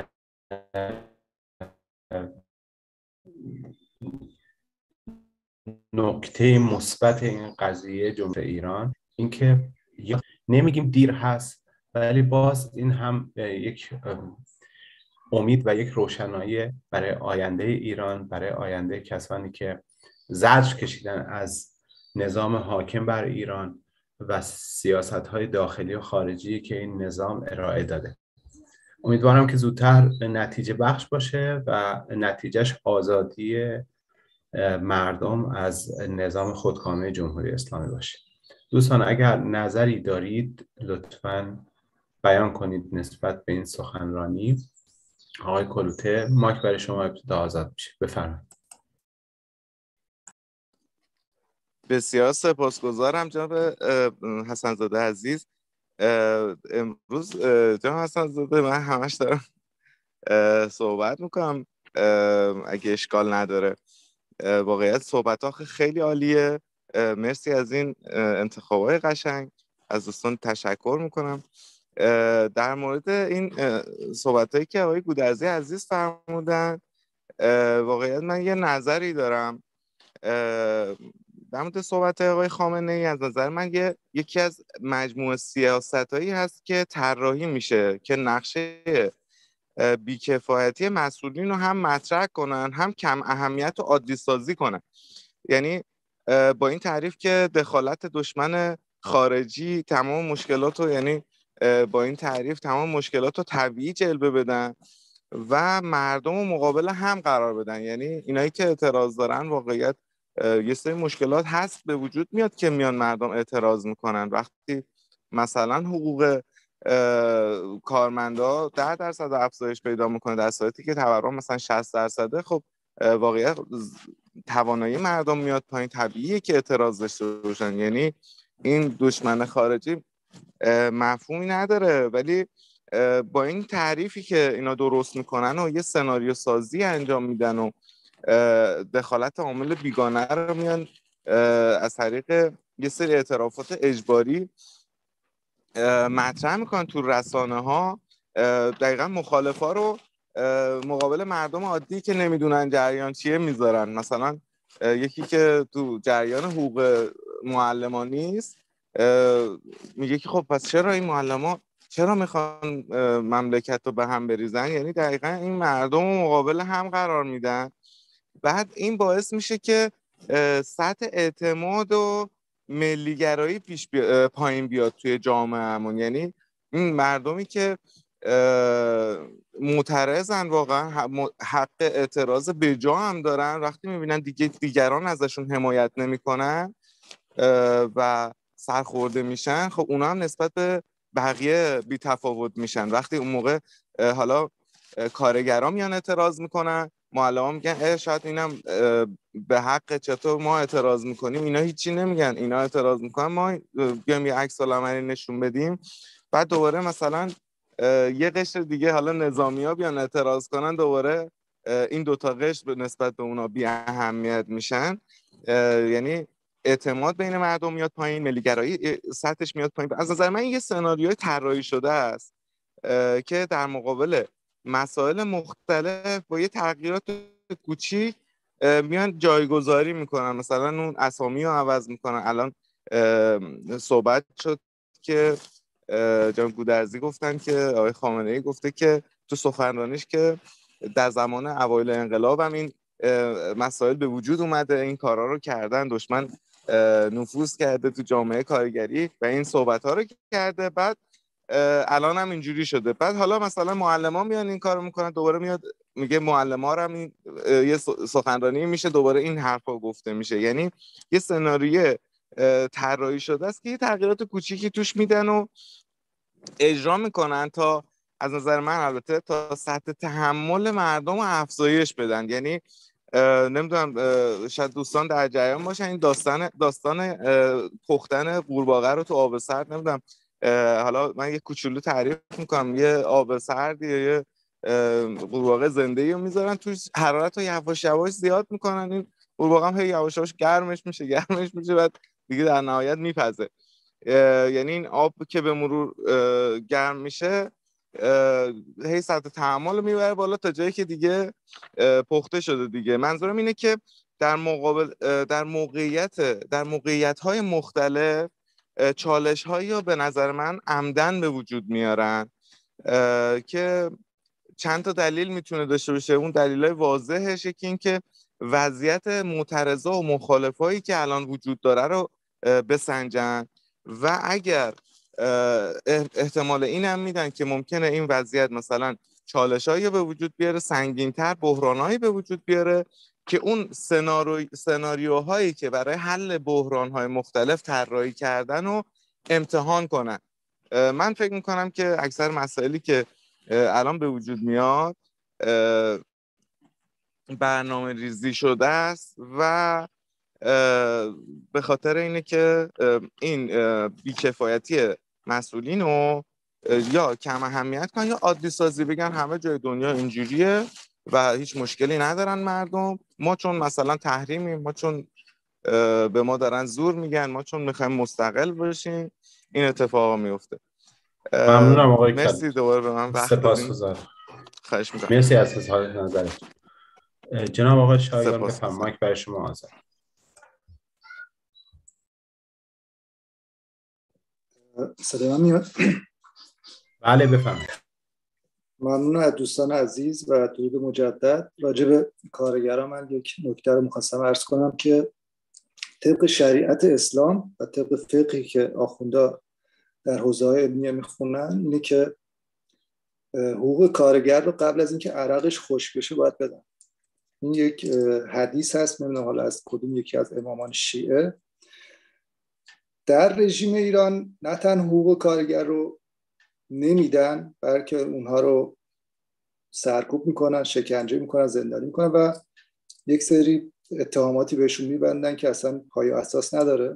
نکته مثبت این قضیه جمهوری ایران اینکه نمیگیم دیر هست، ولی باز این هم یک امید و یک روشنایی برای آینده ایران، برای آینده کسانی که زجر کشیدن از نظام حاکم بر ایران و سیاست‌های داخلی و خارجی که این نظام ارائه داده. امیدوارم که زودتر نتیجه بخش باشه و نتیجهش آزادی مردم از نظام خودکامه جمهوری اسلامی باشه. دوستان اگر نظری دارید لطفاً بیان کنید نسبت به این سخنرانی. آقای کلوته مایک برای شما ابتدا آزاد میشه. بفرمایید. بسیار سپاسگزارم جناب حسن‌زاده عزیز. امروز جناب حسن‌زاده من همش دارم صحبت میکنم اگه اشکال نداره. واقعیت صحبت ها خیلی عالیه. مرسی از این انتخابای قشنگ. از دوستان تشکر میکنم. در مورد این صحبت هایی که آقای گودرزی عزیز فرمودن، واقعیت من یه نظری دارم در مورد صحبت آقای خامنه‌ای. از نظر من یکی از مجموعه سیاستایی هست که طراحی میشه که نقشه بیکفایتی مسئولین رو هم مطرح کنن، هم کم اهمیت و عادی سازی کنن. یعنی با این تعریف که دخالت دشمن خارجی تمام مشکلات رو، یعنی با این تعریف تمام مشکلات رو طبیعی جلوه بدن و مردم رو مقابل هم قرار بدن. یعنی اینایی که اعتراض دارن واقعیت یه سری مشکلات هست به وجود میاد که میان مردم اعتراض میکنن. وقتی مثلا حقوق کارمندا 10% افزایش پیدا میکنه در صورتی که تورم مثلا 60%، خب واقعیت توانایی مردم میاد پایین، طبیعیه که اعتراض داشته باشن. یعنی این دشمن خارجی مفهومی نداره، ولی با این تعریفی که اینا درست میکنن و یه سناریو سازی انجام میدن و دخالت عامل بیگانه رو میان از طریق یه سری اعترافات اجباری مطرح میکنن تو رسانه ها، دقیقا مخالفا رو مقابل مردم عادی که نمیدونن جریان چیه میذارن. مثلا یکی که تو جریان حقوق معلمان نیست میگه که خب پس چرا این معلمان چرا میخوان مملکت رو به هم بریزن؟ یعنی دقیقا این مردم رو مقابل هم قرار میدن. بعد این باعث میشه که سطح اعتماد و ملیگرایی پایین بیاد توی جامعهمون. یعنی این مردمی که معترضن، واقعا حق اعتراض بجا هم دارن. وقتی میبینن دیگران ازشون حمایت نمیکنن و سرخورده میشن، خب اونا هم نسبت به بقیه بی تفاوت میشن. وقتی اون موقع حالا کارگران میان اعتراض میکنن، معلمان میگن شاید اینم به حق، چطور ما اعتراض میکنیم اینا هیچی نمیگن، اینا اعتراض میکنن ما بیایم یه عکس العملی نشون بدیم. بعد دوباره مثلا یه قشر دیگه حالا نظامی‌ها بیان اعتراض کنن، دوباره این دوتا قشر به نسبت به اونا بی اهمیت میشن. یعنی اعتماد بین مردم میاد پایین، ملیگرایی سطحش میاد پایین. از نظر من یه سناریوی طراحی شده است که در مقابل مسائل مختلف با یه تغییرات کوچیک میان جایگذاری میکنن. مثلا اون اسامی رو عوض میکنن. الان صحبت شد که جناب گودرزی گفتن که آقای خامنه‌ای گفته که تو سخنرانیش که در زمان اوایل انقلاب هم این مسائل به وجود اومده، این کارا رو کردن، دشمن نفوذ کرده تو جامعه کارگری و این صحبت‌ها رو کرده. بعد الان هم اینجوری شده. بعد حالا مثلا معلمان میان این کارو میکنن، دوباره میاد میگه معلم‌ها رو هم این یه سخنرانی میشه، دوباره این حرفا گفته میشه. یعنی یه سناریو طراحی شده است که یه تغییرات کوچیکی توش میدن و اجرا میکنن تا از نظر من البته تا سطح تحمل مردم رو افزایش بدن. یعنی نمیدونم شاید دوستان در جریان باشن، این داستان پختن قورباغه رو تو آب سرد، نمیدونم حالا من یه کوچولو تعریف میکنم. یه آب سرد یا یه قورباغه زنده‌ای رو میذارن توش، حرارت رو یواش یواش زیاد میکنن، این قورباغه هم هی یواش یواش گرمش میشه بعد دیگه در نهایت میپزه. یعنی این آب که به مرور گرم میشه هی سطح تحمل رو میبره بالا تا جایی که دیگه پخته شده دیگه. منظورم اینه که در موقعیت‌های مختلف چالش‌هایی رو به نظر من عمدن به وجود میارن که چند تا دلیل میتونه داشته باشه. اون دلیلای واضحش که این که وضعیت معترضا و مخالفایی که الان وجود داره رو بسنجن و اگر احتمال این هم میدن که ممکنه این وضعیت مثلا چالشایی به وجود بیاره، سنگین‌تر بحرانایی به وجود بیاره که اون سناریوهایی که برای حل بحران‌های مختلف طراحی کردن و امتحان کنن. من فکر میکنم که اکثر مسائلی که الان به وجود میاد برنامه ریزی شده است و به خاطر اینه که این بیکفایتی مسئولین رو یا کم اهمیت کنن یا عادی سازی بگن همه جای دنیا اینجوریه و هیچ مشکلی ندارن مردم، ما چون مثلا تحریمیم، ما چون به ما دارن زور میگن، ما چون میخوایم مستقل باشیم، این اتفاقا میفته. ممنونم آقای مرسی کلی. دوباره به من وقت سپاسگزارم. خواهش میکنم. مرسی از اظهار نظرتون. جناب آقای شایگان بفرمایید، مایک برای شما آزاد. صدا من میاد؟ بله بفرمایید. ممنون از دوستان عزیز و درود مجدد. راجع به کارگران من یک نکته رو می‌خواستم عرض کنم که طبق شریعت اسلام و طبق فقهی که آخوندا در حوزه‌های علمیه میخونن اینه که حقوق کارگر رو قبل از اینکه عرقش خشک بشه باید بدن. این یک حدیث هست، نمیدونم حالا از کدوم یکی از امامان شیعه. در رژیم ایران نه تنها حقوق کارگر رو نمیدن، بلکه اونها رو سرکوب میکنن، شکنجه میکنن، زندانی میکنن و یک سری اتهاماتی بهشون میبندن که اصلا پای و اساس نداره.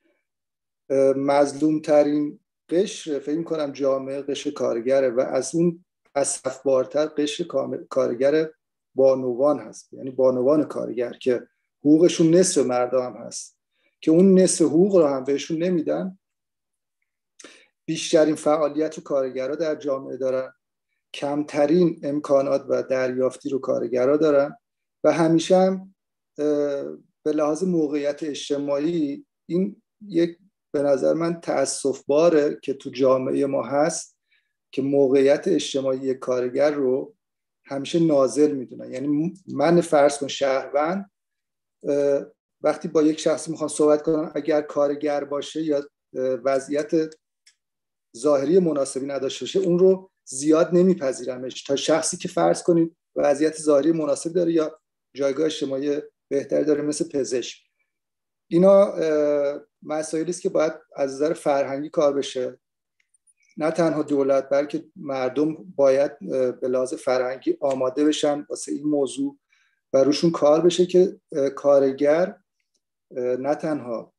مظلوم ترین قشر فکر میکنم جامعه قشر کارگره و از اون اسفبارتر قشر کارگر بانوان هست، یعنی بانوان کارگر که حقوقشون نصف مردم هم هست که اون نصف حقوق رو هم بهشون نمیدن. بیشترین فعالیت رو کارگرها در جامعه دارن، کمترین امکانات و دریافتی رو کارگرها دارن و همیشه هم به لحاظ موقعیت اجتماعی این یک به نظر من تأسف باره که تو جامعه ما هست که موقعیت اجتماعی کارگر رو همیشه نازل میدونن. یعنی من فرض کن شهروند وقتی با یک شخصی میخوام صحبت کنم، اگر کارگر باشه یا وضعیت ظاهری مناسبی نداشته باشه، اون رو زیاد نمیپذیرمش تا شخصی که فرض کنید وضعیت ظاهری مناسب داره یا جایگاه اجتماعی بهتری داره، مثل پزشک. اینا مسائلی است که باید از نظر فرهنگی کار بشه. نه تنها دولت بلکه مردم باید به لحاظ فرهنگی آماده بشن واسه این موضوع و روشون کار بشه که کارگر نه تنها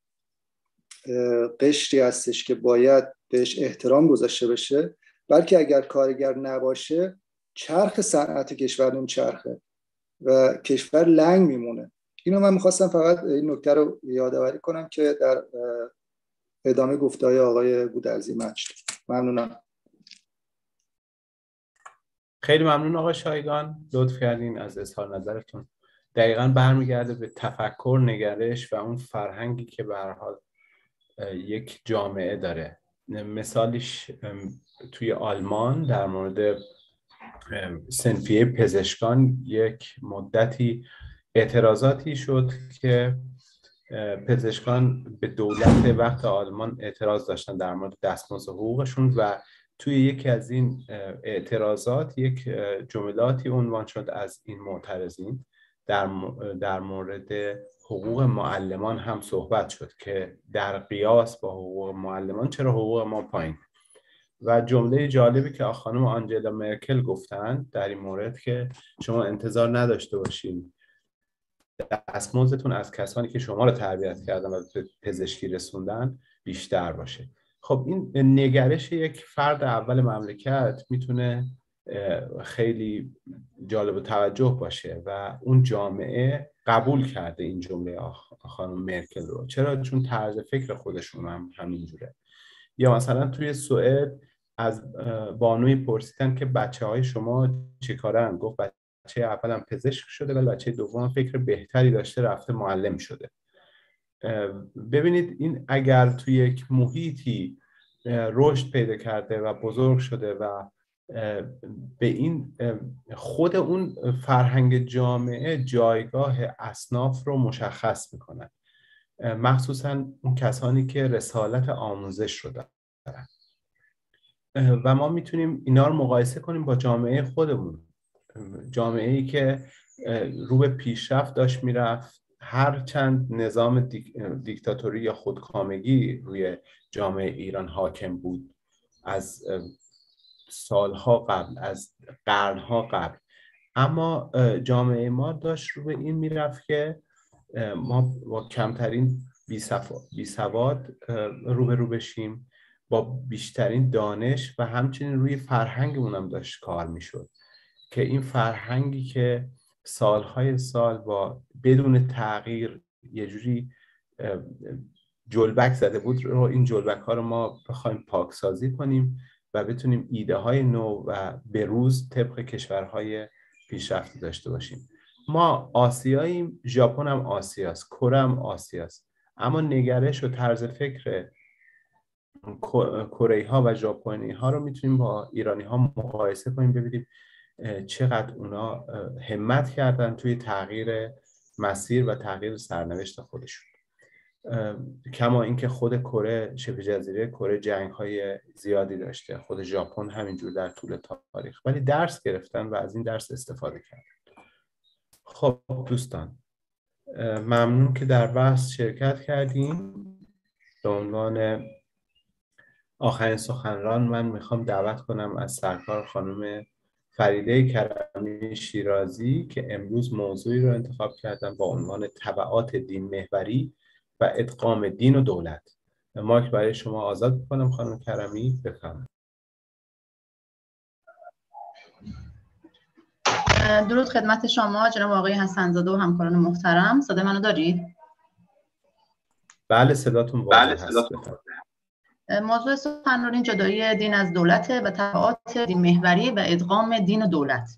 قشری هستش که باید بهش احترام گذاشته بشه، بلکه اگر کارگر نباشه چرخ صنعت کشور نمیچرخه و کشور لنگ میمونه. اینو من میخواستم فقط این نکته رو یادآوری کنم که در ادامه گفته‌های آقای گودرزی مجد. ممنونم. خیلی ممنون آقای شایگان، لطف کردین از اظهار نظرتون. دقیقاً برمیگرده به تفکر، نگرش و اون فرهنگی که به هر حال یک جامعه داره. مثالیش توی آلمان در مورد صنفیه پزشکان یک مدتی اعتراضاتی شد که پزشکان به دولت وقت آلمان اعتراض داشتن در مورد دستمزد حقوقشون و توی یکی از این اعتراضات یک جملاتی عنوان شد از این معترضین در مورد حقوق معلمان هم صحبت شد که در قیاس با حقوق معلمان چرا حقوق ما پایین. و جمله جالبی که خانم آنجلا مرکل گفتن در این مورد که شما انتظار نداشته باشین دستمزدتون از کسانی که شما رو تربیت کردن و به پزشکی رسوندن بیشتر باشه. خب این نگرش یک فرد اول مملکت میتونه خیلی جالب و توجه باشه و اون جامعه قبول کرده این جمله خانم مرکل رو. چرا؟ چون طرز فکر خودشون هم همینجوره. یا مثلا توی سوئد از بانوی پرسیدن که بچه های شما چه کارن؟ گفت بچه اولم پزشک شده ولی بچه دوم فکر بهتری داشته رفته معلم شده. ببینید این اگر توی یک محیطی رشد پیدا کرده و بزرگ شده و به این خود اون فرهنگ جامعه جایگاه اصناف رو مشخص میکنن، مخصوصا اون کسانی که رسالت آموزش رو دارن و ما میتونیم اینا رو مقایسه کنیم با جامعه خودمون، جامعه‌ای که رو به پیشرفت داشت میرفت، هر چند نظام دیکتاتوری یا خودکامگی روی جامعه ایران حاکم بود از سالها قبل، از قرنها قبل، اما جامعه ما داشت رو به این میرفت که ما با کمترین بیسواد روبرو بشیم، با بیشترین دانش و همچنین روی فرهنگمون هم داشت کار میشد که این فرهنگی که سالهای سال با بدون تغییر یه جوری جلبک زده بود رو، این جلبک ها رو ما بخوایم پاکسازی کنیم و بتونیم ایده های نو و بروز طبق کشورهای پیشرفته داشته باشیم. ما آسیاییم، ژاپن هم آسیاست، کره هم آسیاست، اما نگرش و طرز فکر کره ها و ژاپنی ها رو میتونیم با ایرانی ها مقایسه کنیم، ببینیم چقدر اونا همت کردن توی تغییر مسیر و تغییر سرنوشت خودشون. کما اینکه خود کره، شبه جزیره کره جنگ های زیادی داشته، خود ژاپن همینجور در طول تاریخ، ولی درس گرفتن و از این درس استفاده کردن. خب دوستان، ممنون که در بحث شرکت کردیم. به عنوان آخرین سخنران من میخوام دعوت کنم از سرکار خانم فریده کرمی شیرازی که امروز موضوعی رو انتخاب کردن با عنوان تبعات دین محوری و ادغام دین و دولت. مایک برای شما آزاد کنم خانم کرمی، بفرمایید. درود خدمت شما جناب آقای حسن‌زاده و همکاران محترم. صدا منو دارید؟ بله صداتون واضح هست. موضوع سخنرانی جدایی دین از دولت و تبعات دین محوری و ادغام دین و دولت.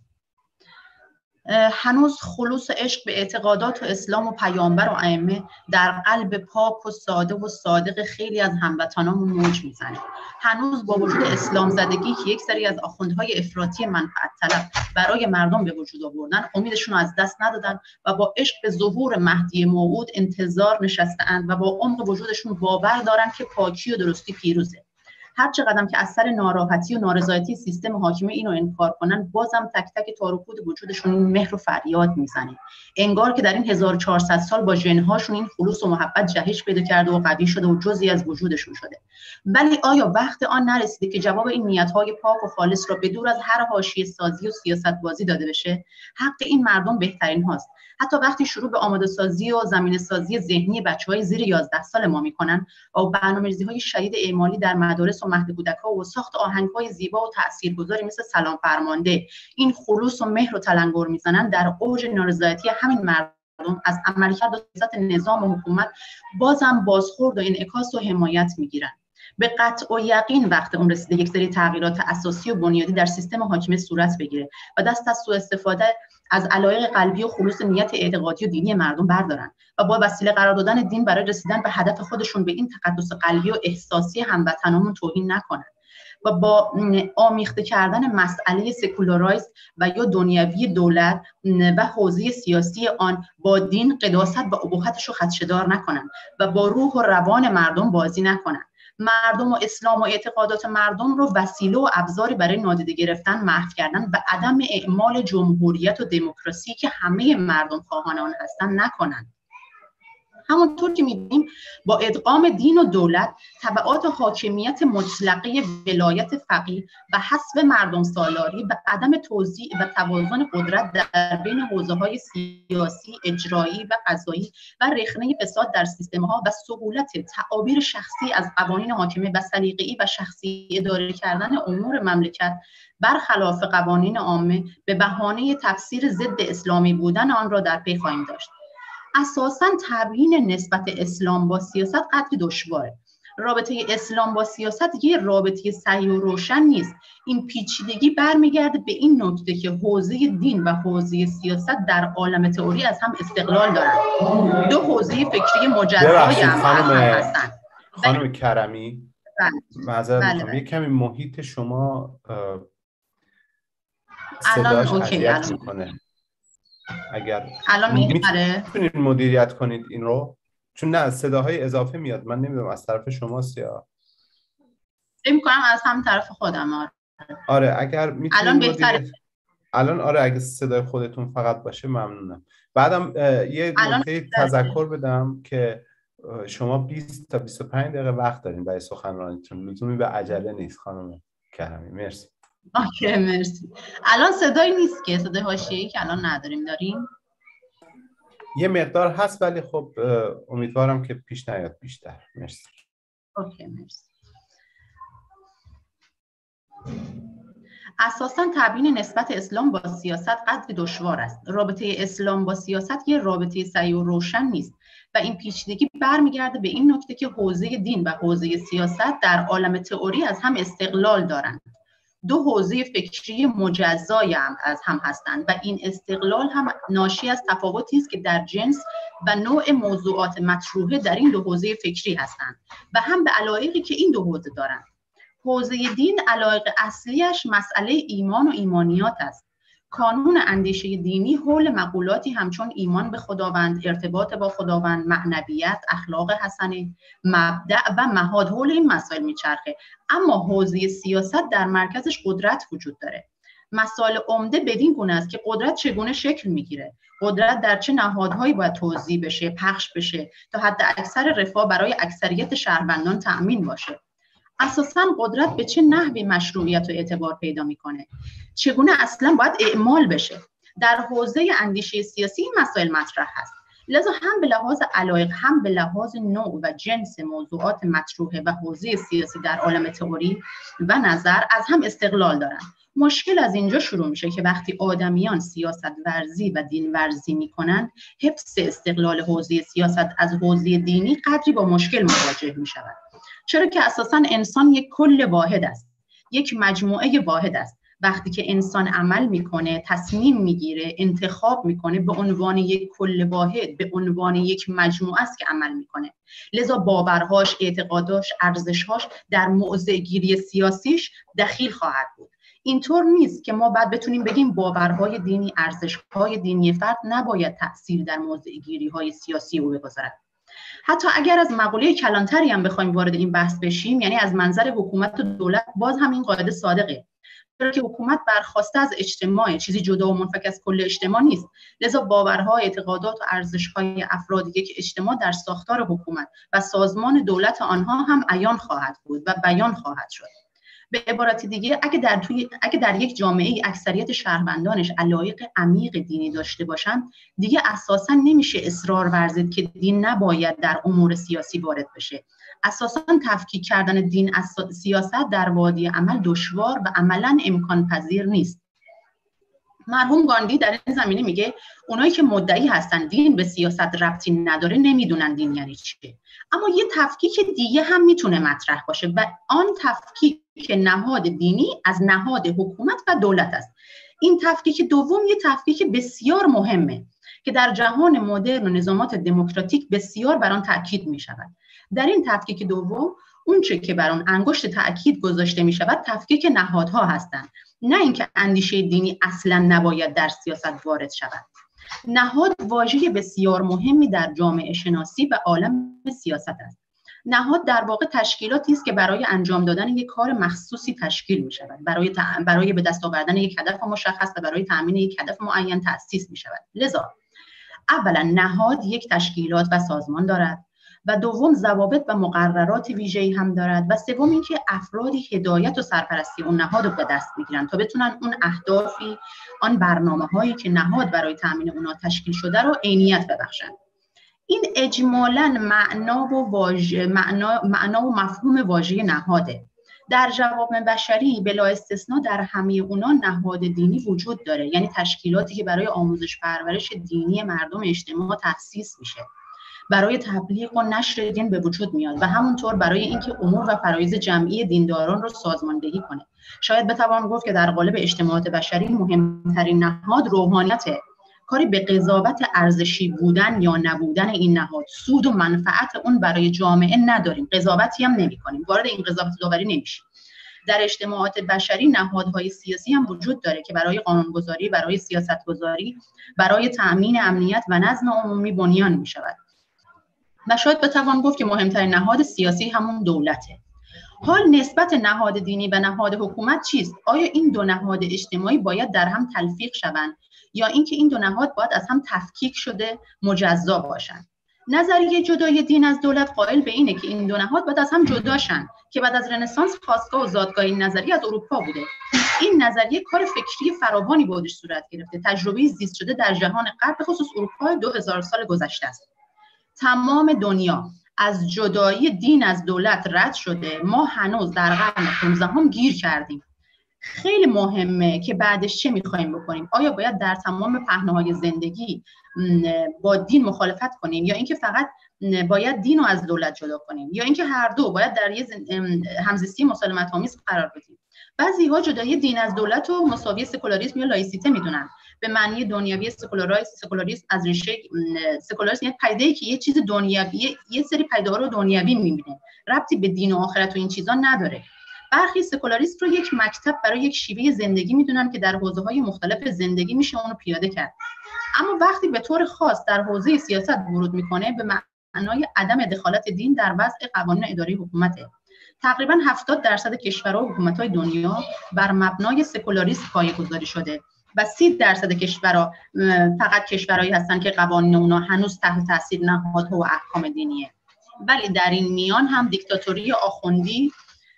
هنوز خلوص عشق به اعتقادات و اسلام و پیامبر و ائمه در قلب پاک و ساده و صادق خیلی از هموطنامون موج میزنه. هنوز با وجود اسلام زدگی که یک سری از آخوندهای افراطی منفعت طلب برای مردم به وجود آوردن، امیدشون رو از دست ندادن و با عشق به ظهور مهدی موعود انتظار نشسته‌اند و با عمق وجودشون باور دارن که پاکی و درستی پیروزه. هر چقدر که از سر ناراحتی و نارضایتی سیستم حاکمه اینو انکار کنن، بازم تک تک تار و پود وجودشون این مهر و فریاد میزنه. انگار که در این 1400 سال با ژن‌هاشون این خلوص و محبت جهش پیدا کرده و قوی شده و جزئی از وجودشون شده. ولی آیا وقت آن نرسیده که جواب این نیت‌های پاک و خالص را به دور از هر حاشیه سازی و سیاست بازی داده بشه؟ حق این مردم بهترین هاست. حتی وقتی شروع به آماده سازی و زمینه سازی ذهنی بچه‌های زیر 11 سال ما میکنن و برنامه‌ریزی‌های شدید اعمالی در مدارس و مهد کودک‌ها و ساخت آهنگ‌های زیبا و تاثیرگذاری مثل سلام فرمانده این خلوص و مهر و تلنگر میزنن، در اوج نارضایتی همین مردم از عملکرد و سیاست نظام و حکومت بازم بازخورد و انعکاس و حمایت میگیرن. به قطع و یقین وقت اون رسیده یک سری تغییرات اساسی و بنیادی در سیستم حاکمه صورت بگیره و دست از سوء استفاده از علایق قلبی و خلوص نیت اعتقادی و دینی مردم بردارن و با وسیله قرار دادن دین برای رسیدن به هدف خودشون به این تقدس قلبی و احساسی هموطنامون توهین نکنن و با آمیخته کردن مسئله سکولارایز و یا دنیوی دولت و حوزه سیاسی آن با دین، قداست و اباحتش رو خدشه‌دار نکنن و با روح و روان مردم بازی نکنن. مردم و اسلام و اعتقادات مردم رو وسیله و ابزاری برای نادیده گرفتن، محو کردن و عدم اعمال جمهوریت و دموکراسی که همه مردم خواهان آن هستن نکنن. همونطور که می‌بینیم با ادغام دین و دولت، تبعات حاکمیت مطلقه ولایت فقیه و حسب مردم سالاری و عدم توزیع و توازن قدرت در بین حوزه‌های سیاسی، اجرایی و قضایی و رخنه فساد در سیستم‌ها و سهولت تعابیر شخصی از قوانین حاکمه و سلیقه‌ای و شخصی اداره کردن امور مملکت برخلاف قوانین عامه به بهانه تفسیر ضد اسلامی بودن آن را در پی خواهیم داشت. اساساً تبیین نسبت اسلام با سیاست قدری دشواره. رابطه اسلام با سیاست یه رابطه صحیح و روشن نیست. این پیچیدگی برمیگرده به این نکته که حوزه دین و حوزه سیاست در عالم تئوری از هم استقلال دارن. دو حوزه فکری مجزای هم هستن. خانم کرمی، معذرت میخوام، یه کمی محیط شما صداش اذیت میکنه. اگر الان میتونید مدیریت کنید این رو، چون نه صداهای اضافه میاد، من نمیدونم از طرف شماست یا فکر می‌کنم از هم طرف خودم. آره اگر میتونید الان بهتره. الان آره اگه صدای خودتون فقط باشه ممنونم. بعدم یه نکته تذکر بدم که شما 20 تا 25 دقیقه وقت دارین برای سخنرانیتون، لزومی به عجله نیست خانم کرمی. مرسی. اوکی مرسی. الان صدایی نیست که صدای حاشیه‌ای که الان نداریم، داریم؟ یه مقدار هست ولی خب امیدوارم که پیش نیاد بیشتر. مرسی. اوکی مرسی. اساساً تبیین نسبت اسلام با سیاست قدری دشوار است. رابطه اسلام با سیاست یه رابطه صحیح و روشن نیست و این پیچیدگی برمیگرده به این نکته که حوزه دین و حوزه سیاست در عالم تئوری از هم استقلال دارند. دو حوزه فکری مجزای هم از هم هستند و این استقلال هم ناشی از تفاوتی است که در جنس و نوع موضوعات مطروحه در این دو حوزه فکری هستند و هم به علایقی که این دو حوزه دارند. حوزه دین علایق اصلیش مسئله ایمان و ایمانیات است. کانون اندیشه دینی حول مقولاتی همچون ایمان به خداوند، ارتباط با خداوند، معنویت، اخلاق حسنه، مبدأ و مهاد حول این مسائل میچرخه. اما حوزه سیاست در مرکزش قدرت وجود داره. مسائل عمده بدین گونه است که قدرت چگونه شکل میگیره، قدرت در چه نهادهایی باید توزیع بشه، پخش بشه تا حد اکثر رفاه برای اکثریت شهروندان تأمین باشه. اساساً قدرت به چه نحوی مشروعیت و اعتبار پیدا میکنه، چگونه اصلا باید اعمال بشه. در حوزه اندیشه سیاسی این مسائل مطرح هست. لذا هم به لحاظ علایق هم به لحاظ نوع و جنس موضوعات مطروحه و حوزه سیاسی در عالم تئوری و نظر از هم استقلال دارند. مشکل از اینجا شروع میشه که وقتی آدمیان سیاست ورزی و دین ورزی میکنند، حفظ استقلال حوزه سیاست از حوزه دینی قدری با مشکل مواجه میشود. چرا که اساساً انسان یک کل واحد است، یک مجموعه واحد است. وقتی که انسان عمل میکنه، تصمیم میگیره، انتخاب میکنه، به عنوان یک کل واحد، به عنوان یک مجموعه است که عمل میکنه. لذا باورهاش، اعتقاداش، ارزشهاش در موضع گیری سیاسیش دخیل خواهد بود. اینطور نیست که ما بعد بتونیم بگیم باورهای دینی، ارزشهای دینی فرد نباید تأثیر در موضع گیری‌های سیاسی او بگذارد. حتی اگر از مقوله کلانتری هم بخوایم وارد این بحث بشیم، یعنی از منظر حکومت و دولت، باز هم این قاعده صادقه، چرا که حکومت برخواسته از اجتماع، چیزی جدا و منفک از کل اجتماع نیست. لذا باورها، اعتقادات و ارزش‌های افراد یک اجتماع در ساختار حکومت و سازمان دولت آنها هم عیان خواهد بود و بیان خواهد شد. به عبارت دیگه اگه در یک جامعه اکثریت شهروندانش علایق عمیق دینی داشته باشند، دیگه اساساً نمیشه اصرار ورزید که دین نباید در امور سیاسی وارد بشه. اساساً تفکیک کردن دین از سیاست در وادی عمل دشوار و عملاً امکان پذیر نیست. مرحوم گاندی در این زمینه میگه اونایی که مدعی هستن دین به سیاست ربطی نداره نمیدونن دین یعنی چیه. اما یه تفکیک دیگه هم میتونه مطرح باشه و آن تفکیک نهاد دینی از نهاد حکومت و دولت است. این تفکیک دوم یه تفکیک بسیار مهمه که در جهان مدرن و نظامات دموکراتیک بسیار بر آن تاکید میشود. در این تفکیک دوم اونچه که بر آن انگشت تاکید گذاشته میشود تفکیک نهادها هستند، نه اینکه اندیشه دینی اصلا نباید در سیاست وارد شود. نهاد واژه بسیار مهمی در جامعه شناسی و عالم سیاست است. نهاد در واقع تشکیلاتی است که برای انجام دادن یک کار مخصوصی تشکیل می شود، برای به دست آوردن یک هدف مشخص و برای تامین یک هدف معین تأسیس می شود. لذا اولا نهاد یک تشکیلات و سازمان دارد و دوم ضوابط و مقررات ویژه‌ای هم دارد و سوم اینکه افرادی هدایت و سرپرستی اون نهاد رو به دست بگیرن تا بتونن اون اهدافی، آن برنامه‌هایی که نهاد برای تامین اونها تشکیل شده رو عینیت ببخشند. این اجمالاً معنا و مفهوم واژه نهاده. در جوامع بشری بلا استثنا در همه اونا نهاد دینی وجود داره، یعنی تشکیلاتی که برای آموزش پرورش دینی مردم اجتماع تأسیس میشه، برای تبلیغ و نشر دین به وجود میاد و همونطور برای اینکه امور و فرایض جمعی دینداران رو سازماندهی کنه. شاید بتوان گفت که در قالب اجتماعات بشری مهمترین نهاد روحانیته. کاری به قضاوت ارزشی بودن یا نبودن این نهاد، سود و منفعت اون برای جامعه نداریم، قضاوتی هم نمی‌کنیم، وارد این قضاوت داوری نمیشیم. در اجتماعات بشری نهادهای سیاسی هم وجود داره که برای قانونگذاری، برای سیاستگذاری، برای تأمین امنیت و نظم عمومی بنیان می‌شود. و شاید بتوان گفت که مهمترین نهاد سیاسی همون دولته. حال نسبت نهاد دینی و نهاد حکومت چیست؟ آیا این دو نهاد اجتماعی باید در هم تلفیق شوند یا اینکه این دو نهاد باید از هم تفکیک شده مجزا باشند؟ نظریه جدای دین از دولت قائل به اینه که این دو نهاد باید از هم جدا شن که بعد از رنسانس خاستگاه و زادگاه این نظریه از اروپا بوده. این نظریه کار فکری فراوانی به خودش صورت گرفته، تجربه زیست شده در جهان غرب به خصوص اروپا 2000 سال گذشته است. تمام دنیا از جدایی دین از دولت رد شده، ما هنوز در قرن 15 گیر کردیم. خیلی مهمه که بعدش چه می‌خوایم بکنیم. آیا باید در تمام پهنه‌های زندگی با دین مخالفت کنیم یا اینکه فقط باید دین رو از دولت جدا کنیم یا اینکه هر دو باید در یه همزیستی مسالمت‌آمیز قرار بدیم؟ بعضی‌ها جدایی دین از دولت رو مساوی سکولاریسم یا لایسیته میدونن، به معنی دنیوی سکولاریسم از ریشه سکولاریسم یعنی پدیده‌ای که یه چیز دنیوی، یه سری پدیده‌ها رو دنیوی می‌بینه، ربطی به دین و آخرت و این چیزا نداره. برخی سکولاریست رو یک مکتب برای یک شیوه زندگی میدونن که در حوزه‌های مختلف زندگی میشه اون رو پیاده کرد. اما وقتی به طور خاص در حوزه سیاست ورود میکنه به معنای عدم دخالت دین در وضع قوانین اداری حکومته. تقریباً 70% کشورها و حکومت‌های دنیا بر مبنای سکولاریسم پایه‌گذاری شده و 30% کشورها فقط کشورهایی هستن که قوانین اونها هنوز تحت تاثیر نهادها و احکام دینیه. ولی در این میان هم دیکتاتوری آخوندی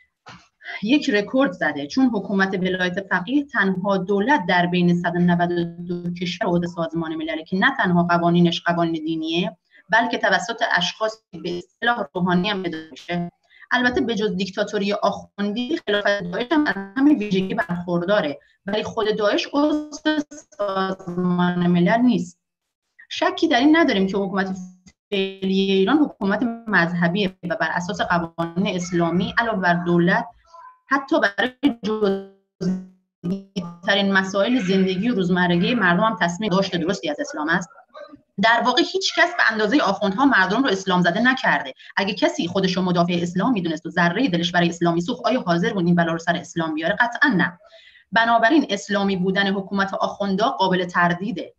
یک رکورد زده، چون حکومت ولایت فقیه تنها دولت در بین 192 کشور عضو سازمان ملل که نه تنها قوانینش قوانین دینیه بلکه توسط اشخاص به اصطلاح روحانی هم اداره میشه. البته به جز دیکتاتوری آخوندی خلافت داعش هم از همین ویژگی برخورداره، ولی خود داعش عضو سازمان ملل نیست. شکی در این نداریم که حکومت فعلی ایران حکومت مذهبی و بر اساس قوانین اسلامی علاوه بر دولت حتی برای جزئی‌ترین مسائل زندگی و روزمرگی مردم هم تصمیم داشته درستی از اسلام است. در واقع هیچ کس به اندازه آخوندها مردم رو اسلام زده نکرده. اگه کسی خودش رو مدافع اسلام میدونست و ذره دلش برای اسلامی سوخت، آیا حاضر بود این بلا رو سر اسلام بیاره؟ قطعا نه. بنابراین اسلامی بودن حکومت آخوندا قابل تردیده.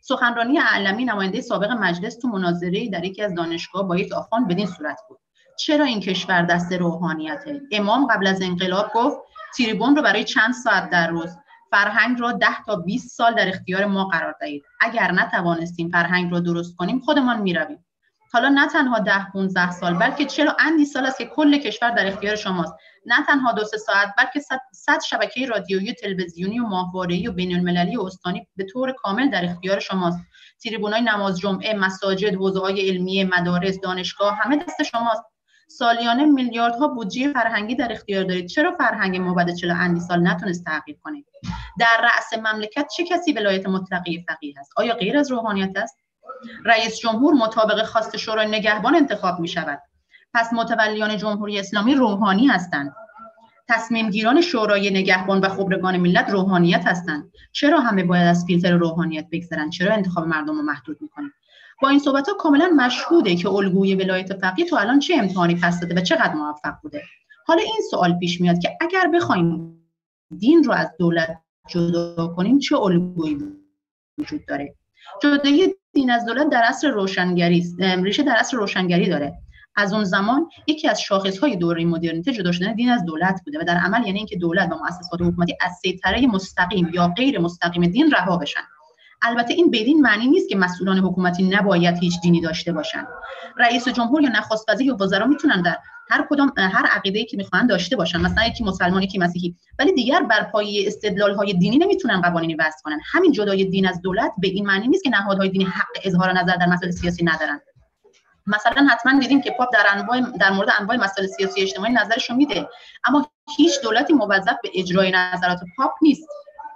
سخنرانی اعلمی نماینده سابق مجلس تو مناظره در یکی از دانشگاه با یک آخوند بدین صورت بود: چرا این کشور دست روحانیته؟ امام قبل از انقلاب گفت تریبون رو برای چند ساعت در روز، فرهنگ رو 10 تا 20 سال در اختیار ما قرار دهید. اگر نتوانستیم فرهنگ رو درست کنیم خودمان میرویم. حالا نه تنها 10-15 سال بلکه 40 اندی سال است که کل کشور در اختیار شماست. نه تنها 2-3 ساعت بلکه 100 شبکه رادیویی، تلویزیونی و ماهواره‌ای و بین‌المللی و استانی به طور کامل در اختیار شماست. تریبونای نماز جمعه، مساجد، حوزه‌های علمیه، مدارس، دانشگاه همه دست شماست. سالیانه میلیاردها بودجه فرهنگی در اختیار دارید. چرا فرهنگ ما بعد 40 اندی سال نتونست تغییر کنه؟ در رأس مملکت چه کسی ولایت مطلقه فقیه است؟ آیا غیر از روحانیت است؟ رئیس جمهور مطابق خواست شورای نگهبان انتخاب می شود. پس متولیان جمهوری اسلامی روحانی هستند. تصمیم گیران شورای نگهبان و خبرگان ملت روحانیت هستند. چرا همه باید از فیلتر روحانیت بگذرن؟ چرا انتخاب مردم رو محدود می‌کنید؟ با این صحبت‌ها کاملا مشهوده که الگوی ولایت فقیه تو الان چه امتحانی پس داده و چقدر موفق بوده. حالا این سوال پیش میاد که اگر بخوایم دین رو از دولت جدا کنیم چه الگویی وجود داره؟ جدایی دین از دولت در عصر روشنگری است. ریشه در عصر روشنگری داره. از اون زمان یکی از شاخص‌های دوره مدرنیته جدا شدن دین از دولت بوده و در عمل یعنی اینکه دولت و مؤسسات حکومتی از سیطره مستقیم یا غیر مستقیم دین رها بشن. البته این بدین معنی نیست که مسئولان حکومتی نباید هیچ دینی داشته باشن. رئیس جمهور یا نخست وزیر یا وزرا میتونن در هر عقیده‌ای که میخوان داشته باشن، مثلا یکی مسلمان یکی مسیحی، ولی دیگر بر پایه استدلال‌های دینی نمیتونن قوانینی وضع کنن. همین جدای دین از دولت به این معنی نیست که نهادهای دینی حق اظهار نظر در مسائل سیاسی ندارن. مثلا حتما دیدیم که پاپ در مورد انواع مسائل سیاسی اجتماعی نظرشو میده، اما هیچ دولتی موظف به اجرای نظرات پاپ نیست.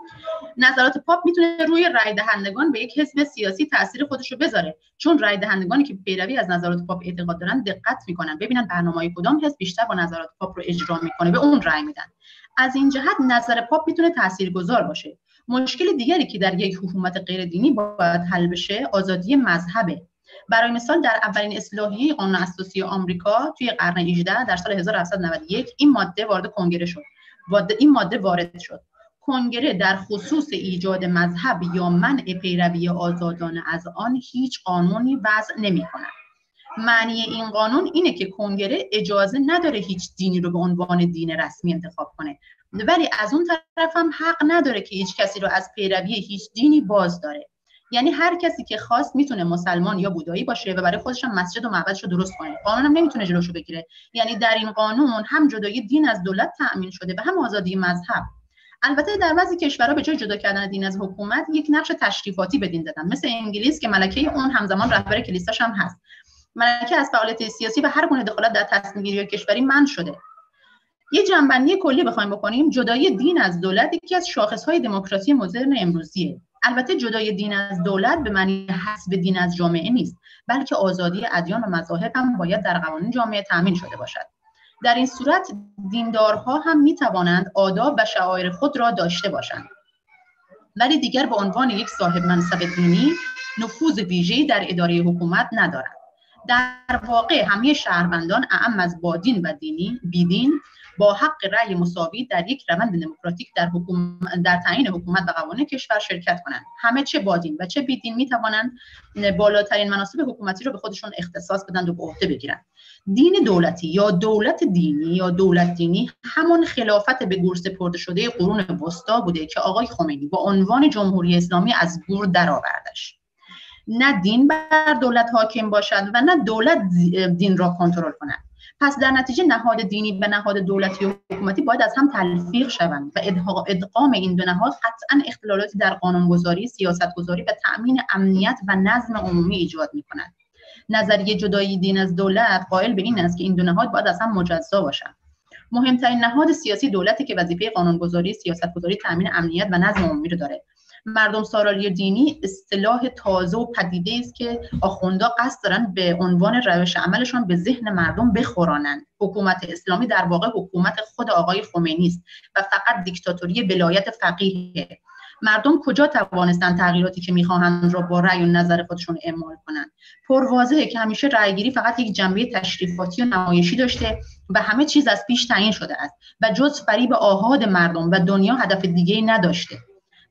نظرات پاپ میتونه روی رای دهندگان به یک حزب سیاسی تاثیر خودشو بذاره، چون رای دهندگانی که پیروی از نظرات پاپ اعتقاد دارن دقت میکنن ببینن برنامه‌های کدام حزب بیشتر با نظرات پاپ رو اجرا میکنه، به اون رای میدن. از این جهت نظر پاپ میتونه تاثیرگذار باشه. مشکل دیگری که در یک حکومت غیر دینی باید حل بشه آزادی مذهبه. برای مثال در اولین اصلاحیه قانون اساسی آمریکا توی قرن 18 در سال 1791 این ماده وارد شد. کنگره در خصوص ایجاد مذهب یا منع پیروی آزادانه از آن هیچ قانونی وضع نمی‌کند. معنی این قانون اینه که کنگره اجازه نداره هیچ دینی رو به عنوان دین رسمی انتخاب کنه، ولی از اون طرف هم حق نداره که هیچ کسی رو از پیروی هیچ دینی باز داره. یعنی هر کسی که خواست میتونه مسلمان یا بودایی باشه و برای خودش هم مسجد و معبدش رو درست کنه. قانون هم نمیتونه جلوشو بگیره. یعنی در این قانون هم جدایی دین از دولت تأمین شده و هم آزادی مذهب. البته در بعضی کشورها به جای جدا کردن دین از حکومت یک نقش تشریفاتی به دین دادن، مثل انگلیس که ملکه اون همزمان رهبر کلیساش هم هست. ملکه از فعالیت سیاسی و هر گونه دخالت در تصمیم گیری کشوری منع شده. یه جنبندی کلی بخوایم بکنیم، جدایی دین از دولت یکی از شاخص‌های دموکراسی مدرن امروزیه. البته جدای دین از دولت به معنی حذف دین از جامعه نیست، بلکه آزادی ادیان و مذاهب هم باید در قوانین جامعه تأمین شده باشد. در این صورت دیندارها هم میتوانند آداب و شعائر خود را داشته باشند، ولی دیگر به عنوان یک صاحب منصب دینی نفوذ ویژه‌ای در اداره حکومت ندارند. در واقع همه شهروندان اعم از بادین و بیدین با حق رأی مساوی در یک روند دموکراتیک در تعیین حکومت و قوانین کشور شرکت کنند. همه چه بادین و چه بیدین می توانند بالاترین مناصب حکومتی را به خودشون اختصاص بدن و به عهده بگیرند. دین دولتی یا دولت دینی یا دولت دینی همون خلافت به گور سپرده شده قرون وسطا بوده که آقای خمینی با عنوان جمهوری اسلامی از گور درآوردش. نه دین بر دولت حاکم باشد و نه دولت دین را کنترل کند. پس در نتیجه نهاد دینی و نهاد دولتی و حکومتی باید از هم تلفیق شوند و ادغام این دو نهاد قطعا اختلالاتی در قانونگذاری، سیاستگذاری و تأمین امنیت و نظم عمومی ایجاد می‌کند. نظریه جدایی دین از دولت قائل به این است که این دو نهاد باید از هم مجزا باشند. مهمترین نهاد سیاسی دولتی که وظیفه قانونگذاری، سیاستگذاری، تأمین امنیت و نظم عمومی رو داره. مردم سالاری دینی اصطلاح تازه و پدیده است که آخوندا قصد دارن به عنوان روش عملشون به ذهن مردم بخورانند. حکومت اسلامی در واقع حکومت خود آقای خمینی است و فقط دیکتاتوری ولایت فقیه. مردم کجا توانستن تغییراتی که میخواهند را با رأی و نظر خودشون اعمال کنند؟ پرواضحه که همیشه رأیگیری فقط یک جنبه تشریفاتی و نمایشی داشته و همه چیز از پیش تعیین شده است و جز فریب آحاد مردم و دنیا هدف دیگه‌ای نداشته.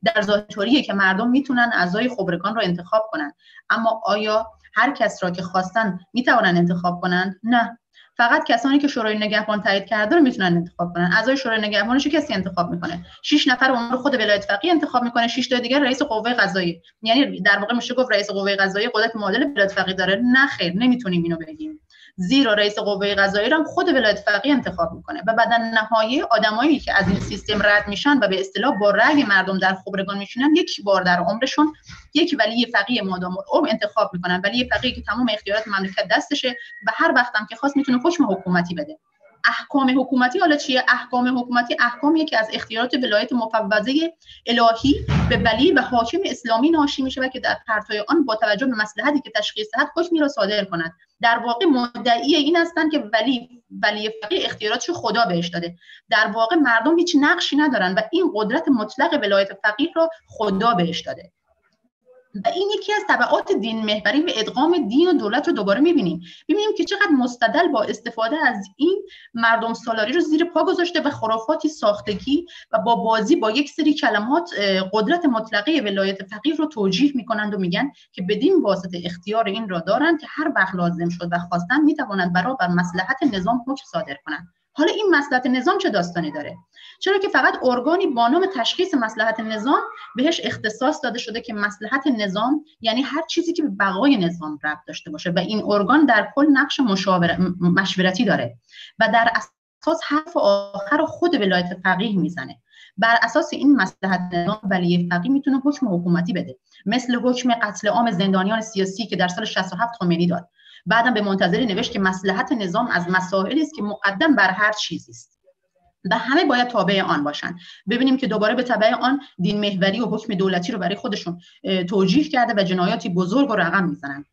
در ظاهریه که مردم میتونن اعضای خبرگان رو انتخاب کنن، اما آیا هر کس را که خواستن میتونن انتخاب کنن؟ نه، فقط کسانی که شورای نگهبان تایید کرده رو میتونن انتخاب کنن. اعضای شورای نگهبانش کسی انتخاب میکنه، 6 نفر اون رو خود ولایت فقیه انتخاب میکنه، 6 تا دیگر رئیس قوه قضاییه. یعنی در واقع میشه گفت رئیس قوه قضاییه قدرت معادل ولایت فقیه داره؟ نه خیر، نمیتونیم اینو بگیم، زیرا رئیس قوه قضاییه رو هم خود ولایت فقیه انتخاب میکنه و بعد نهایی آدمایی که از این سیستم رد میشن و به اصطلاح با رأی مردم در خبرگان میشینن، یک بار در عمرشون یک ولی فقیه مادام العمر انتخاب میکنن، ولی فقیه که تمام اختیارات مملکت دستشه و هر وقت هم که خواست میتونه حکم حکومتی بده. احکام حکومتی حالا چیه؟ احکام حکومتی احکامیه که از اختیارات ولایت مفوضه الهی به ولی و حاکم اسلامی ناشی میشه و که در پرتوی آن با توجه به مصلحتی که تشخیص دهد حکمی را صادر کند. در واقع مدعی این هستند که ولی فقیه اختیاراتشو خدا بهش داده، در واقع مردم هیچ نقشی ندارن و این قدرت مطلق ولایت فقیه را خدا بهش داده. و این یکی از تبعات دین محوری و ادغام دین و دولت رو دوباره می‌بینیم که چقدر مستدل با استفاده از این مردم سالاری رو زیر پا گذاشته و خرافاتی ساختگی و با بازی با یک سری کلمات قدرت مطلقه ولایت فقیه رو توجیه می‌کنند و میگن که بدین واسطه اختیار این را دارند که هر وقت لازم شد و خواستن می‌توانند برابر مصلحت نظام حکم صادر کنند. حالا این مصلحت نظام چه داستانی داره؟ چرا که فقط ارگانی با نام تشخیص مصلحت نظام بهش اختصاص داده شده که مصلحت نظام یعنی هر چیزی که به بقای نظام ربط داشته باشه و این ارگان در کل نقش مشورتی داره و در اساس حرف آخر خود ولایت فقیه میزنه. بر اساس این مصلحت نظام ولی فقیه میتونه حکم حکومتی بده، مثل حکم قتل عام زندانیان سیاسی که در سال 67 خمینی داد. بعدم به منتظری نوشت که مصلحت نظام از مسائلی است که مقدم بر هر چیزی است و همه باید تابع آن باشند. ببینیم که دوباره به تبع آن دین محوری و حکم دولتی رو برای خودشون توجیه کرده و جنایاتی بزرگ و رقم میزنن.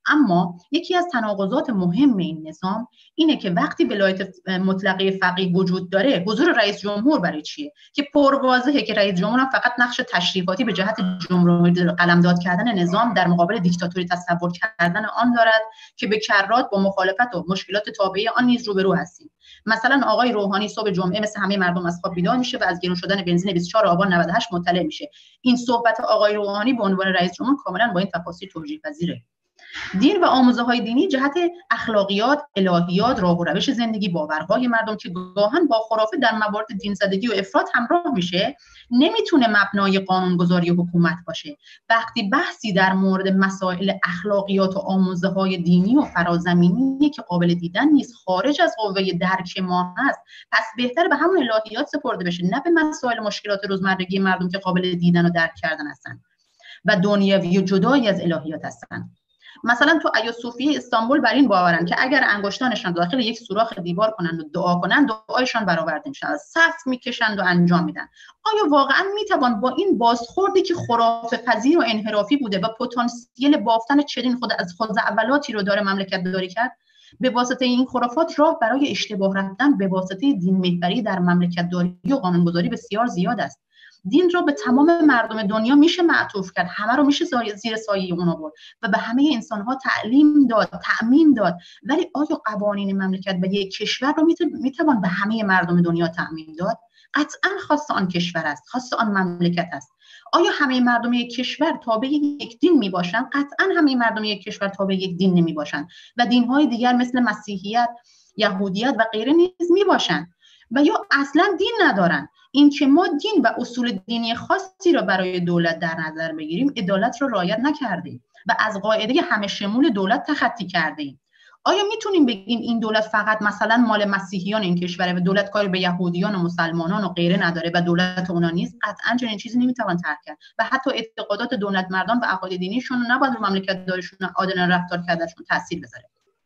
اما یکی از تناقضات مهم این نظام اینه که وقتی ولایت مطلقه فقیه وجود داره، حضور رئیس جمهور برای چیه؟ که پرواضحه که رئیس جمهور هم فقط نقش تشریفاتی به جهت جمهوری قلمداد کردن نظام در مقابل دیکتاتوری تصور کردن آن دارد که به کرات با مخالفت و مشکلات تابعه آن نیز روبرو هستیم. مثلا آقای روحانی صبح جمعه مثل همه مردم از خواب بیدار میشه و از گرون شدن بنزین 24 آبان 98 مطلع میشه. این صحبت آقای روحانی به عنوان رئیس جمهور کاملا با این تفاصیل توجیه پذیره. دین و آموزه‌های دینی جهت اخلاقیات، الهیات، راه و روش زندگی، باورهای مردم که گاهن با خرافه در موارد دین زدگی و افراط همراه میشه، نمیتونه مبنای قانونگذاری حکومت باشه. وقتی بحثی در مورد مسائل اخلاقیات و آموزه‌های دینی و فرازمینی که قابل دیدن نیست، خارج از قوه درک ما هست، پس بهتر به همون الهیات سپرده بشه، نه به مسائل مشکلات روزمرگی مردم که قابل دیدن و درک کردن هستن و دنیوی و جدایی از الهیات هستن. مثلا تو ایوسوفیه استانبول بر این باورن که اگر انگشتانشان داخل یک سوراخ دیوار کنند و دعا کنند، دعایشان برآورده میشه، صف میکشند و انجام میدن. آیا واقعا میتوان با این بازخوردی که خرافه پذیر و انحرافی بوده و پتانسیل بافتن چنین خود اولاتی رو داره مملکت داری کرد، به واسطه این خرافات راه برای اشتباه رفتن به واسطه دین محوری در مملکت داری و قانونگذاری بسیار زیاد است. دین را به تمام مردم دنیا میشه معطوف کرد، همه رو میشه زیر سایه اون آورد و به همه انسانها تعلیم داد، تأمین داد. ولی آیا قوانین مملکت و یک کشور رو میتوان به همه مردم دنیا تأمین داد؟ قطعا خاص آن کشور است، خاص آن مملکت است. آیا همه مردم یک کشور تابع یک دین میباشند؟ قطعا همه مردم یک کشور تابع یک دین نمیباشند و دینهای دیگر مثل مسیحیت، یهودیت و غیره نیز میباشند و یا اصلا دین ندارن. این که ما دین و اصول دینی خاصی را برای دولت در نظر بگیریم، عدالت را رعایت نکردیم و از قاعده همه شمول دولت تخطی کردیم. آیا میتونیم بگیم این دولت فقط مثلا مال مسیحیان این کشوره و دولت کاری به یهودیان و مسلمانان و غیره نداره و دولت اونا نیست؟ قطعا چنین چیزی نمیتوان ترک کرد و حتی اعتقادات دولت مردان و عقاید دینیشون نباید رو مملکت داریشون عادلانه رفتار کردنشون تاثیر بذاره.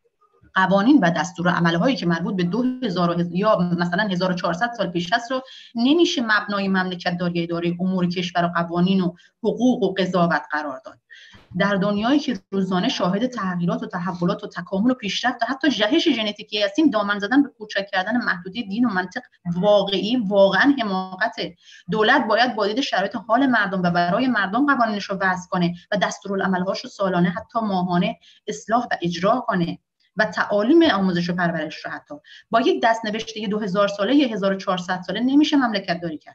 قوانین و دستورالعمل‌هایی که مربوط به 2000 یا مثلا 1400 سال پیش هست رو نمیشه مبنای مملکت داری اداره امور کشور و قوانین و حقوق و قضاوت قرار داد. در دنیایی که روزانه شاهد تغییرات و تحولات و تکامل و پیشرفت و حتی جهش ژنتیکی هستیم، دامن زدن به کوچک کردن محدودی دین و منطق واقعی واقعا حماقته. دولت باید با دید شرایط حال مردم و برای مردم قوانینش رو وضع کنه و دستورالعمل‌هاش رو سالانه حتی ماهانه اصلاح و اجرا کنه و تعالیم آموزش و پرورش رو حتی با یک دستنوشته 2000 ساله یا 1400 ساله نمیشه مملکت داری کرد.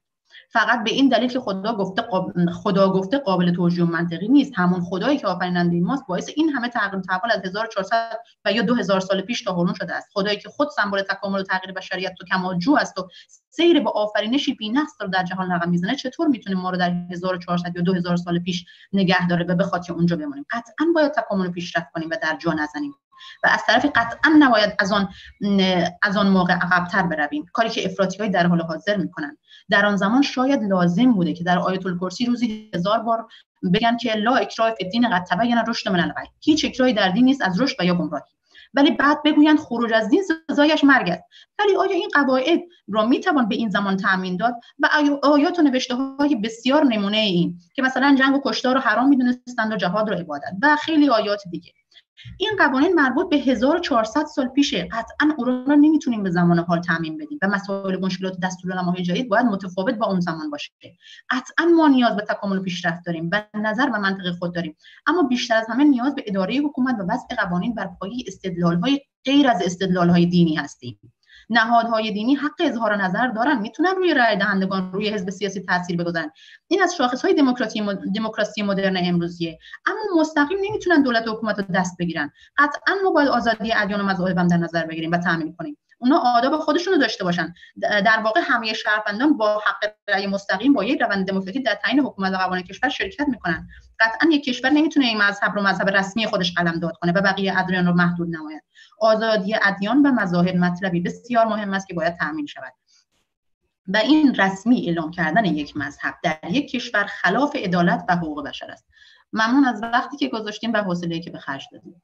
فقط به این دلیل که خدا گفته قابل توجیه و منطقی نیست. همون خدایی که آفریننده ماست باعث این همه تغییر تحول از 1400 و یا 2000 سال پیش تا کنون شده است. خدایی که خود سمبل تکامل و تغییر بشریت و کمالجو است و سیر با آفرینشی بی‌نقص رو در جهان رقم میزنه، چطور میتونه ما رو در 1400 یا 2000 سال پیش نگه داره و بخواد که اونجا بمونیم؟ قطعاً باید تکامل و پیشرفت کنیم و در جا نزنیم. و از طرفی قطعا نباید از آن موقع عقب‌تر برویم، کاری که افراطی‌های در حال حاضر میکنن. در آن زمان شاید لازم بوده که در آیت الکرسی روزی 1000 بار بگن که لا اکراه فی الدین قد تبین الرشد من الغی، هیچ اکراهی در دین نیست از رشد و یا گمراهی، ولی بعد بگویند خروج از دین سزایش مرگ است. ولی آیا این قواعد را میتوان به این زمان تأمین داد؟ و آیات و نوشته‌های بسیار نمونه این که مثلا جنگ و کشتار رو حرام میدونستند و جهاد رو عبادت و خیلی آیات دیگه. این قوانین مربوط به 1400 سال پیشه، قطعا اون رو نمیتونیم به زمان حال تعمیم بدیم و مسائل و مشکلات دستورالعمل‌های جدید باید متفاوت با اون زمان باشه. قطعا ما نیاز به تکامل و پیشرفت داریم و نظر و منطق خود داریم، اما بیشتر از همه نیاز به اداره حکومت و وضع قوانین بر پایه استدلال‌های غیر از استدلال‌های دینی هستیم. نهادهای دینی حق اظهار نظر دارن، میتونن روی رای دهندگان، روی حزب سیاسی تاثیر بگذارن. این از شاخصهای دموکراسی مدرن امروزیه، اما مستقیم نمیتونن دولت و حکومت رو دست بگیرن. قطعا ما باید آزادی ادیان و مذاهب هم در نظر بگیریم و تامین کنیم. اونا آداب خودشون رو داشته باشن. در واقع همه شهروندان با حق رأی مستقیم با یک روند دموکراتیک در تعیین حکومت و قوانین کشور شرکت میکنن. قطعا یک کشور نمیتونه این مذهب رو مذهب رسمی خودش قلمداد کنه و بقیه ادیان رو محدود نماید. آزادی ادیان و مذاهب مطلبی بسیار مهم است که باید تامین شود. و این رسمی اعلام کردن یک مذهب در یک کشور خلاف عدالت و حقوق بشر است. ممنون از وقتی که گذاشتیم و حوصله‌ای که به خرج دادیم.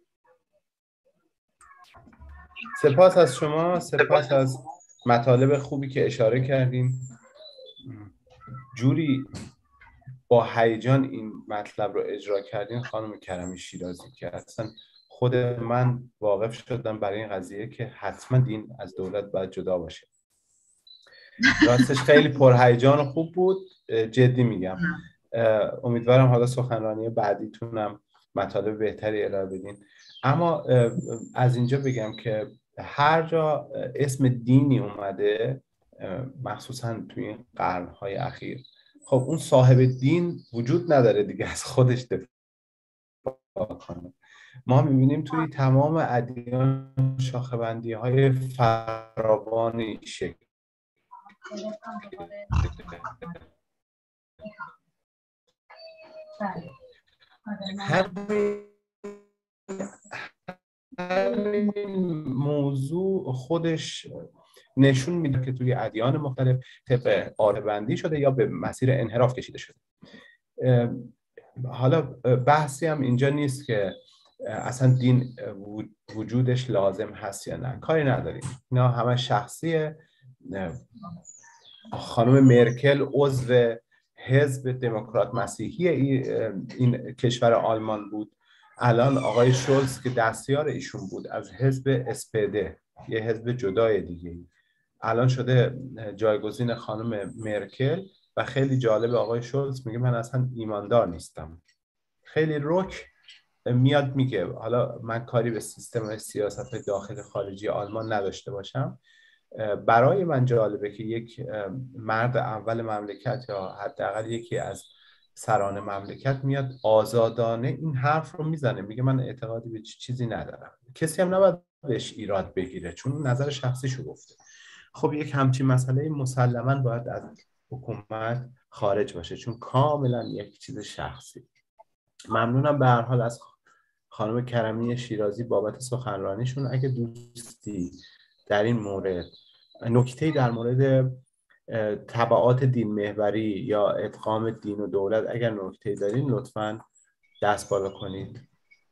سپاس از شما، سپاس از مطالب خوبی که اشاره کردیم. جوری با هیجان این مطلب رو اجرا کردین خانم کرمی شیرازی که اصلا خود من واقف شدم برای این قضیه که حتما دین از دولت باید جدا باشه. راستش خیلی پرهیجان و خوب بود، جدی میگم. امیدوارم حالا سخنرانی بعدیتونم مطالب بهتری ارائه بدین. اما از اینجا بگم که هر جا اسم دینی اومده، مخصوصا توی این قرنهای اخیر، خب اون صاحب دین وجود نداره دیگه از خودش دفاع کنه. ما میبینیم توی تمام ادیان شاخه‌بندی‌های فراوانی شکل همین موضوع خودش نشون میده که توی ادیان مختلف طبق عارفه‌بندی شده یا به مسیر انحراف کشیده شده. حالا بحثی هم اینجا نیست که اصلا دین وجودش لازم هست یا نه، کاری نداریم، اینا همه شخصیه. خانم مرکل عضو حزب دموکرات مسیحی این کشور آلمان بود. الان آقای شولز که دستیار ایشون بود از حزب اسپده، یه حزب جدای دیگه، الان شده جایگزین خانم مرکل و خیلی جالب آقای شولز میگه من اصلا ایماندار نیستم. خیلی رک میاد میگه حالا من کاری به سیستم سیاست داخل خارجی آلمان نداشته باشم، برای من جالبه که یک مرد اول مملکت یا حداقل یکی از سران مملکت میاد آزادانه این حرف رو میزنه، میگه من اعتقادی به چیزی ندارم. کسی هم نباید بهش ایراد بگیره چون نظر شخصیشو گفته. خب یک همچین مسئله مسلماً باید از حکومت خارج باشه چون کاملا یک چیز شخصی. ممنونم به هر حال از خانم کرمی شیرازی بابت سخنرانیشون. اگه دوستی در این مورد نکته‌ای در مورد تبعات دین محوری یا ادغام دین و دولت اگر نکته‌ای دارین لطفاً دست بالا کنید.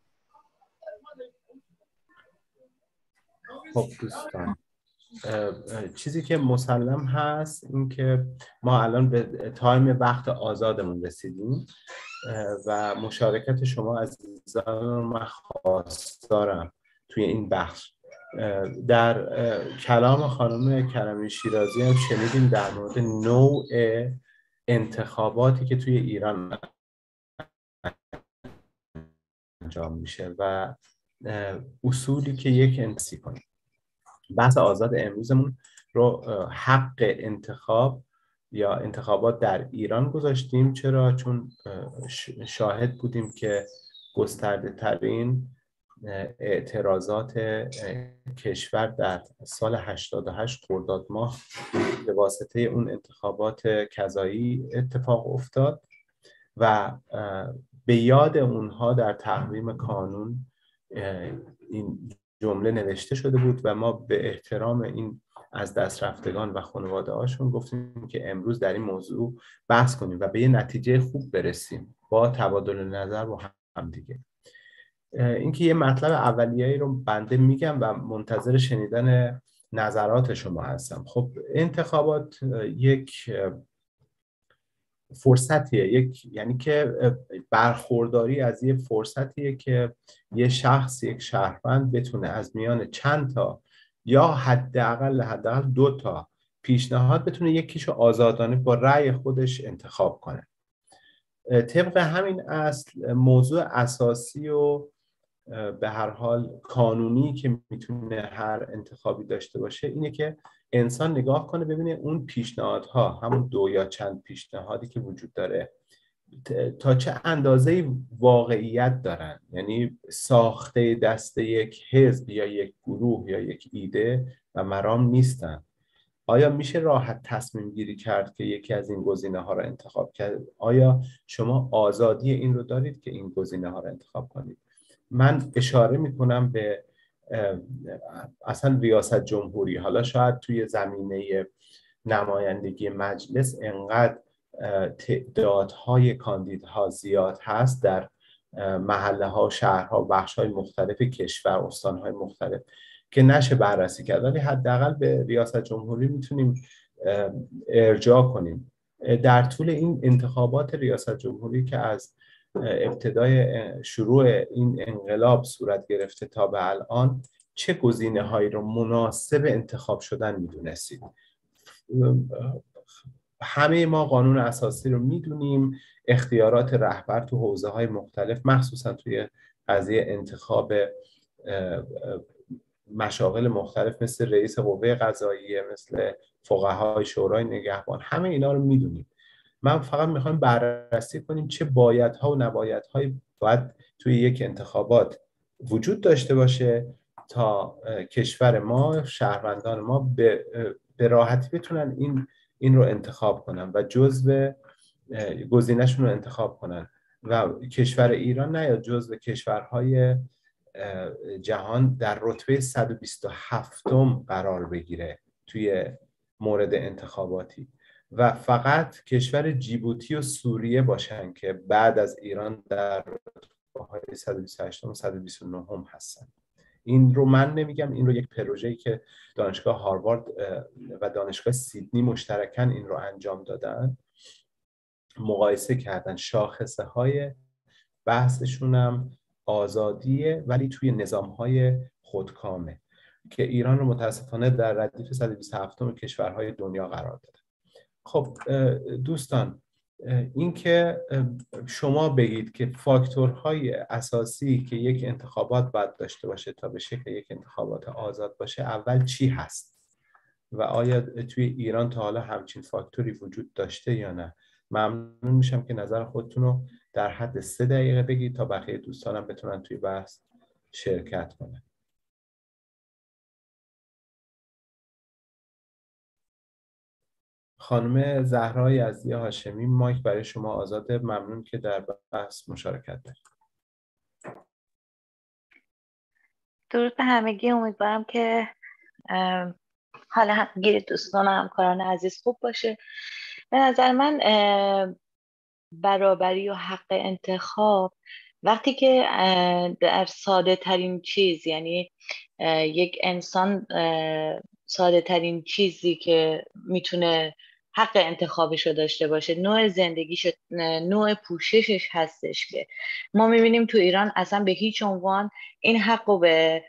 خب دوستان، چیزی که مسلم هست این که ما الان به تایم وقت آزادمون رسیدیم و مشارکت شما عزیزان رو من خواستارم توی این بخش. در کلام خانم کرمی شیرازی هم شنیدیم در مورد نوع انتخاباتی که توی ایران انجام میشه و اصولی که یک انتخابی کنیم. بحث آزاد امروزمون رو حق انتخاب یا انتخابات در ایران گذاشتیم. چرا؟ چون شاهد بودیم که گسترده ترین اعتراضات کشور در سال 88 خرداد ماه به واسطه اون انتخابات قضایی اتفاق افتاد و به یاد اونها در تقویم قانون این جمله نوشته شده بود و ما به احترام این از دست رفتگان و خانواده هاشون گفتیم که امروز در این موضوع بحث کنیم و به یه نتیجه خوب برسیم با تبادل نظر با هم دیگه. اینکه یه مطلب اولیه‌ای رو بنده میگم و منتظر شنیدن نظرات شما هستم. خب انتخابات یک فرصتیه، یعنی که برخورداری از یه فرصتیه که یه شخص، یک شهروند بتونه از میان چند تا یا حداقل 2 تا پیشنهاد بتونه یکیشو آزادانه با رأی خودش انتخاب کنه. طبق همین اصل موضوع اساسی و به هر حال قانونی که میتونه هر انتخابی داشته باشه اینه که انسان نگاه کنه ببینه اون پیشنهادها، همون 2 یا چند پیشنهادی که وجود داره تا چه اندازه واقعیت دارن، یعنی ساخته دست یک حزب یا یک گروه یا یک ایده و مرام نیستن. آیا میشه راحت تصمیم گیری کرد که یکی از این گزینه ها رو انتخاب کرد؟ آیا شما آزادی این رو دارید که این گزینه ها رو انتخاب کنید؟ من اشاره میکنم به اصلا ریاست جمهوری. حالا شاید توی زمینه نمایندگی مجلس انقدر تعدادهای کاندیدها زیاد هست در محله ها، شهرها، بخش های مختلف کشور، استان های مختلف که نشه بررسی کرد، ولی حداقل به ریاست جمهوری میتونیم ارجاع کنیم. در طول این انتخابات ریاست جمهوری که از ابتدای شروع این انقلاب صورت گرفته تا به الان چه گزینه هایی رو مناسب انتخاب شدن میدونستید؟ همه ما قانون اساسی رو میدونیم، اختیارات رهبر تو حوزه های مختلف مخصوصا توی قضیه انتخاب مشاغل مختلف مثل رئیس قوه قضاییه، مثل فقهای شورای نگهبان، همه اینا رو میدونیم. من فقط میخوام بررسی کنیم چه بایدها و نبایدهایی باید توی یک انتخابات وجود داشته باشه تا کشور ما، شهروندان ما به راحتی بتونن این رو انتخاب کنن و جزو گزینه‌شون رو انتخاب کنن و کشور ایران نیاد جزو کشورهای جهان در رتبه 127م قرار بگیره توی مورد انتخاباتی و فقط کشور جیبوتی و سوریه باشن که بعد از ایران در رتبه‌های 128 و 129 هستن. این رو من نمیگم، این رو یک پروژه‌ای که دانشگاه هاروارد و دانشگاه سیدنی مشترکاً این رو انجام دادن، مقایسه کردن، شاخصه های بحثشون هم آزادیه ولی توی نظام‌های خودکامه که ایران رو متاسفانه در ردیف 127م کشورهای دنیا قرار داده. خب دوستان، این که شما بگید که فاکتورهای اساسی که یک انتخابات باید داشته باشه تا به شکل یک انتخابات آزاد باشه اول چی هست و آیا توی ایران تا حالا همچین فاکتوری وجود داشته یا نه؟ ممنون میشم که نظر خودتون رو در حد 3 دقیقه بگید تا بقیه دوستانم بتونن توی بحث شرکت کنن. خانم زهرا یزدی هاشمی، مایک برای شما آزاده. ممنون که در بحث مشارکت دارید. درود به همگی. امیدوارم که حال همگی دوستان و همکاران عزیز خوب باشه. به نظر من برابری و حق انتخاب وقتی که در ساده ترین چیز، یعنی یک انسان ساده ترین چیزی که میتونه حق انتخابش رو داشته باشه، نوع زندگیش، نوع پوششش هستش که ما میبینیم تو ایران اصلا به هیچ عنوان این حق رو به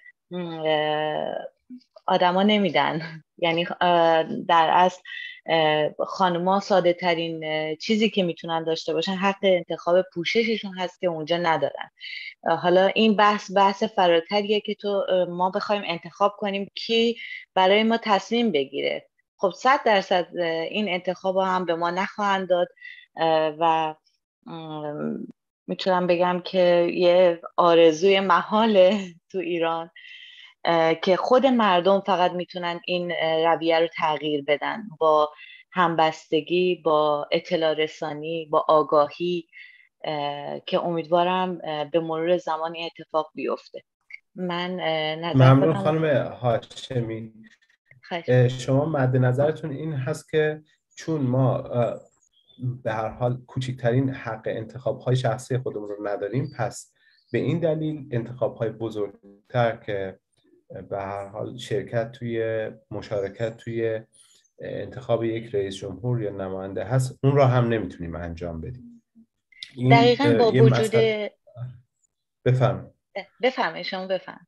آدما نمیدن. یعنی در اصل خانوما ساده ترین چیزی که میتونن داشته باشن حق انتخاب پوشششون هست که اونجا ندارن. حالا این بحث فراتریه که ما بخوایم انتخاب کنیم کی برای ما تصمیم بگیره. خب 100% این انتخاب هم به ما نخواهند داد و میتونم بگم که یه آرزوی محاله تو ایران که خود مردم فقط میتونن این رویه رو تغییر بدن با همبستگی، با اطلاع رسانی، با آگاهی، که امیدوارم به مرور زمان این اتفاق بیفته. من نظر ممنون خودم خانم هاشمی. شما مد نظرتون این هست که چون ما به هر حال کوچکترین حق انتخاب‌های شخصی خودمون رو نداریم، پس به این دلیل انتخاب‌های بزرگتر که به هر حال مشارکت توی انتخاب یک رئیس جمهور یا نماینده هست، اون را هم نمیتونیم انجام بدیم. دقیقاً با وجود بفرمایید شما بفرمایید.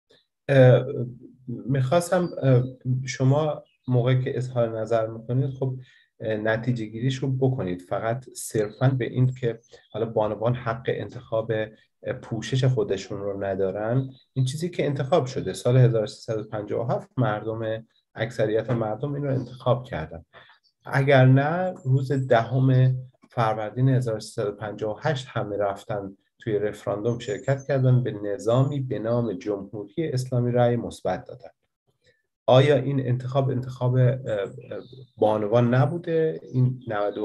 میخواستم شما موقعی که اظهار نظر میکنید خب نتیجه گیریش رو بکنید، فقط صرفاً به این که حالا بانوان حق انتخاب پوشش خودشون رو ندارن، این چیزی که انتخاب شده سال 1357 اکثریت مردم این رو انتخاب کردن. اگر نه روز 10 فروردین 1358 همه رفتن توی رفراندوم شرکت کردن، به نظامی به نام جمهوری اسلامی رأی مثبت دادن. آیا این انتخاب بانوان نبوده؟ این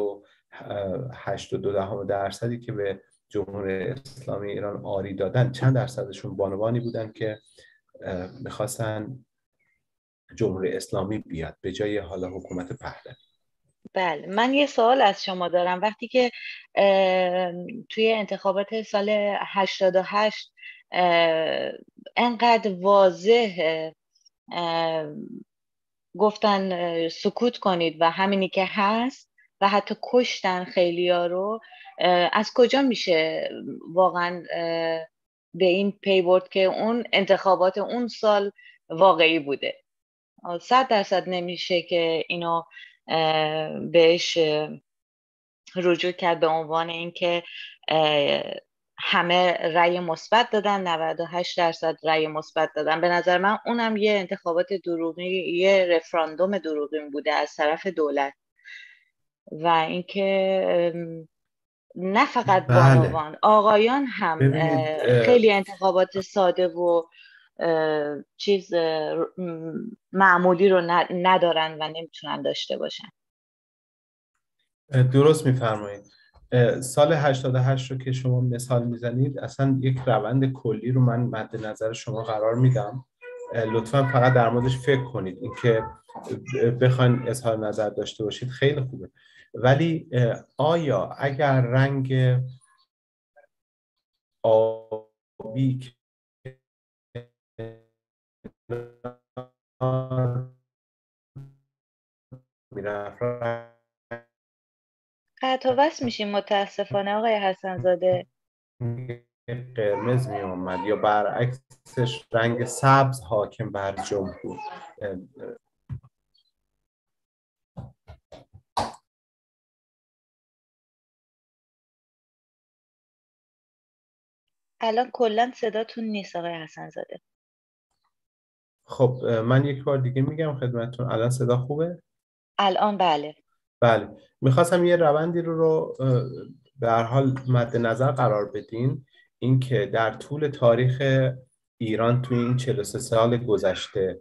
98.2% که به جمهوری اسلامی ایران آری دادن، چند درصدشون بانوانی بودن که میخواستن جمهوری اسلامی بیاد به جای حالا حکومت پهلوی؟ بله، من یه سوال از شما دارم. وقتی که توی انتخابات سال 88 انقدر واضح گفتن سکوت کنید و همینی که هست و حتی کشتن خیلیا رو، از کجا میشه واقعا به این پی برد که اون انتخابات اون سال واقعی بوده؟ 100% نمیشه که اینو بهش رجوع کرد به عنوان اینکه همه رأی مثبت دادن، 98% رأی مثبت دادن. به نظر من اونم یه انتخابات دروغی، یه رفراندوم دروغی بوده از طرف دولت. و اینکه نه فقط بانوان، آقایان هم خیلی انتخابات ساده و چیز معمولی رو ندارن و نمیتونن داشته باشن. درست میفرمایید. سال 88 رو که شما مثال میزنید، اصلا یک روند کلی رو من مد نظر شما قرار میدم. لطفا فقط در موردش فکر کنید. اینکه بخواید اظهار نظر داشته باشید خیلی خوبه، ولی آیا اگر رنگ آبی میرفت قطع و وصل میشیم متاسفانه آقای حسن زاده. قرمز می اومد یا برعکسش رنگ سبز حاکم بر جمهور. الان کلا صداتون نیست آقای حسن زاده. خب من یک بار دیگه میگم خدمتتون. الان صدا خوبه؟ الان بله. بله، میخواستم یه روندی رو به هر حال مد نظر قرار بدین، اینکه در طول تاریخ ایران توی این 43 سال گذشته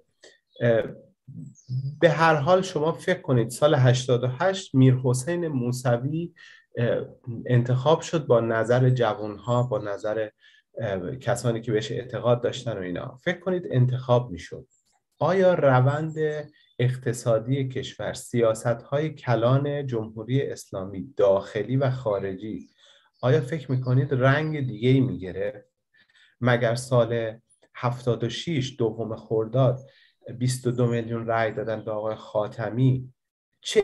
به هر حال شما فکر کنید سال 88 میرحسین موسوی انتخاب شد با نظر جوانها، با نظر کسانی که بهش اعتقاد داشتن و اینا. فکر کنید انتخاب میشد. آیا روند اقتصادی کشور، سیاست‌های کلان جمهوری اسلامی داخلی و خارجی، آیا فکر میکنید رنگ دیگه‌ای میگرفت؟ مگر سال 76 2 خرداد 22 میلیون رأی دادن به آقای خاتمی؟ چه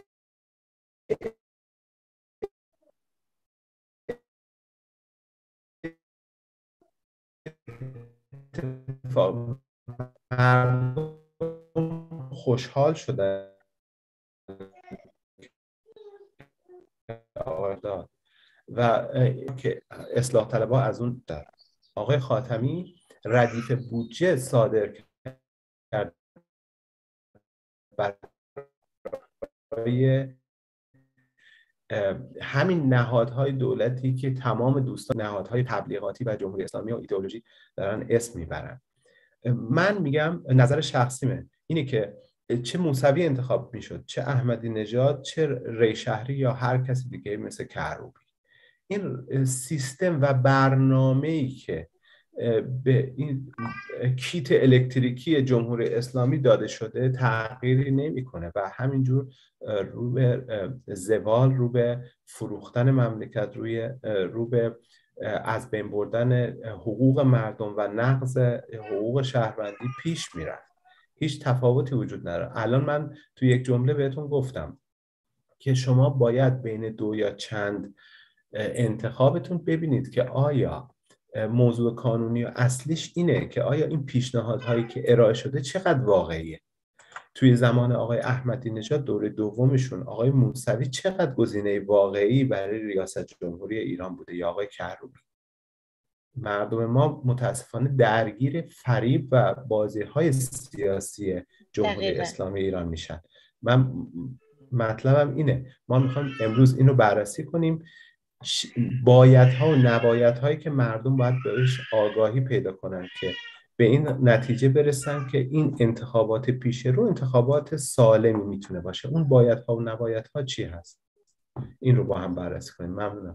اتفاق؟ خوشحال شدن و که اصلاح طلبها از اون در آقای خاتمی ردیف بودجه صادر کرد برای برای همین نهادهای دولتی که تمام دوستان نهادهای تبلیغاتی و جمهوری اسلامی و ایدئولوژی دارن اسم میبرن. من میگم نظر شخصیمه اینه که چه موسوی انتخاب میشد، چه احمدی نژاد، چه ریشهری یا هر کسی دیگه مثل کروبی، این سیستم و برنامه‌ای که به این کیت الکتریکی جمهوری اسلامی داده شده تغییری نمیکنه و همینجور رو به زوال، رو به فروختن مملکت، رو به از بین بردن حقوق مردم و نقض حقوق شهروندی پیش میرفت. هیچ تفاوتی وجود نداره. الان من تو یک جمله بهتون گفتم که شما باید بین دو یا چند انتخابتون ببینید که آیا موضوع قانونی و اصلیش اینه که آیا این پیشنهادهایی که ارائه شده چقدر واقعیه. توی زمان آقای احمدی نژاد دوره دومشون آقای موسوی چقدر گزینه واقعی برای ریاست جمهوری ایران بوده یا آقای کروبی. مردم ما متاسفانه درگیر فریب و بازی‌های سیاسی جمهوری اسلامی ایران میشن. من مطلبم اینه، ما میخوایم امروز اینو بررسی کنیم، بایدها و نبایدهایی که مردم باید بهش آگاهی پیدا کنن که به این نتیجه برسن که این انتخابات پیش رو انتخابات سالمی میتونه باشه. اون بایدها و نبایدها چی هست؟ این رو با هم بررسی کنیم. ممنونم.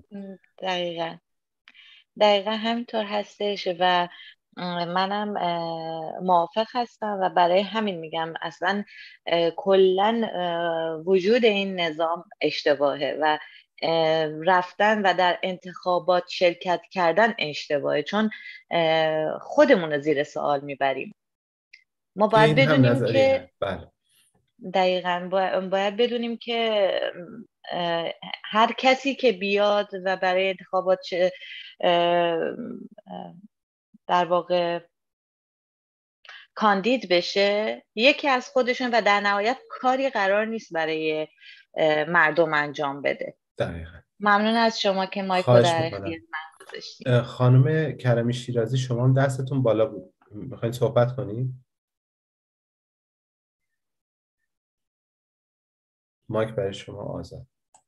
دقیقا همینطور هستش و منم موافق هستم و برای همین میگم اصلا کلن وجود این نظام اشتباهه و رفتن و در انتخابات شرکت کردن اشتباهه، چون خودمون رو زیر سوال میبریم. ما باید بدونیم که دقیقاً باید بدونیم که هر کسی که بیاد و برای انتخابات در واقع کاندید بشه یکی از خودشون و در نهایت کاری قرار نیست برای مردم انجام بده. دقیقاً. ممنون از شما که مایک رو در اختیار من گذاشتید. خانم کرمی شیرازی شما هم دستتون بالا بود، میخواین صحبت کنید؟ مایک برای شما آزاد.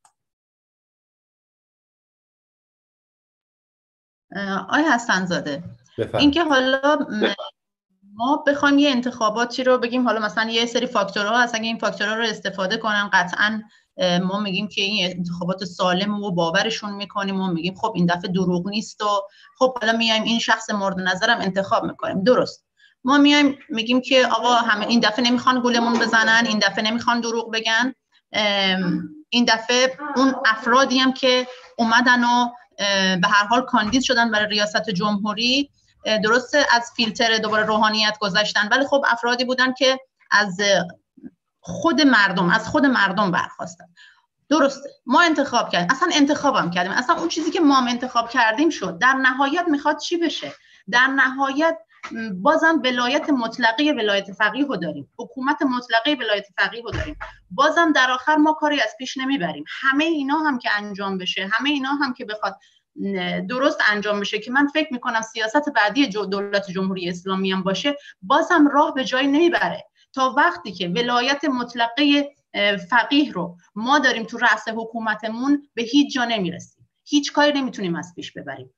آیا حسن‌زاده، اینکه حالا ما بخوایم یه انتخاباتی رو بگیم حالا مثلا یه سری فاکتورها هست، اگه این فاکتورها رو استفاده کنن قطعاً ما میگیم که این انتخابات سالم و باورشون میکنیم و میگیم خب این دفعه دروغ نیست و خب حالا میایم این شخص مورد نظرم انتخاب میکنیم. درست، ما میایم میگیم که آقا همه این دفعه نمیخوان گولمون بزنن، این دفعه نمیخوان دروغ بگن، این دفعه اون افرادی هم که اومدن و به هر حال کاندید شدن برای ریاست جمهوری، درسته از فیلتر دوباره روحانیت گذاشتن، ولی خب افرادی بودن که از خود مردم برخواستن. درسته، ما انتخاب کردیم، اصلا انتخابم کردیم، اصلا اون چیزی که ما انتخاب کردیم شد. در نهایت میخواد چی بشه؟ در نهایت بازم ولایت مطلقه ولایت فقیه رو داریم، حکومت مطلقه ولایت فقیه رو داریم، بازم در آخر ما کاری از پیش نمیبریم. همه اینا هم که انجام بشه، همه اینا هم که بخواد درست انجام بشه، که من فکر میکنم سیاست بعدی دولت جمهوری اسلامی هم باشه، بازم راه به جایی نمیبره. تا وقتی که ولایت مطلقه فقیه رو ما داریم تو رأس حکومتمون به هیچ جا نمیرسیم، هیچ کاری نمیتونیم از پیش ببریم.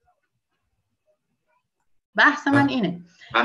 بحث من اینه.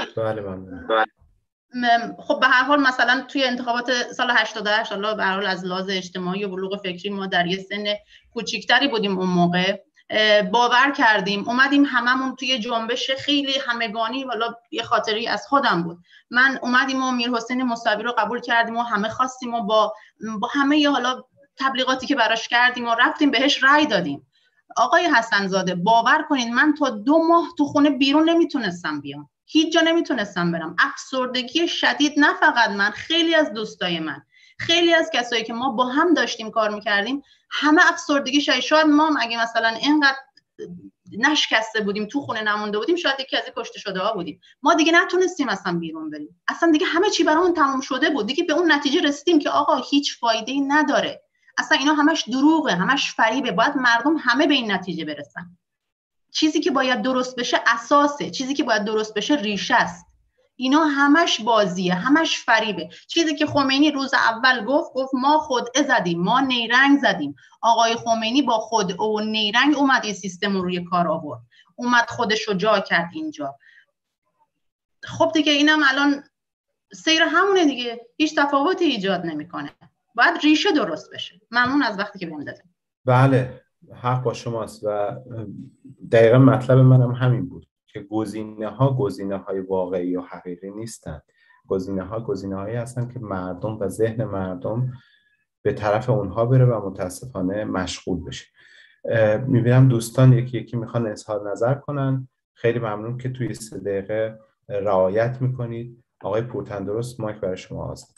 خب به هر حال مثلا توی انتخابات سال 88 حالا به هر حال از لحاظ اجتماعی و بلوغ فکری ما در یه سن کوچیکتری بودیم اون موقع، باور کردیم، اومدیم هممون توی جنبش خیلی همگانی، حالا یه خاطری از خودم بود، من اومدیم و میرحسین موسوی رو قبول کردیم و همه خواستیم و با همه ی حالا تبلیغاتی که براش کردیم و رفتیم بهش رأی دادیم. آقای حسن‌زاده باور کنین من تا 2 ماه تو خونه بیرون نمیتونستم بیام، هیچ جا نمیتونستم برم. افسردگی شدید، نه فقط من، خیلی از دوستای من، خیلی از کسایی که ما با هم داشتیم کار میکردیم، همه افسردگی شدید. شاید ما اگه مثلا اینقدر نشکسته بودیم تو خونه نمونده بودیم، شاید یکی از کشته شده ها بودیم. ما دیگه نتونستیم اصلا بیرون بریم، اصلا دیگه همه چی برامون تموم شده بود. دیگه به اون نتیجه رسیدیم که آقا هیچ فایده‌ای نداره، اصلا اینا همش دروغه، همش فریبه، باید مردم همه به این نتیجه برسن. چیزی که باید درست بشه اساسه، چیزی که باید درست بشه ریشه است. اینا همش بازیه، همش فریبه. چیزی که خمینی روز اول گفت ما خودعه زدیم، ما نیرنگ زدیم. آقای خمینی با خودعه و نیرنگ اومد این سیستم رو روی کار آورد، اومد خودش رو جا کرد اینجا. خب دیگه اینم الان سیر همونه دیگه، هیچ تفاوتی ایجاد نمیکنه. باید ریشه درست بشه. ممنون از وقتی که بهم دادید. بله، حق با شماست و دقیقا مطلب منم همین بود که گزینه‌های واقعی و حقیقی نیستند. گزینه‌هایی هستند که مردم و ذهن مردم به طرف اونها بره و متاسفانه مشغول بشه. میبینم دوستان یکی یکی میخوان اظهار نظر کنن. خیلی ممنون که توی 3 دقیقه رعایت میکنید. آقای پورتندرست، مایک برای شما آزاد.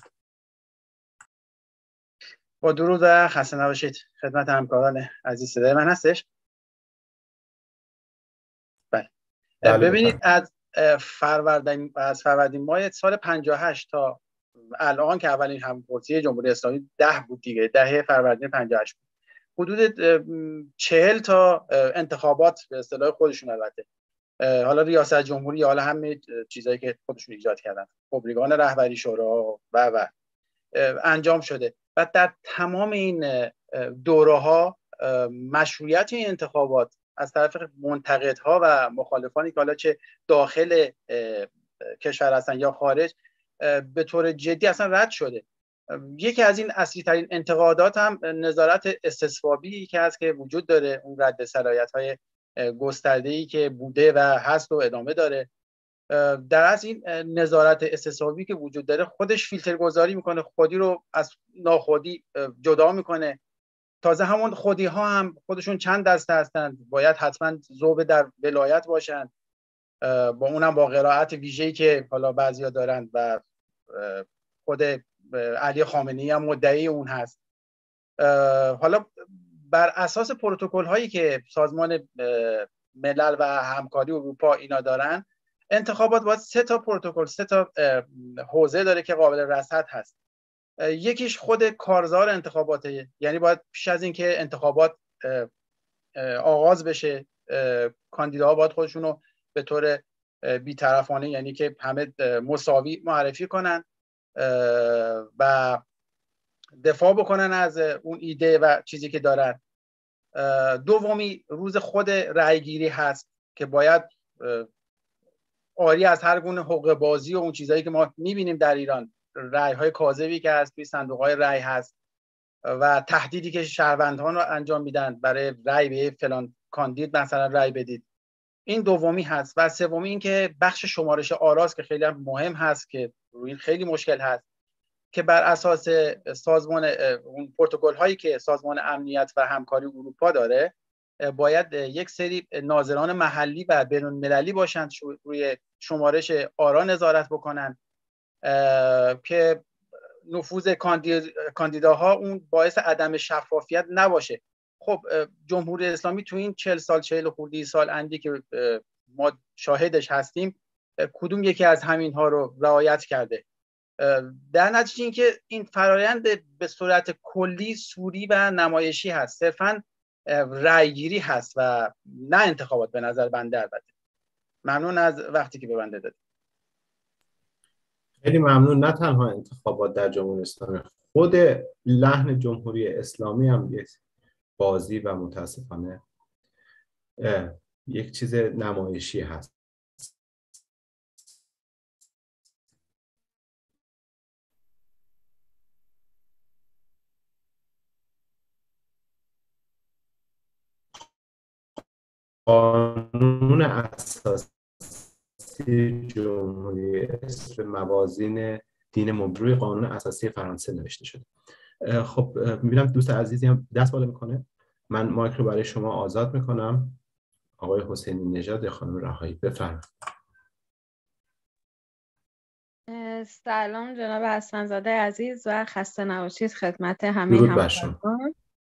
با درود و خسته نباشید خدمت همکاران عزیز. صدای من هستش؟ بله. ببینید از فروردین ماه سال 58 تا الان که اولین همپرسی جمهوری اسلامی 10 بود دیگه، 10 فروردین 58 بود. حدود 40 تا انتخابات به اصطلاح خودشون، البته حالا ریاست جمهوری، حالا همه چیزایی که خودشون ایجاد کردن، خبرگان رهبری شورا و انجام شده و در تمام این دوره‌ها مشروعیت این انتخابات از طرف منتقدها و مخالفانی که حالا چه داخل کشور هستن یا خارج به طور جدی اصلا رد شده. یکی از این اصلی ترین انتقادات هم نظارت استصوابی که هست که وجود داره، اون رد صلاحیت‌های گسترده‌ای که بوده و هست و ادامه داره. در از این نظارت استصوابی که وجود داره خودش فیلتر گذاری میکنه، خودی رو از ناخودی جدا میکنه. تازه همون خودی ها هم خودشون چند دسته هستند، باید حتما ذوب در ولایت باشند، با اونم با قرائت ویژه‌ای که حالا بعضیا دارند و خود علی خامنه‌ای هم مدعی اون هست. حالا بر اساس پروتکل هایی که سازمان ملل و همکاری اروپا اینا دارن، انتخابات باید 3 تا پروتکل، 3 تا حوزه داره که قابل رصد هست. یکیش خود کارزار انتخاباته، یعنی باید پیش از اینکه انتخابات آغاز بشه کاندیداها باید خودشون رو به طور بی‌طرفانه، یعنی که همه مساوی معرفی کنن و دفاع بکنن از اون ایده و چیزی که دارن. دومی روز خود رأیگیری هست که باید آری از هر گونه حقوق بازی و اون چیزایی که ما می‌بینیم در ایران، رأی‌های کاذبی که هست توی صندوق‌های رأی هست و تهدیدی که شهروندان رو انجام میدن برای رأی به فلان کاندید مثلا رأی بدید. این دومی هست. و سومی این که بخش شمارش آراست که خیلی مهم هست که روی خیلی مشکل هست که بر اساس سازمان اون پروتکل هایی که سازمان امنیت و همکاری اروپا داره باید یک سری ناظران محلی و بین‌المللی باشند روی شمارش آرا نظارت بکنن که نفوذ کاندیداها اون باعث عدم شفافیت نباشه. خب جمهوری اسلامی تو این 40 سال 40 خورده سال اندی که ما شاهدش هستیم کدوم یکی از همین ها رو رعایت کرده؟ در نتیجه این که این فرایند به صورت کلی سوری و نمایشی هست، صرفاً رأیگیری هست و نه انتخابات به نظر بنده. البته ممنون از وقتی که به بنده دادید. خیلی ممنون. نه تنها انتخابات در جمهوری اسلامی، خود لحن جمهوری اسلامی هم یک بازی و متاسفانه یک چیز نمایشی هست. قانون اساسی جمهوری اسلامی به موازین دین مبروی قانون اساسی فرانسه نوشته شده. خب میبینم دوست عزیزی هم دست بالا میکنه. من مایک رو برای شما آزاد میکنم. آقای حسینی نژاد یا خانم رهایی، بفرمایید. سلام جناب حسن‌زاده عزیز و خسته نباشید خدمت همه همکاران.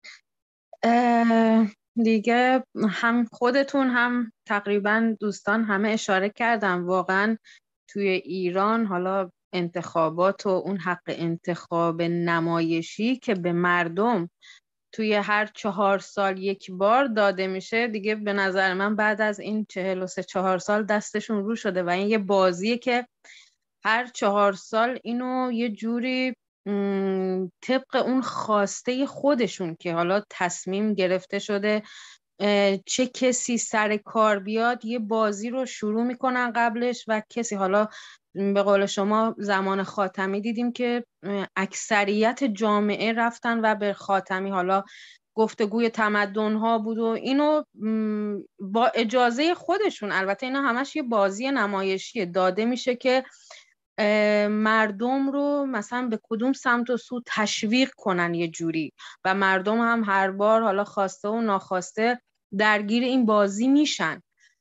دیگه هم خودتون هم تقریبا دوستان همه اشاره کردن. واقعا توی ایران حالا انتخابات و اون حق انتخاب نمایشی که به مردم توی هر 4 سال یک بار داده میشه، دیگه به نظر من بعد از این 43-4 سال دستشون رو شده و این یه بازیه که هر 4 سال اینو یه جوری طبق اون خواسته خودشون که حالا تصمیم گرفته شده چه کسی سر کار بیاد یه بازی رو شروع میکنن قبلش و کسی، حالا به قول شما زمان خاتمی دیدیم که اکثریت جامعه رفتن و به خاتمی حالا گفتگوی تمدن‌ها بود و اینو با اجازه خودشون، البته اینا همش یه بازی نمایشی داده میشه که مردم رو مثلا به کدوم سمت و سو تشویق کنن یه جوری و مردم هم هر بار حالا خواسته و ناخواسته درگیر این بازی میشن.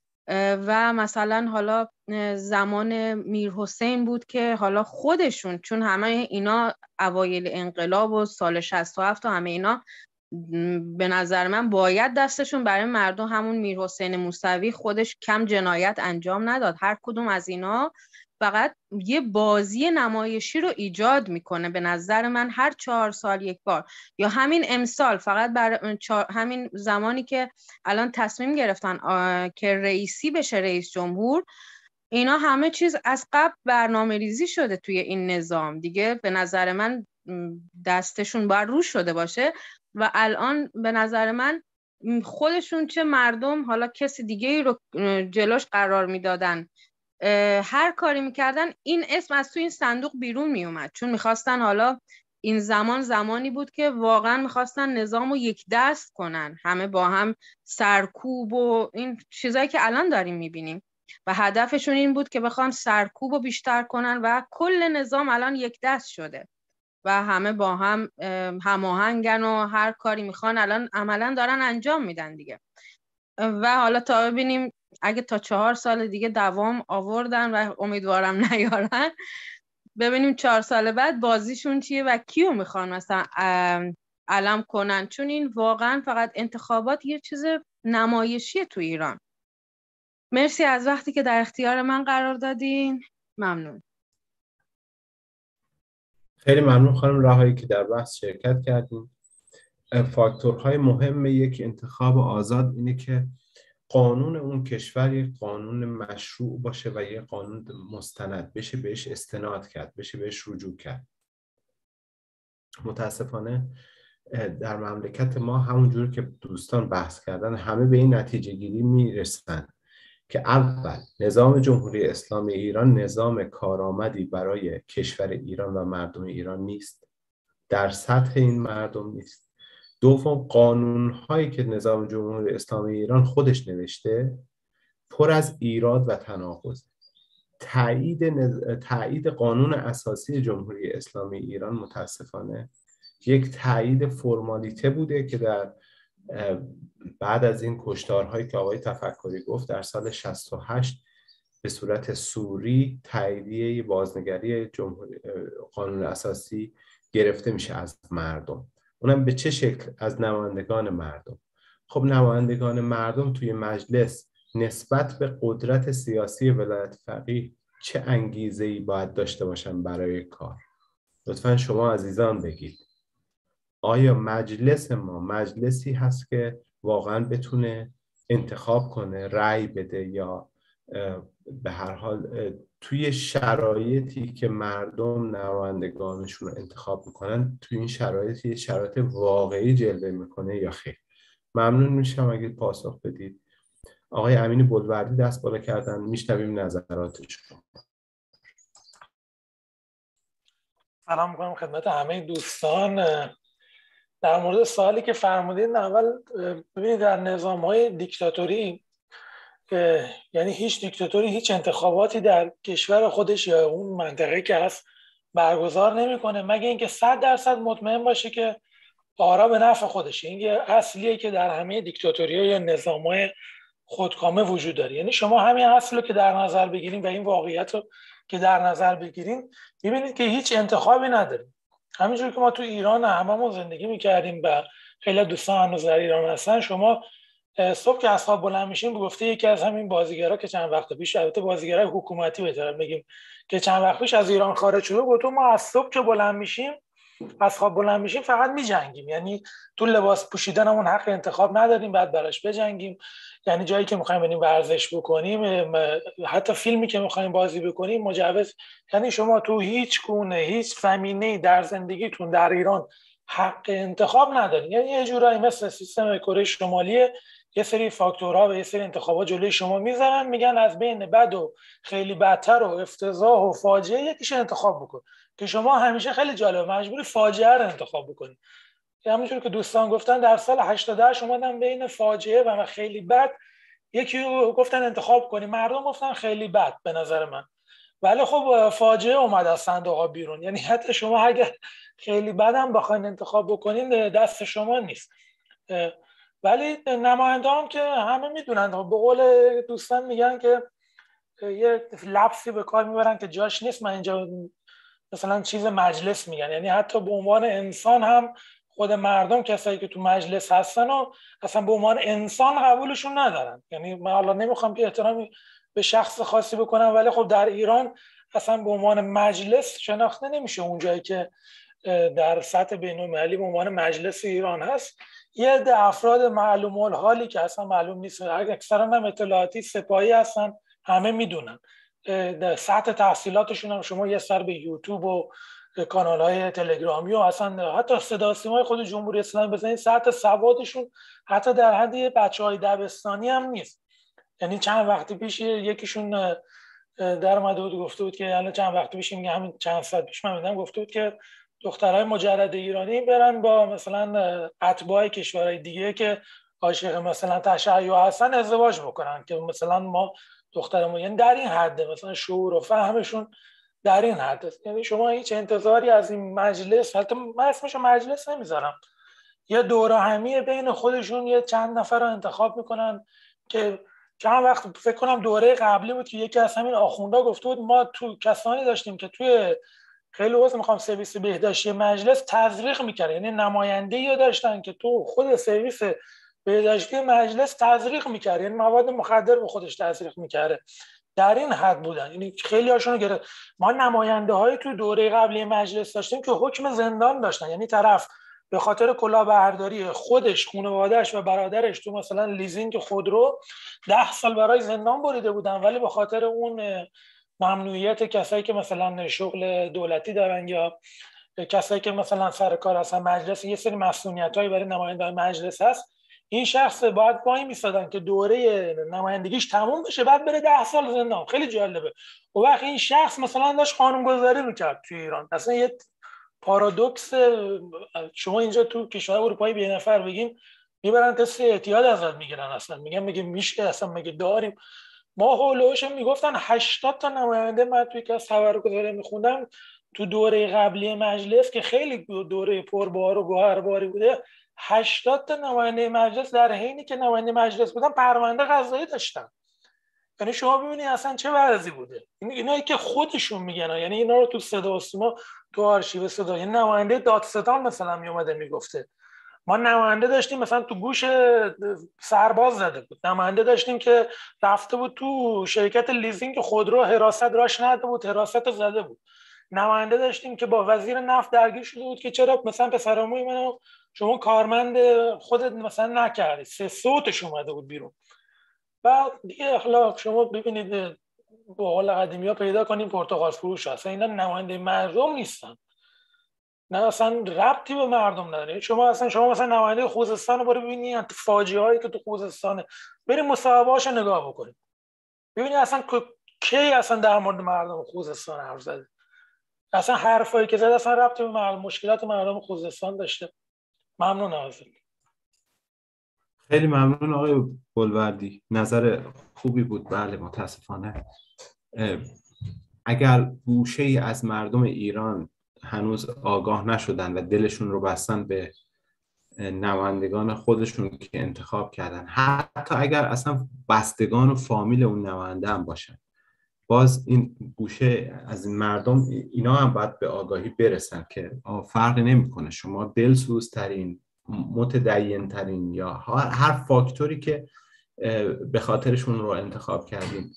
و مثلا حالا زمان میرحسین بود که حالا خودشون، چون همه اینا اوایل انقلاب و سال 67 و همه اینا به نظر من باید دستشون برای مردم، همون میرحسین موسوی خودش کم جنایت انجام نداد، هر کدوم از اینا فقط یه بازی نمایشی رو ایجاد میکنه به نظر من هر 4 سال یک بار. یا همین امسال فقط همین زمانی که الان تصمیم گرفتن که رئیسی بشه رئیس جمهور، اینا همه چیز از قبل برنامه ریزی شده توی این نظام دیگه. به نظر من دستشون باید رو شده باشه و الان به نظر من خودشون چه مردم حالا کسی دیگه ای رو جلوش قرار میدادن، هر کاری میکردن این اسم از تو این صندوق بیرون میومد، چون میخواستن حالا این زمانی بود که واقعا میخواستن نظام رو یک دست کنن، همه با هم سرکوب و این چیزایی که الان داریم میبینیم و هدفشون این بود که بخوان سرکوب رو بیشتر کنن و کل نظام الان یک دست شده و همه با هم هماهنگن و هر کاری میخوان الان عملا دارن انجام میدن دیگه. و حالا تا ببینیم اگه تا 4 سال دیگه دوام آوردن و امیدوارم نیارن، ببینیم 4 سال بعد بازیشون چیه و کیو میخوان مثلا علم کنن، چون این واقعا فقط انتخابات یه چیز نمایشیه تو ایران. مرسی از وقتی که در اختیار من قرار دادین. ممنون. خیلی ممنون خانم رهایی که در بحث شرکت کردین. فاکتورهای مهم یک انتخاب آزاد اینه که قانون اون کشور یک قانون مشروع باشه و یک قانون مستند بشه، بهش استناد کرد، بشه بهش رجوع کرد. متاسفانه در مملکت ما همونجور که دوستان بحث کردن همه به این نتیجه گیری میرسن که اول نظام جمهوری اسلامی ایران نظام کارآمدی برای کشور ایران و مردم ایران نیست، در سطح این مردم نیست. دوم، قانون‌هایی که نظام جمهوری اسلامی ایران خودش نوشته پر از ایراد و تناقض. تایید قانون اساسی جمهوری اسلامی ایران متاسفانه یک تایید فرمالیته بوده که در بعد از این کشتارهایی که آقای تفکری گفت در سال 68 به صورت سوری تاییدیه بازنگری قانون اساسی گرفته میشه از مردم. اونم به چه شکل؟ از نمایندگان مردم. خب نمایندگان مردم توی مجلس نسبت به قدرت سیاسی ولایت فقیه چه انگیزه‌ای باید داشته باشن برای کار؟ لطفاً شما عزیزان بگید آیا مجلس ما مجلسی هست که واقعاً بتونه انتخاب کنه، رأی بده، یا به هر حال توی شرایطی که مردم نمایندگانشون رو انتخاب میکنن توی این شرایط واقعی جلوه میکنه یا خیر؟ ممنون میشم اگه پاسخ بدید. آقای امین بلوردی دست بالا کردن، میشنویم نظراتشون. سلام میکنم خدمت همه دوستان. در مورد سوالی که فرمودید، اول ببینید در نظام‌های دیکتاتوری یعنی هیچ دیکتاتوری هیچ انتخاباتی در کشور خودش یا اون منطقه که هست برگزار نمیکنه مگه اینکه 100% مطمئن باشه که آرا به نفع خودشه. این یه اصلیه که در همه دیکتاتوری‌ها یا نظام‌های خودکامه وجود داره. یعنی شما همین اصل رو که در نظر بگیرین و این واقعیت رو که در نظر بگیرین، ببینید که هیچ انتخابی نداریم. همینجور که ما تو ایران هممون زندگی می‌کردیم و خیلی دوستان هنوز در ایران هستن، شما صبح که از خواب بلند میشین گفته یکی از همین بازیگرا که چند وقت پیش، البته بازیگرای حکومتی بهتره بگیم، که چند وقت پیش از ایران خارج شده، گفت ما از صبح که بلند میشیم از خواب بلند میشیم فقط میجنگیم، یعنی تو لباس پوشیدنمون حق انتخاب نداریم، بعد براش بجنگیم. یعنی جایی که میخوایم بریم ورزش بکنیم، حتی فیلمی که میخوایم بازی بکنیم مجوز، یعنی شما تو هیچ گونه هیچ زمینه‌ای در زندگیتون در ایران حق انتخاب ندارین. یعنی یه جورایی مثل سیستم کره شمالی، یه سری فاکتورها و یه سری انتخابات جلوی شما میذارن، میگن از بین بد و خیلی بدتر و افتضاح و فاجعه یکیش انتخاب بکن، که شما همیشه خیلی جالب مجبوری فاجعه رو انتخاب بکنید. همونجوری که دوستان گفتن در سال 88 اومدن بین فاجعه و خیلی بد، یکی گفتن انتخاب کنیم، مردم گفتن خیلی بد به نظر من، ولی خب فاجعه اومد از صندوق‌ها بیرون. یعنی حتی شما اگر خیلی بدم بخواید انتخاب بکنین دست شما نیست. ولی نماینده‌ها که همه میدونن، به قول دوستان میگن که یه لفظی به کار میبرن که جاش نیست، من اینجا مثلا چیز مجلس میگن، یعنی حتی به عنوان انسان هم خود مردم کسایی که تو مجلس هستن و اصلا به عنوان انسان قبولشون ندارن. یعنی من حالا نمیخوام که احترامی به شخص خاصی بکنم، ولی خب در ایران اصلا به عنوان مجلس شناخته نمیشه اونجایی که در سطح بین‌المللی به عنوان مجلس ایران هست. یه عده افراد معلوم الحالی که اصلا معلوم نیست، اکثرا هم اطلاعاتی سپاهی هستن، همه میدونن سطح تحصیلاتشون هم شما یه سر به یوتیوب و کانال‌های تلگرامی و اصلا حتی صدا سیمای خود جمهوری اسلامی بزنید، سطح سوادشون حتی در حد بچه‌های دبستانی هم نیست. یعنی چند وقتی پیش یکیشون در اومده بود گفته بود که یعنی چند وقتی پیش، میگه همین چند ساعت پیش من دیدم، گفته بود که دخترای مجرد ایرانی برن با مثلا اتباع کشورهای دیگه که عاشق مثلا تشیع هستن ازدواج بکنن، که مثلا ما دخترمون، یعنی در این حد مثلا شعور و فهمشون در این حد است. یعنی شما هیچ انتظاری از این مجلس، حتی من اسمشو مجلس نمیذارم، یه دوره همی بین خودشون یه چند نفر رو انتخاب میکنن که چند وقت فکر کنم دوره قبلی بود که یکی از همین آخوندا گفته بود ما تو کسانی داشتیم که توی خیلی واسه میخوام سرویس بهداشتی مجلس تزریق میکرد، یعنی نماینده‌ای رو داشتن که تو خود سرویس بهداشتی مجلس تزریق میکرد، یعنی مواد مخدر به خودش تزریق میکرده. در این حد بودن، یعنی خیلی هاشون گرفت. ما نماینده های تو دوره قبلی مجلس داشتیم که حکم زندان داشتن، یعنی طرف به خاطر کلاهبرداری خودش، خانواده‌اش و برادرش تو مثلا لیزینگ خودرو 10 سال برای زندان بریده بودن، ولی به خاطر اون ممنوعیت کسایی که مثلا شغل دولتی دارن یا کسایی که مثلا سر کار هستن مجلس، یه سری مسئولیتایی برای نمایندگان مجلس هست، این شخص باید وای میسادن که دوره نمایندگیش تموم بشه بعد بره 10 سال زندان. خیلی جالبه. و وقتی این شخص مثلا داشت قانونگذاری میکرد توی ایران، اصلا یه پارادوکس. شما اینجا تو کشور اروپایی به یه نفر بگیم میبرن تست اعتیاد ازت میگیرن، اصلا میگه میشه، اصلا میگه داریم. ما هولوش میگفتن 80 تا نماینده، من توی که از خبرگزاری میخوندم تو دوره قبلی مجلس که خیلی دوره پربار و گوهرباری بوده، 80 تا نماینده مجلس در حینی که نماینده مجلس بودن پرونده قضایی داشتن. یعنی شما ببینید اصلا چه وضعی بوده. اینایی که خودشون میگن، یعنی اینا رو تو صدا و سیما، تو آرشیو صدا، یعنی نماینده دادستان مثلا میومده میگفته ما نماینده داشتیم مثلا تو گوش سرباز زده بود، نماینده داشتیم که رفته بود تو شرکت لیزینگ خودرو حراست راش نده بود، حراست زده بود، نماینده داشتیم که با وزیر نفت درگیر شده بود که چرا مثلا پسرعموی منو شما کارمند خودت مثلا نکردی، صوتش اومده بود بیرون. و دیگه اخلاق شما ببینید به قول قدیمی‌ها پیدا کنیم پرتقال فروش، اصلا اینا نماینده مردم نیستن، نه اصلا ربطی به مردم نداره. شما مثلا نماینده خوزستان رو برو ببینید فاجعه‌ای که تو خوزستانه، بریم مصاحبه‌هاشو نگاه بکنید ببینید اصلا کی اصلا در مورد مردم خوزستان حرف زده، اصلا حرفایی که زده اصلا ربطی به مشکلات مردم خوزستان داشته. ممنون ازت. خیلی ممنون آقای بلوردی، نظر خوبی بود. بله متاسفانه اگر گوشه‌ای از مردم ایران هنوز آگاه نشدن و دلشون رو بستن به نمایندگان خودشون که انتخاب کردن، حتی اگر اصلا بستگان و فامیل اون نماینده هم باشن، باز این گوشه از این مردم اینا هم باید به آگاهی برسن که فرقی نمیکنه شما دلسوزترین، متدین ترین یا هر فاکتوری که به خاطرشون رو انتخاب کردین،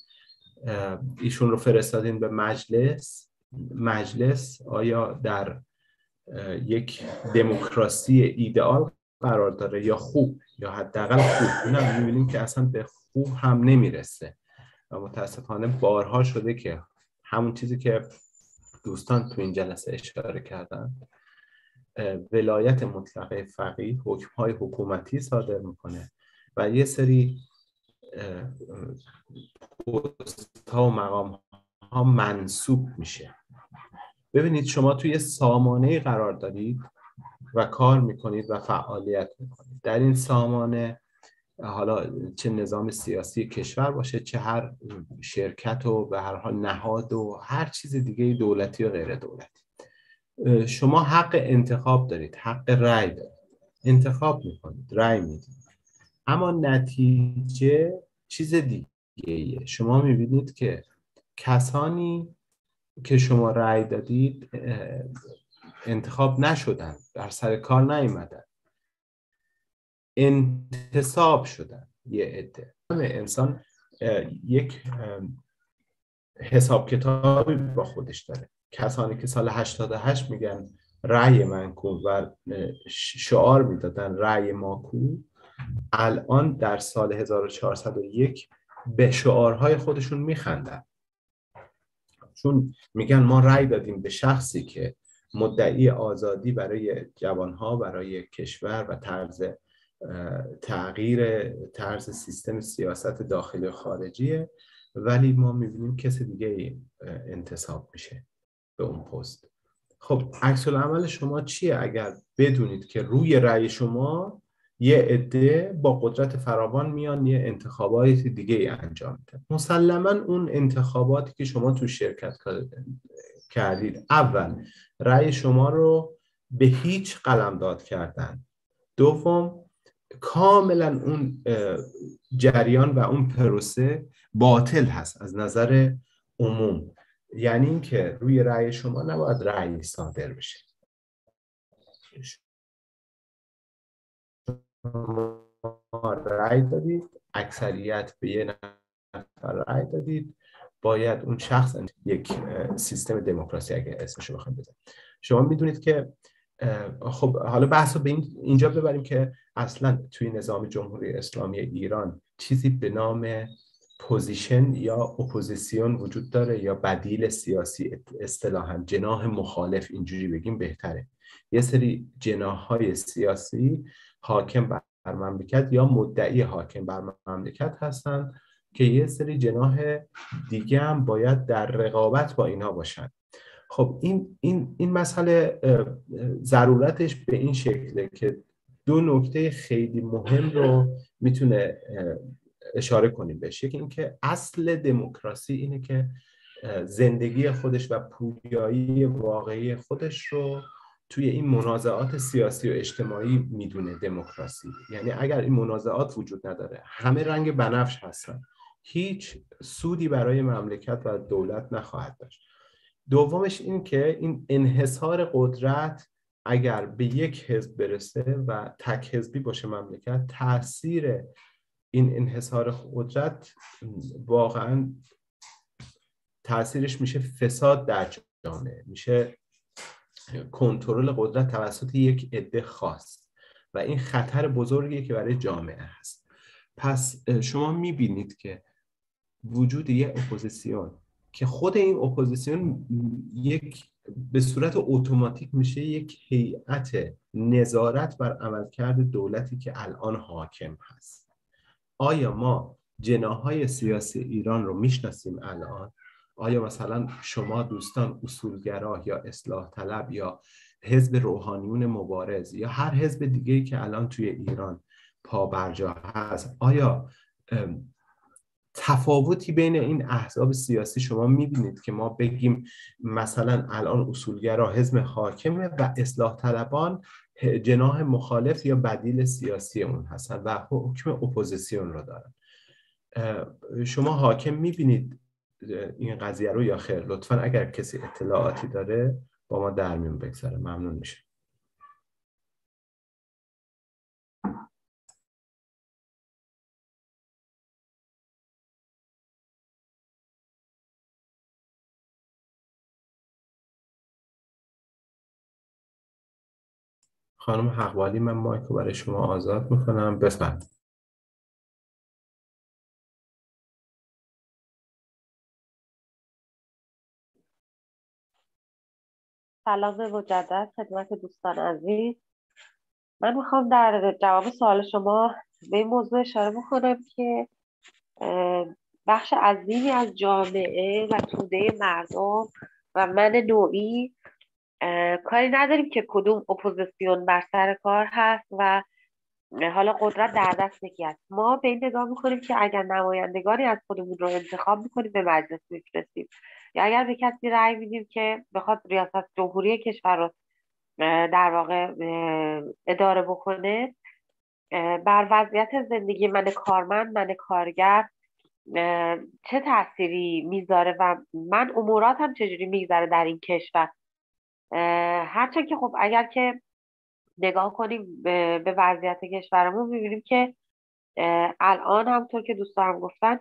ایشون رو فرستادین به مجلس، آیا در یک دموکراسی ایدئال قرار داره یا خوب یا حداقل خوب، اینم می‌بینیم که اصلا به خوب هم نمیرسه و متاسفانه بارها شده که همون چیزی که دوستان تو این جلسه اشاره کردن، ولایت مطلقه فقیه حکم‌های حکومتی صادر میکنه و یه سری پست‌ها و مقام‌ها منصوب میشه. ببینید شما توی سامانه قرار دارید و کار میکنید و فعالیت میکنید. در این سامانه حالا چه نظام سیاسی کشور باشه، چه هر شرکت و به هر حال نهاد و هر چیز دیگه دولتی و غیر دولتی، شما حق انتخاب دارید، حق رأی دارید، انتخاب میکنید، رأی میدید، اما نتیجه چیز دیگه ایه. شما میبینید که کسانی که شما رأی دادید انتخاب نشدن، در سر کار نیومدن، انتصاب شدن. یه عده انسان یک حساب کتابی با خودش داره. کسانی که سال 88 میگن رأی من کن و شعار میدادن رأی ما کو، الان در سال 1401 به شعارهای خودشون میخندن، چون میگن ما رأی دادیم به شخصی که مدعی آزادی برای جوانها، برای کشور و تغییر طرز سیستم سیاست داخلی و خارجیه، ولی ما میبینیم کسی دیگه انتصاب میشه به اون پست. خب عکس العمل شما چیه اگر بدونید که روی رأی شما یه عده با قدرت فراوان میان یه انتخابات دیگه انجام میدن؟ مسلما اون انتخاباتی که شما تو شرکت کردید، اول رأی شما رو به هیچ قلمداد کردن، دوم کاملا اون جریان و اون پروسه باطل هست از نظر عموم. یعنی این که روی رأی شما نباید رأی صادر بشه. شما رأی دادید، اکثریت به یه نفر رأی دادید، باید اون شخص یک سیستم دموکراسی اگه اسمشو بخوام بزنیم. شما میدونید که خب حالا بحث رو به اینجا ببریم که اصلا توی نظام جمهوری اسلامی ایران چیزی به نام پوزیشن یا اپوزیسیون وجود داره یا بدیل سیاسی، اصطلاحاً جناح مخالف اینجوری بگیم بهتره. یه سری جناح‌های سیاسی حاکم بر مملکت یا مدعی حاکم بر مملکت هستن که یه سری جناح دیگه هم باید در رقابت با اینها باشن. خب این مسئله ضرورتش به این شکله که دو نکته خیلی مهم رو میتونه اشاره کنیم بهش. یکی این که اصل دموکراسی اینه که زندگی خودش و پویایی واقعی خودش رو توی این منازعات سیاسی و اجتماعی میدونه دموکراسی. یعنی اگر این منازعات وجود نداره، همه رنگ بنفش هستن، هیچ سودی برای مملکت و دولت نخواهد داشت. دومش این که این انحصار قدرت اگر به یک حزب برسه و تک حزبی باشه مملکت، تاثیر این انحصار قدرت واقعا تاثیرش میشه فساد در جامعه، میشه کنترل قدرت توسط یک عده خاص و این خطر بزرگیه که برای جامعه هست. پس شما میبینید که وجود یک اپوزیسیون که خود این اپوزیسیون به صورت اتوماتیک میشه یک هیئت نظارت بر عملکرد دولتی که الان حاکم هست. آیا ما جناح‌های سیاسی ایران رو میشناسیم الان؟ آیا مثلا شما دوستان اصولگرا یا اصلاح طلب یا حزب روحانیون مبارز یا هر حزب دیگه‌ای که الان توی ایران پابرجا هست، آیا تفاوتی بین این احزاب سیاسی شما میبینید که ما بگیم مثلا الان اصولگرا حزب حاکمه و اصلاح طلبان جناح مخالف یا بدیل سیاسی اون هستن و حکم اپوزیسیون رو دارن؟ شما حاکم میبینید این قضیه رو یا خیر؟ لطفا اگر کسی اطلاعاتی داره با ما در میون بگذاره، ممنون میشه. خانم حقوالی، من مایک رو برای شما آزاد میکنم، بفرمایید. سلام مجدد خدمت دوستان عزیز. من میخوام در جواب سوال شما به این موضوع اشاره بکنم که بخش عظیمی از جامعه و توده مردم و من نوعی کاری نداریم که کدوم اپوزیسیون بر سر کار هست و حالا قدرت در دست یکی است. ما به این نگاه میکنیم که اگر نمایندگانی از خودمون رو انتخاب میکنیم به مجلس میفرستیم یا اگر به کسی رأی میدیم که بخواد ریاست جمهوری کشور رو در واقع اداره بکنه، بر وضعیت زندگی من کارمند، من کارگر چه تأثیری میذاره و من اموراتم چجوری میگذره در این کشور. هرچند که خب اگر که نگاه کنیم به وضعیت کشورمون میبینیم که الان همونطور که دوستان گفتن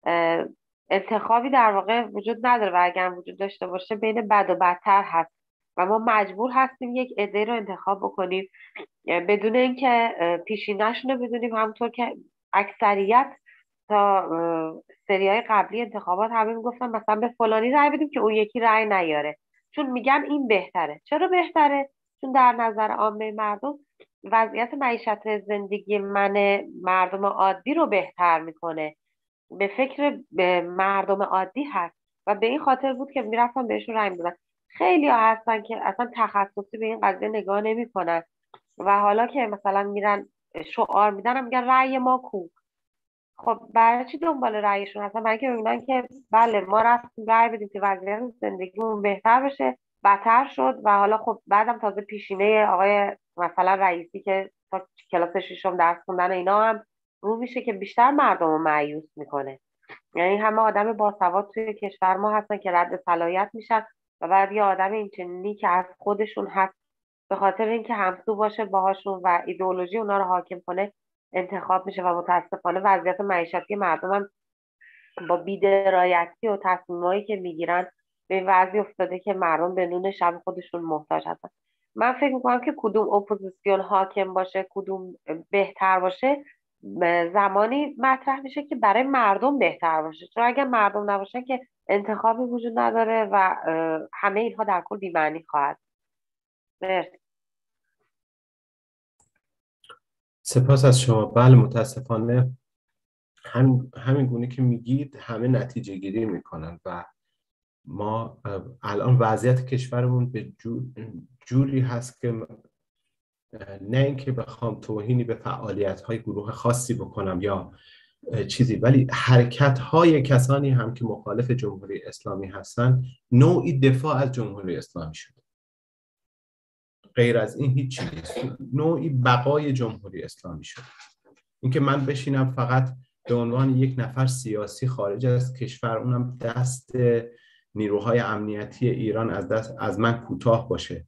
انتخابی در واقع وجود نداره و اگر وجود داشته باشه بین بد و بدتر هست و ما مجبور هستیم یک عده رو انتخاب بکنیم بدون اینکه پیشینه‌شون رو بدونیم. همونطور که اکثریت تا سریای قبلی انتخابات همه میگفتن مثلا به فلانی رأی بدیم که اون یکی رأی نیاره، چون میگن این بهتره. چرا بهتره؟ چون در نظر عامه مردم وضعیت معیشت زندگی مردم عادی رو بهتر میکنه، به فکر مردم عادی هست و به این خاطر بود که میرفتن بهشون رأی میدادن. خیلی ها هستن که اصلا تخصصی به این قضیه نگاه نمیکنن و حالا که مثلا میرن شعار میدن میگن رأی ما کو. خب برای چی دنبال رأیشون هستن؟ برای اینکه ببینن که بله ما رفتیم رأی بدیم که وضعیت زندگیمون بهتر بشه، بدتر شد و حالا خب بعدم تازه پیشینه آقای مثلا رئیسی که تا کلاس ششم درس خوندن اینا هم رو میشه که بیشتر مردم رو مایوس میکنه. یعنی همه آدم باسواد توی کشور ما هستن که رد صلاحیت میشن و بعد یه آدم اینچنینی که از خودشون هست به خاطر اینکه همسو باشه باهاشون و ایدئولوژی اونا رو حاکم کنه انتخاب میشه و متاسفانه وضعیت معیشتی مردم هم با بی‌درایتی و تصمیمایی که میگیرن به وضعی افتاده که مردم به نون شب خودشون محتاج هستن. من فکر میکنم که کدوم اپوزیسیون حاکم باشه کدوم بهتر باشه زمانی مطرح میشه که برای مردم بهتر باشه، چون اگر مردم نباشن که انتخابی وجود نداره و همه اینها در کل بی‌معنی خواهد. مرسی. سپاس از شما. بله متاسفانه همین گونه که میگید همه نتیجه گیری میکنن و ما الان وضعیت کشورمون به جوری هست که نه اینکه بخوام توهینی به فعالیت‌های گروه خاصی بکنم یا چیزی، ولی حرکت‌های کسانی هم که مخالف جمهوری اسلامی هستن نوعی دفاع از جمهوری اسلامی شده. غیر از این هیچ چیزی نیست، نوعی بقای جمهوری اسلامی شده. اینکه من بشینم فقط به عنوان یک نفر سیاسی خارج از کشور، اونم دست نیروهای امنیتی ایران از من کوتاه باشه،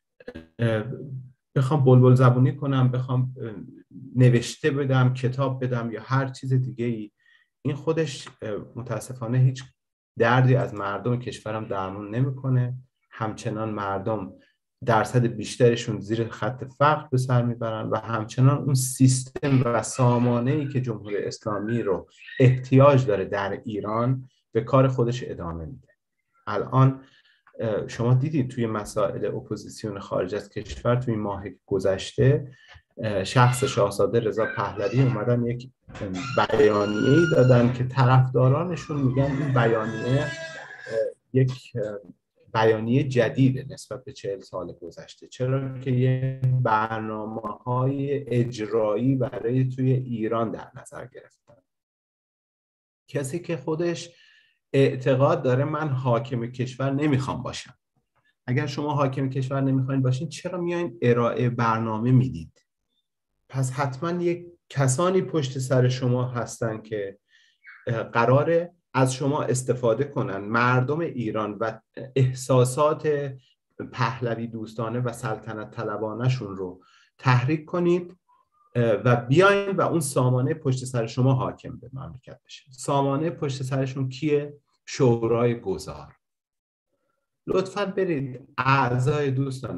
بخوام بلبل زبونی کنم، بخوام نوشته بدم، کتاب بدم یا هر چیز دیگه ای، این خودش متاسفانه هیچ دردی از مردم کشورم درمون نمیکنه. همچنان مردم درصد بیشترشون زیر خط فقر به سر میبرن و همچنان اون سیستم و سامانه‌ای که جمهوری اسلامی رو احتیاج داره در ایران به کار خودش ادامه میده. الان شما دیدید توی مسائل اپوزیسیون خارج از کشور توی ماه گذشته شخص شاهزاده رضا پهلوی اومدن یک بیانیه‌ای دادن که طرفدارانشون میگن این بیانیه یک بیانیه جدیده نسبت به 40 سال گذشته، چرا که یه برنامه‌های اجرایی برای توی ایران در نظر گرفتن. کسی که خودش اعتقاد داره من حاکم کشور نمیخوام باشم. اگر شما حاکم کشور نمیخواین باشین چرا میایین ارائه برنامه میدید؟ پس حتما یک کسانی پشت سر شما هستن که قراره از شما استفاده کنن، مردم ایران و احساسات پهلوی دوستانه و سلطنت طلبانه‌شون رو تحریک کنید و بیاین و اون سامانه پشت سر شما حاکم به مملکت بشه. سامانه پشت سرشون کیه؟ شورای گذار. لطفاً برید اعضای دوستان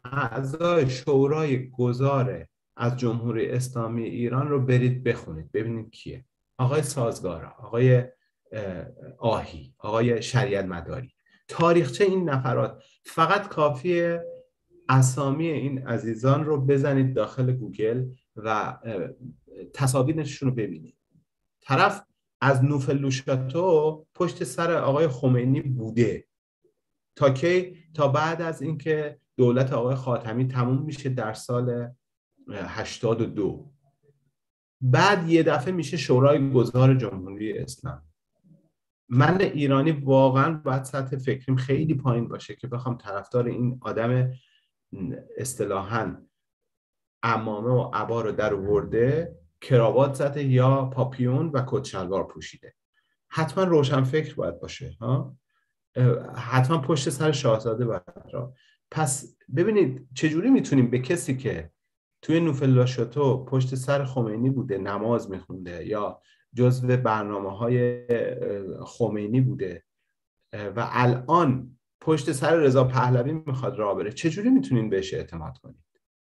اعضای شورای گذار از جمهوری اسلامی ایران رو برید بخونید ببینید کیه. آقای سازگارا، آقای آهی، آقای شریعت مداری. تاریخچه این نفرات، فقط کافیه اسامی این عزیزان رو بزنید داخل گوگل و تصاویرشون رو ببینید. طرف از نوفلوشاتو پشت سر آقای خمینی بوده تا کی؟ تا بعد از اینکه دولت آقای خاتمی تموم میشه در سال 82. بعد یه دفعه میشه شورای گذار جمهوری اسلامی. من ایرانی واقعا باید سطح فکریم خیلی پایین باشه که بخوام طرفدار این آدم اصطلاحاً عمامه و عبا رو در آورده، کراوات زده یا پاپیون و کت شلوار پوشیده. حتما روشن فکر باید باشه ها، حتما پشت سر شاهزاده باید را. پس ببینید چجوری میتونیم به کسی که توی نوفلاشاتو پشت سر خمینی بوده نماز میخونده یا جزو برنامه‌های خمینی بوده و الان پشت سر رضا پهلوی میخواد راه بره، چجوری میتونین بهش اعتماد کنید؟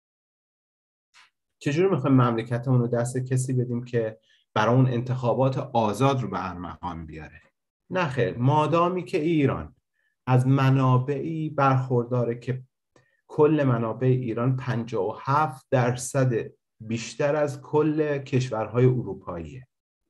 چجوری میخوایم مملکتمون رو دست کسی بدیم که برای اون انتخابات آزاد رو به ارمغان بیاره؟ نه خیر، مادامی که ایران از منابعی برخورداره که کل منابع ایران 57% بیشتر از کل کشورهای اروپاییه،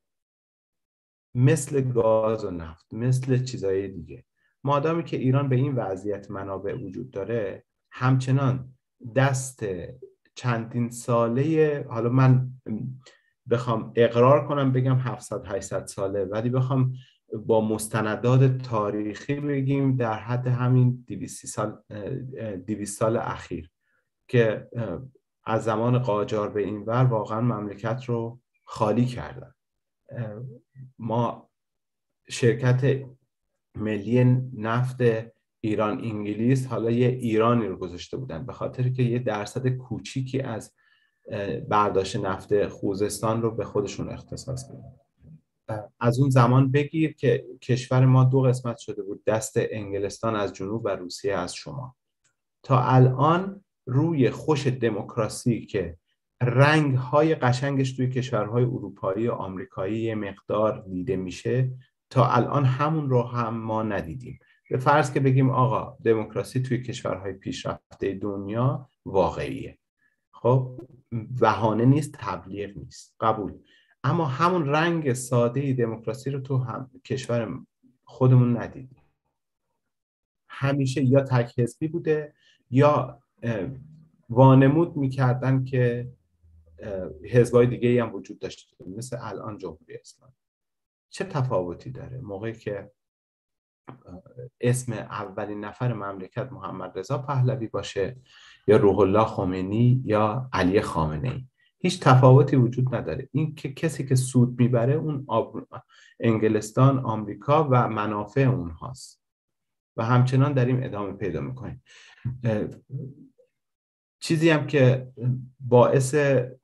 مثل گاز و نفت، مثل چیزهای دیگه. مادامی که ایران به این وضعیت منابع وجود داره، همچنان دست چندین ساله، حالا من بخوام اقرار کنم بگم 700-800 ساله، ولی بخوام با مستندات تاریخی بگیم در حد همین 200 سال اخیر که از زمان قاجار به این ور واقعا مملکت رو خالی کردن. ما شرکت ملی نفت ایران انگلیس حالا یه ایرانی رو گذاشته بودن به خاطر که یه درصد کوچیکی از برداشت نفت خوزستان رو به خودشون اختصاص بدن. از اون زمان بگیر که کشور ما 2 قسمت شده بود، دست انگلستان از جنوب و روسیه از شمال. تا الان روی خوش دموکراسی که رنگ‌های قشنگش توی کشورهای اروپایی و آمریکایی یه مقدار دیده میشه، تا الان همون رو هم ما ندیدیم. به فرض که بگیم آقا دموکراسی توی کشورهای پیشرفته دنیا واقعیه، خب بهانه نیست، تبلیغ نیست، قبول. اما همون رنگ ساده دموکراسی رو تو هم کشور خودمون ندیدیم. همیشه یا تک حزبی بوده یا وانمود میکردن که حزبای دیگه‌ای هم وجود داشته، مثل الان جمهوری اسلامی. چه تفاوتی داره موقعی که اسم اولین نفر مملکت محمد رضا پهلوی باشه یا روح الله خمینی یا علی خامنه‌ای؟ هیچ تفاوتی وجود نداره. این که کسی که سود میبره اون انگلستان، آمریکا و منافع اونهاست و همچنان داریم ادامه پیدا میکنیم. چیزی هم که باعث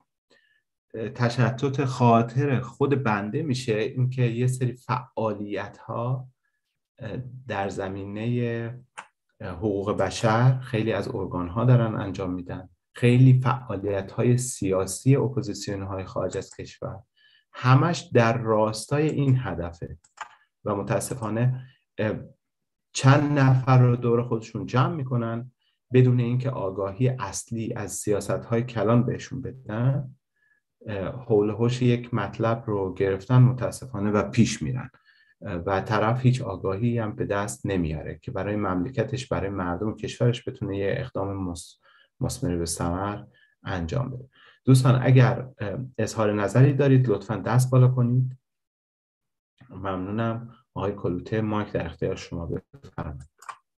تشتت خاطر خود بنده میشه این که یه سری فعالیت ها در زمینه حقوق بشر خیلی از ارگان ها دارن انجام میدن، خیلی فعالیت های سیاسی اپوزیسیون های خارج از کشور همش در راستای این هدفه و متاسفانه چند نفر رو دور خودشون جمع میکنن بدون اینکه آگاهی اصلی از سیاست های کلان بهشون بدن، حول و حوش یک مطلب رو گرفتن متاسفانه و پیش میرن و طرف هیچ آگاهی هم به دست نمیاره که برای مملکتش، برای مردم کشورش بتونه یه اقدام مثمر به ثمر انجام بده. دوستان اگر اظهار نظری دارید لطفاً دست بالا کنید. ممنونم. آقای کلوته مایک در اختیار شما، بفرمایید.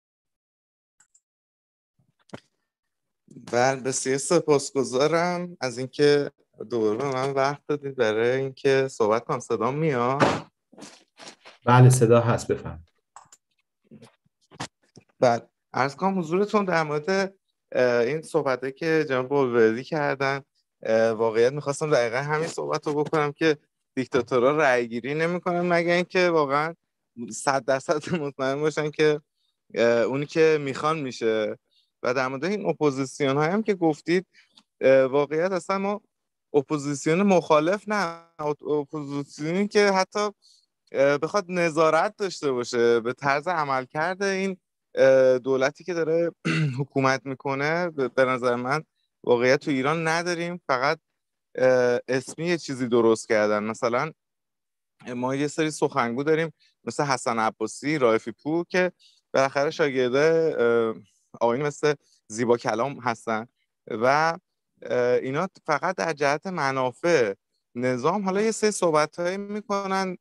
بله بسیار سپاسگزارم از اینکه دوباره به من وقت دادید برای اینکه صحبت کنم. صدا میاد؟ بله صدا هست، بفرمایید. بله عرض کنم حضورتون در مورد این صحبته که جناب بولوردی کردن، واقعیت میخواستم دقیقا همین صحبت رو بکنم که دیکتاتورها رأی گیری نمیکنن مگر اینکه واقعا 100% مطمئن باشن که اونی که میخوان میشه. و در مورد این اپوزیسیون های هم که گفتید، واقعیت اصلا ما اپوزیسیون مخالف نه، اپوزیسیونی که حتی بخواد نظارت داشته باشه به طرز عملکرد این دولتی که داره حکومت میکنه، به نظر من واقعیت تو ایران نداریم. فقط اسمی یه چیزی درست کردن. مثلا ما یه سری سخنگو داریم مثل حسن عباسی، رائفی پور که بالاخره شاگرده آقایون مثل زیبا کلام هستن و اینا فقط در جهت منافع نظام حالا یه سری صحبت‌هایی میکنن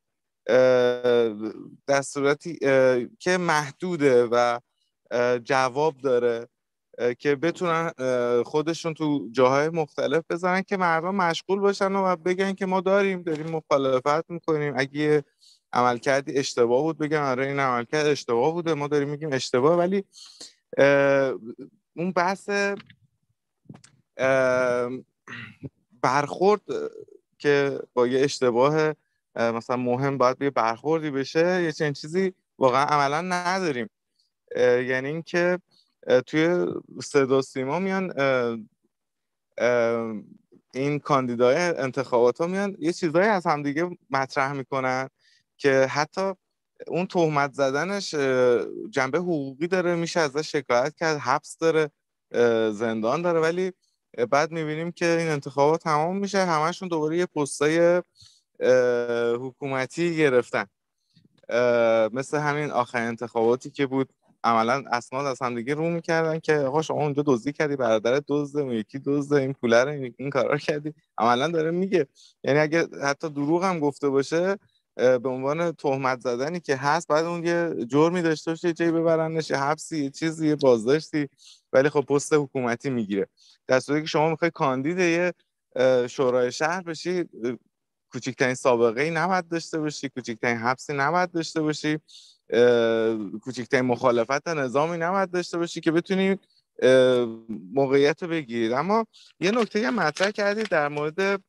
در صورتی که محدوده و جواب داره که بتونن خودشون تو جاهای مختلف بزنن که مردم مشغول باشن و بگن که ما داریم مخالفت میکنیم. اگه عملکردی اشتباه بود بگن آره این عملکرد اشتباه بوده، ما داریم میگیم اشتباه. ولی اون بحث برخورد که با یه اشتباه مثلا مهم باید یه برخوردی بشه، یه چنین چیزی واقعا عملا نداریم. یعنی این که توی صدا سیما میان این کاندیدای انتخابات ها میان یه چیزایی از همدیگه مطرح میکنن که حتی اون تهمت زدنش جنبه حقوقی داره، میشه ازش شکایت کرد، حبس داره، زندان داره، ولی بعد میبینیم که این انتخابات تمام میشه همشون دوباره یه پستای حکومتی گرفتن. مثل همین آخرین انتخاباتی که بود عملا اسناد از هم دیگه رو میکردن که آقا شما اونجا دزدی کردی، برادرت دزده، اون یکی دزده، این پوله رو این کارا کردی. عملا داره میگه، یعنی اگه حتی دروغ هم گفته باشه به عنوان تهمت زدنی که هست، بعد اون یه جرمی داشته باشه، جایی ببرنش، حبسی، یه چیزی، یه بازداشتی، ولی خب پست حکومتی میگیره. در صورتی که شما میخوای کاندید یه شورای شهر بشی، کوچکترین سابقه ای نباید داشته باشی، کوچکترین حبسی نباید داشته باشی، کوچکترین مخالفت نظامی نباید داشته باشی که بتونی موقعیت رو بگیرید. اما یه نکته هم مطرح کردید در مورد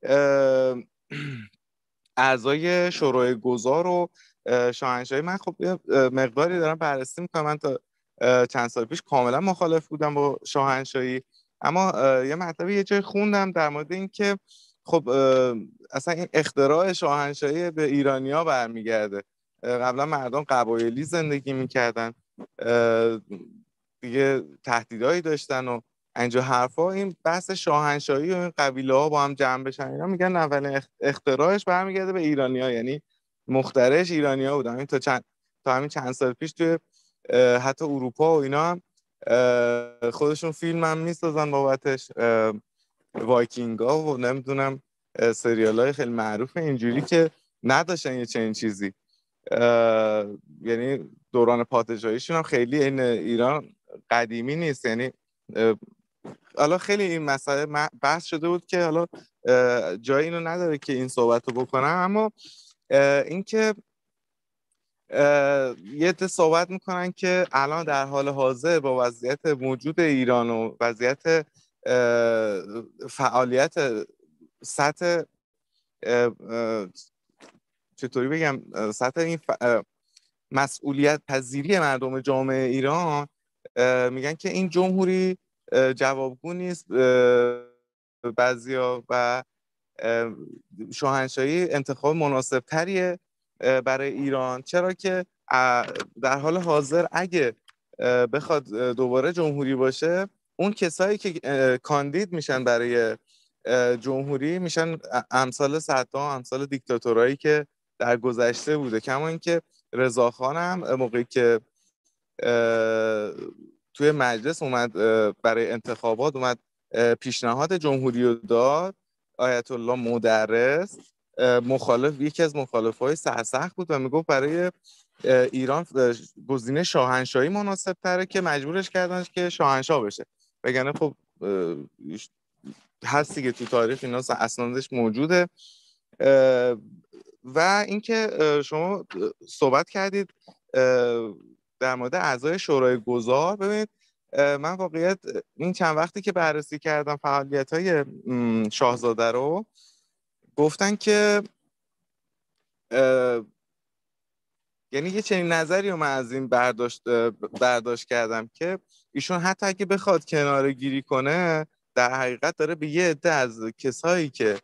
اعضای شورای گذار و شاهنشاهی. من خب یه مقداری دارم بررسی میکنم. من تا چند سال پیش کاملا مخالف بودم با شاهنشاهی، اما یه مطلبی یه جای خوندم در مورد این که خب اصلا این اختراع شاهنشاهی به ایرانیا برمیگرده. قبلا مردم قبایلی زندگی میکردن، دیگه تهدیدایی داشتن و اینجا حرفا. این بحث شاهنشاهی و این قبیله ها با هم جمع بشن، اینا میگن اولین اختراعش برمیگرده به ایرانیا، یعنی مخترعش ایرانیا بودن. همین تا همین چند سال پیش توی حتی اروپا و اینا هم خودشون فیلم هم میسازن بابتش، وایکینگا و نمیدونم سریال های خیلی معروف اینجوری که نداشتن یه چنین چیزی. یعنی دوران پادشاهیشون هم خیلی این ایران قدیمی نیست. یعنی حالا خیلی این مسئله بحث شده بود که حالا جای اینو نداره که این صحبت رو بکنم، اما این که یه عده صحبت میکنن که الان در حال حاضر با وضعیت موجود ایران و وضعیت فعالیت سطح چطوری بگم سطح این مسئولیت پذیری مردم جامعه ایران، میگن که این جمهوری جوابگو نیست بعضیا و شاهنشاهی انتخاب مناسب تریه برای ایران. چرا که در حال حاضر اگه بخواد دوباره جمهوری باشه، اون کسایی که کاندید میشن برای جمهوری میشن امثال صدام، امثال دیکتاتورایی که در گذشته بوده. کما اینکه رضاخان هم موقعی که توی مجلس اومد برای انتخابات اومد پیشنهاد جمهوری رو داد، آیت الله مدرس یکی از مخالفای سرسخت بود و میگفت برای ایران گزینه شاهنشاهی مناسب تره، که مجبورش کردن که شاهنشاه بشه. بگنه خب هست دیگه تو تاریخ اینا اسنادش موجوده. و اینکه شما صحبت کردید در مورد اعضای شورای گذار، ببینید من واقعیت این چند وقتی که بررسی کردم فعالیت‌های شاهزاده رو، گفتن که یعنی یه چنین نظری رو من از این برداشت کردم که ایشون حتی اگه بخواد کناره گیری کنه، در حقیقت داره به یه عده از کسایی که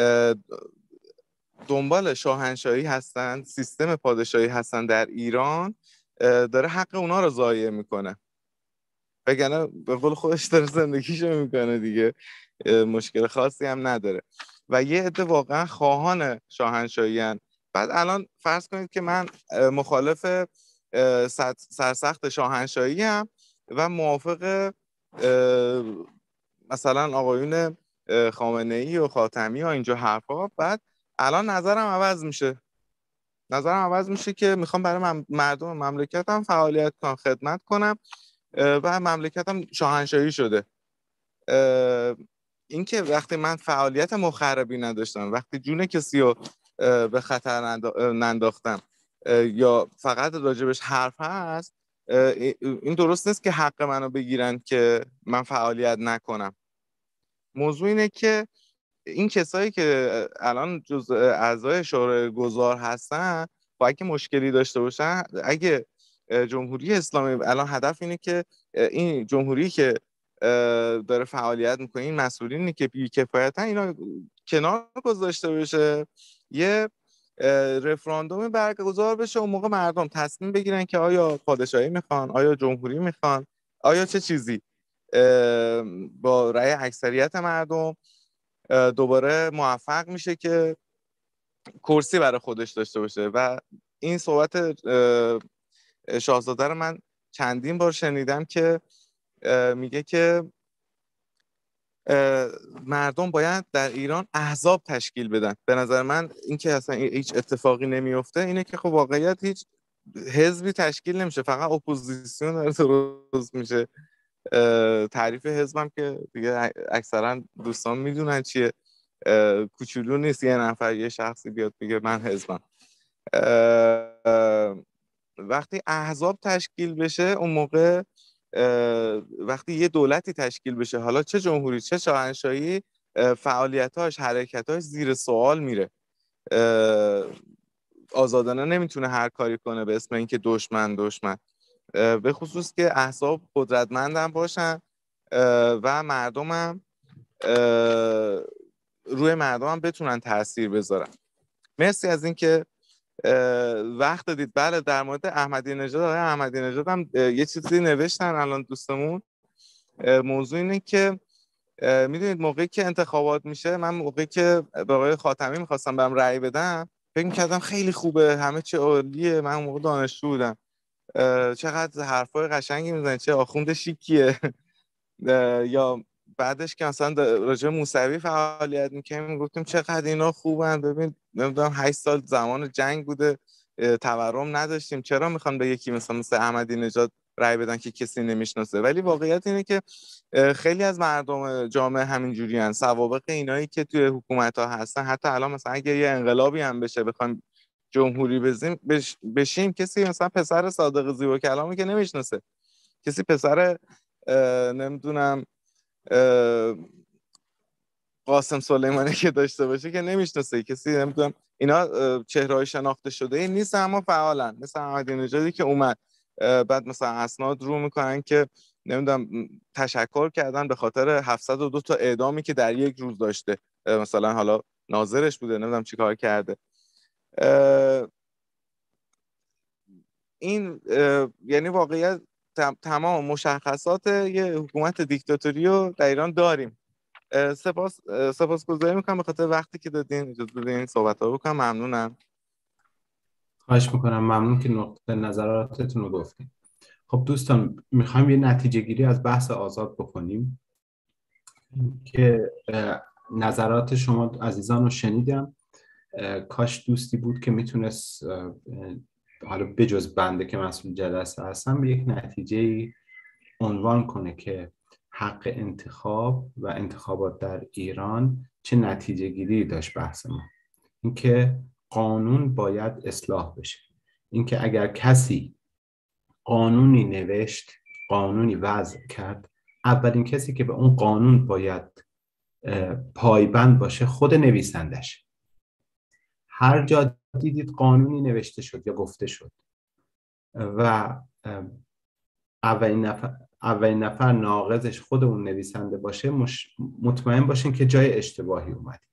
دنبال شاهنشاهی هستن، سیستم پادشاهی هستن در ایران، داره حق اونا رو ضایع میکنه. وگرنه به قول خودش داره زندگیشو میکنه دیگه، مشکل خاصی هم نداره. و یه عده واقعا خواهان شاهنشاهی هن. بعد الان فرض کنید که من مخالف سرسخت شاهنشاهی هم و موافق مثلا آقایون خامنه‌ای و خاتمی و اینجا حرفا. بعد الان نظرم عوض میشه که میخوام برای مردم مملکتم فعالیت کنم، خدمت کنم و مملکتم شاهنشاهی شده. این که وقتی من فعالیت مخربی نداشتم، وقتی جون کسی رو به خطر ننداختم یا فقط راجبش حرف هست، این درست نیست که حق منو بگیرن که من فعالیت نکنم. موضوع اینه که این کسایی که الان جزء اعضای شورای گذار هستن با اگه مشکلی داشته باشن، اگه جمهوری اسلامی الان هدف اینه که این جمهوری که داره فعالیت میکنه، این مسئولینی که بی‌کفایتن، اینا کنار گذاشته بشه، یه رفراندوم برگزار بشه، اون موقع مردم تصمیم بگیرن که آیا پادشاهی میخوان، آیا جمهوری میخوان، آیا چه چیزی. با رأی اکثریت مردم دوباره موفق میشه که کرسی برای خودش داشته باشه. و این صحبت شاهزاده رو من چندین بار شنیدم که میگه که مردم باید در ایران احزاب تشکیل بدن. به نظر من این که اصلا هیچ اتفاقی نمیفته اینه که خب واقعیت هیچ حزبی تشکیل نمیشه، فقط اپوزیسیون داره درست میشه. تعریف حزبم که دیگه اکثرا دوستان میدونن چیه، کوچولو نیست یه نفر یه شخصی بیاد بگه من حزبم. وقتی احزاب تشکیل بشه، اون موقع وقتی یه دولتی تشکیل بشه، حالا چه جمهوری چه شاهنشاهی، فعالیتاش حرکتاش زیر سوال میره. آزادانه نمیتونه هر کاری کنه به اسم اینکه دشمن. به خصوص که احزاب قدرتمندن باشن و مردمم روی مردمم بتونن تاثیر بذارن. مرسی از اینکه وقت دادید. بله، در مورد احمدی نژاد، آقای احمدی نژاد هم یه چیزی نوشتن الان دوستمون. موضوع اینه که میدونید موقعی که انتخابات میشه، من موقعی که به آقای خاتمی میخواستم برم رأی بدم، فکر میکردم خیلی خوبه، همه چی عالیه. من موقع دانشجو بودم، چقدر حرفای قشنگی میزنه، چه آخوند شیکیه. یا بعدش که مثلا راجع موسوی فعالیت میکنیم، گفتیم چقدر اینا خوبن، ببین نمیدونم 8 سال زمان جنگ بوده، تورم نداشتیم، چرا میخوان به یکی مثل احمدی نژاد رأی بدن که کسی نمیشناسه. ولی واقعیت اینه که خیلی از مردم جامعه همین جوری ان. سوابق اینایی که توی حکومت ها هستن، حتی الان مثلا اگه یه انقلابی هم بشه بخوایم جمهوری بشیم، کسی مثلا پسر صادق زیبا کلامی که نمیشناسه، کسی پسر نمیدونم قاسم سلیمانی که داشته باشه که نمیشناسه، کسی نمیدونم، اینا چهره‌های شناخته شده ای نیست اما فعالن. مثلا احمدی نژادی که اومد بعد مثلا اسناد رو میکنن که نمیدونم تشکر کردن به خاطر 702 تا اعدامی که در یک روز داشته، مثلا حالا ناظرش بوده، نمیدونم چیکار کرده. این یعنی واقعیت تمام مشخصات یه حکومت دیکتاتوری رو در ایران داریم. سپاسگزاری میکنم به خاطر وقتی که دادین، اجازه بدین صحبت ها بکنم. ممنونم. خواهش میکنم. ممنون که نقطه نظراتتون رو گفتیم. خب دوستان، میخوایم یه نتیجه گیری از بحث آزاد بکنیم که نظرات شما عزیزان رو شنیدم. کاش دوستی بود که میتونست حالا بجز بنده که مسئول جلسه هستم یک نتیجه عنوان کنه که حق انتخاب و انتخابات در ایران چه نتیجه گیری داشت. بحث ما اینکه قانون باید اصلاح بشه، اینکه اگر کسی قانونی نوشت، قانونی وضع کرد، اولین کسی که به اون قانون باید پایبند باشه خود نویسندش. هر جا دیدید قانونی نوشته شد یا گفته شد و اولین نفر ناقضش خود اون نویسنده باشه، مطمئن باشین که جای اشتباهی اومدید.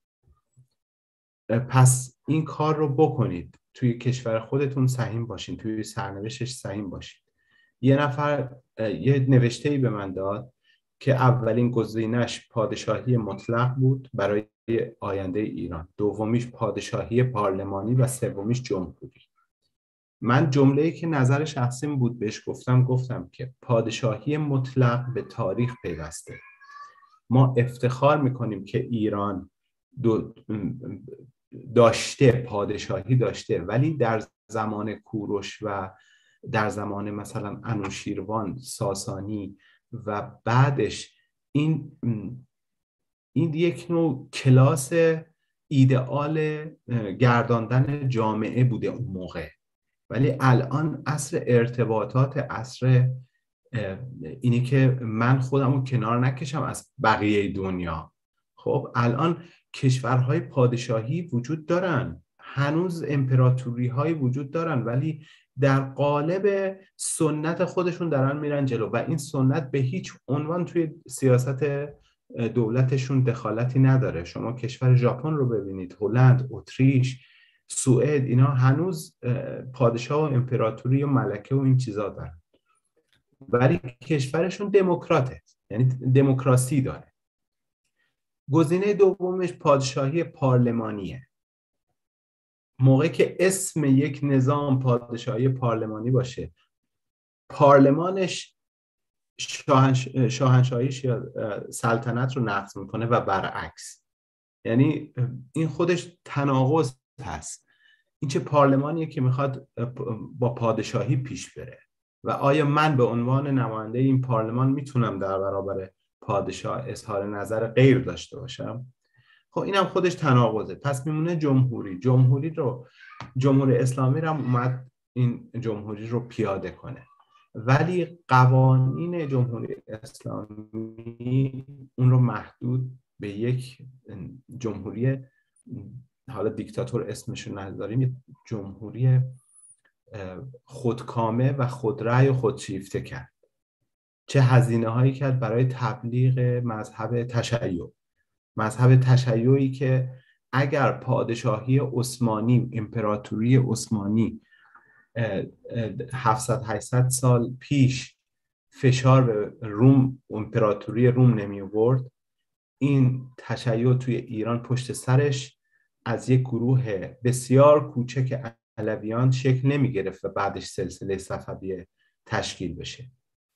پس این کار رو بکنید، توی کشور خودتون سهیم باشین، توی سرنوشتش سهیم باشین. یه نفر یه نوشته‌ای به من داد که اولین گزینش پادشاهی مطلق بود برای آینده ایران، دومیش پادشاهی پارلمانی و سومیش جمهوری. من جمله‌ای که نظر شخصیم بود بهش گفتم که پادشاهی مطلق به تاریخ پیوسته. ما افتخار میکنیم که ایران داشته، پادشاهی داشته، ولی در زمان کوروش و در زمان مثلا انوشیروان، ساسانی و بعدش این یک نوع کلاس ایدئال گرداندن جامعه بوده اون موقع. ولی الان عصر ارتباطات، عصر اینی که من خودم رو کنار نکشم از بقیه دنیا. خب الان کشورهای پادشاهی وجود دارن، هنوز امپراتوری های وجود دارن، ولی در قالب سنت خودشون دارن میرن جلو و این سنت به هیچ عنوان توی سیاست دولتشون دخالتی نداره. شما کشور ژاپن رو ببینید، هلند، اتریش، سوئد، اینا هنوز پادشاه و امپراتوری و ملکه و این چیزا دارن، ولی کشورشون دموکراته، یعنی دموکراسی داره. گزینه دومش پادشاهی پارلمانیه. موقعی که اسم یک نظام پادشاهی پارلمانی باشه، پارلمانش شاهنشاهیش یا سلطنت رو نقض میکنه و برعکس. یعنی این خودش تناقض هست. این چه پارلمانیه که میخواد با پادشاهی پیش بره و آیا من به عنوان نماینده این پارلمان میتونم در برابر پادشاه اظهار نظر غیر داشته باشم؟ خب اینم خودش تناقضه. پس میمونه جمهوری اسلامی رو اومد این جمهوری رو پیاده کنه، ولی قوانین جمهوری اسلامی اون رو محدود به یک جمهوری، حالا دیکتاتور اسمشو نذاریم، جمهوری خودکامه و خودرأی و خودشیفته کرد. چه هزینه هایی کرد برای تبلیغ مذهب تشیع، مذهب تشیعی که اگر پادشاهی عثمانی، امپراتوری عثمانی 700-800 سال پیش فشار به روم، امپراتوری روم نمی آورد، این تشیع توی ایران پشت سرش از یک گروه بسیار کوچک علویان شکل نمی گرفت و بعدش سلسله صفویه تشکیل بشه.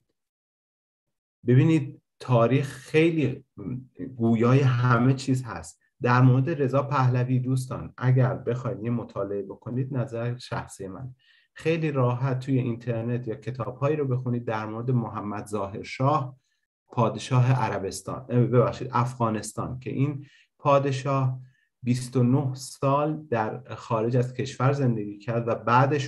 ببینید تاریخ خیلی گویای همه چیز هست. در مورد رضا پهلوی دوستان اگر بخواید یه مطالعه بکنید، نظر شخصی من، خیلی راحت توی اینترنت یا کتاب‌هایی رو بخونید در مورد محمد ظاهر شاه، پادشاه افغانستان، که این پادشاه 29 سال در خارج از کشور زندگی کرد و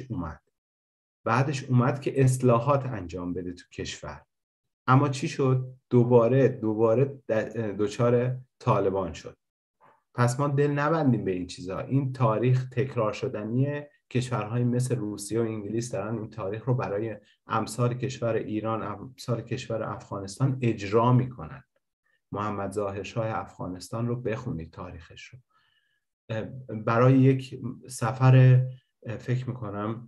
بعدش اومد که اصلاحات انجام بده تو کشور. اما چی شد؟ دوباره دچار طالبان شد. پس ما دل نبندیم به این چیزها. این تاریخ تکرار شدنیه. کشورهای مثل روسیه و انگلیس دارن این تاریخ رو برای امثال کشور ایران، امثال کشور افغانستان اجرا میکنن. محمد ظاهر شاه افغانستان رو بخونید، تاریخش رو. برای یک سفر فکر میکنم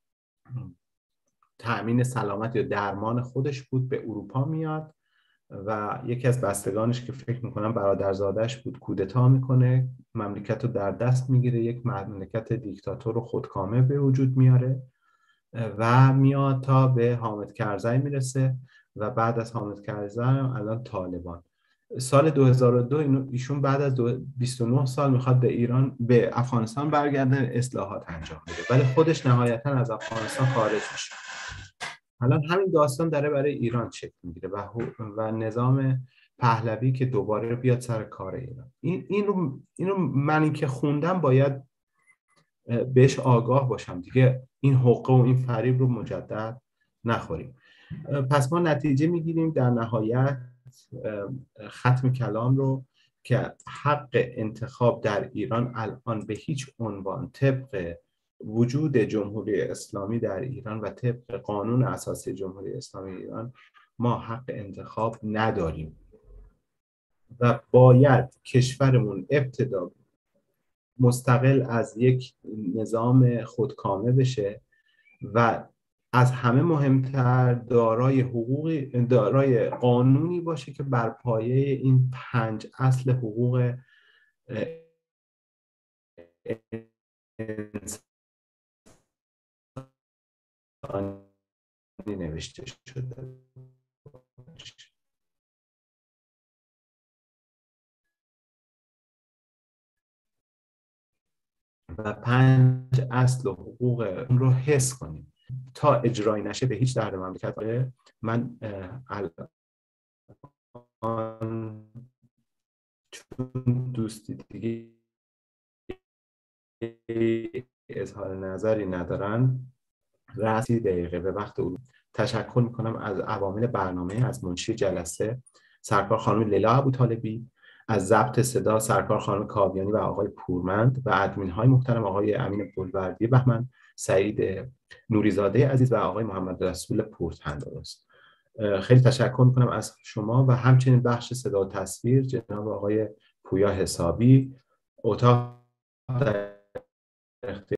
تأمین سلامت یا درمان خودش بود، به اروپا میاد و یکی از بستگانش که فکر میکنم برادرزادش بود کودتا میکنه، مملکت رو در دست میگیره، یک مملکت دیکتاتور و خودکامه به وجود میاره و میاد تا به حامد کرزی میرسه و بعد از حامد کرزی الان طالبان. سال 2002 ایشون بعد از 29 سال میخواد به افغانستان برگرده، اصلاحات انجام بده، ولی خودش نهایتا از افغانستان خارج میشه. الان همین داستان داره برای ایران شکل میگیره و نظام پهلوی که دوباره بیاد سر کار ایران. اینو من که خوندم باید بهش آگاه باشم دیگه، این حقه و این فریب رو مجدد نخوریم. پس ما نتیجه میگیریم در نهایت ختم کلام رو که حق انتخاب در ایران الان به هیچ عنوان طبق وجود جمهوری اسلامی در ایران و طبق قانون اساسی جمهوری اسلامی ایران ما حق انتخاب نداریم و باید کشورمون ابتدا مستقل از یک نظام خودکامه بشه و از همه مهمتر دارای قانونی باشه که بر پایه این 5 اصل حقوق انسانی نوشته شده باشه. و 5 اصل و حقوق اون رو حس کنیم تا اجرایی نشه به هیچ درد مملکت. من الان چون دوستی دیگه اظهار نظری ندارن، 30 دقیقه به وقت علوم تشکر میکنم از عوامل برنامه، از منشی جلسه سرکار خانم لیلا ابوطالبی، از ضبط صدا سرکار خانم کاویانی و آقای پورمند و ادمین های محترم آقای امین بلوردی بهمن، سعید نوریزاده عزیز و آقای محمد رسول پورتندرست. خیلی تشکر میکنم از شما و همچنین بخش صدا و تصویر جناب آقای پویا حسابی. اتاق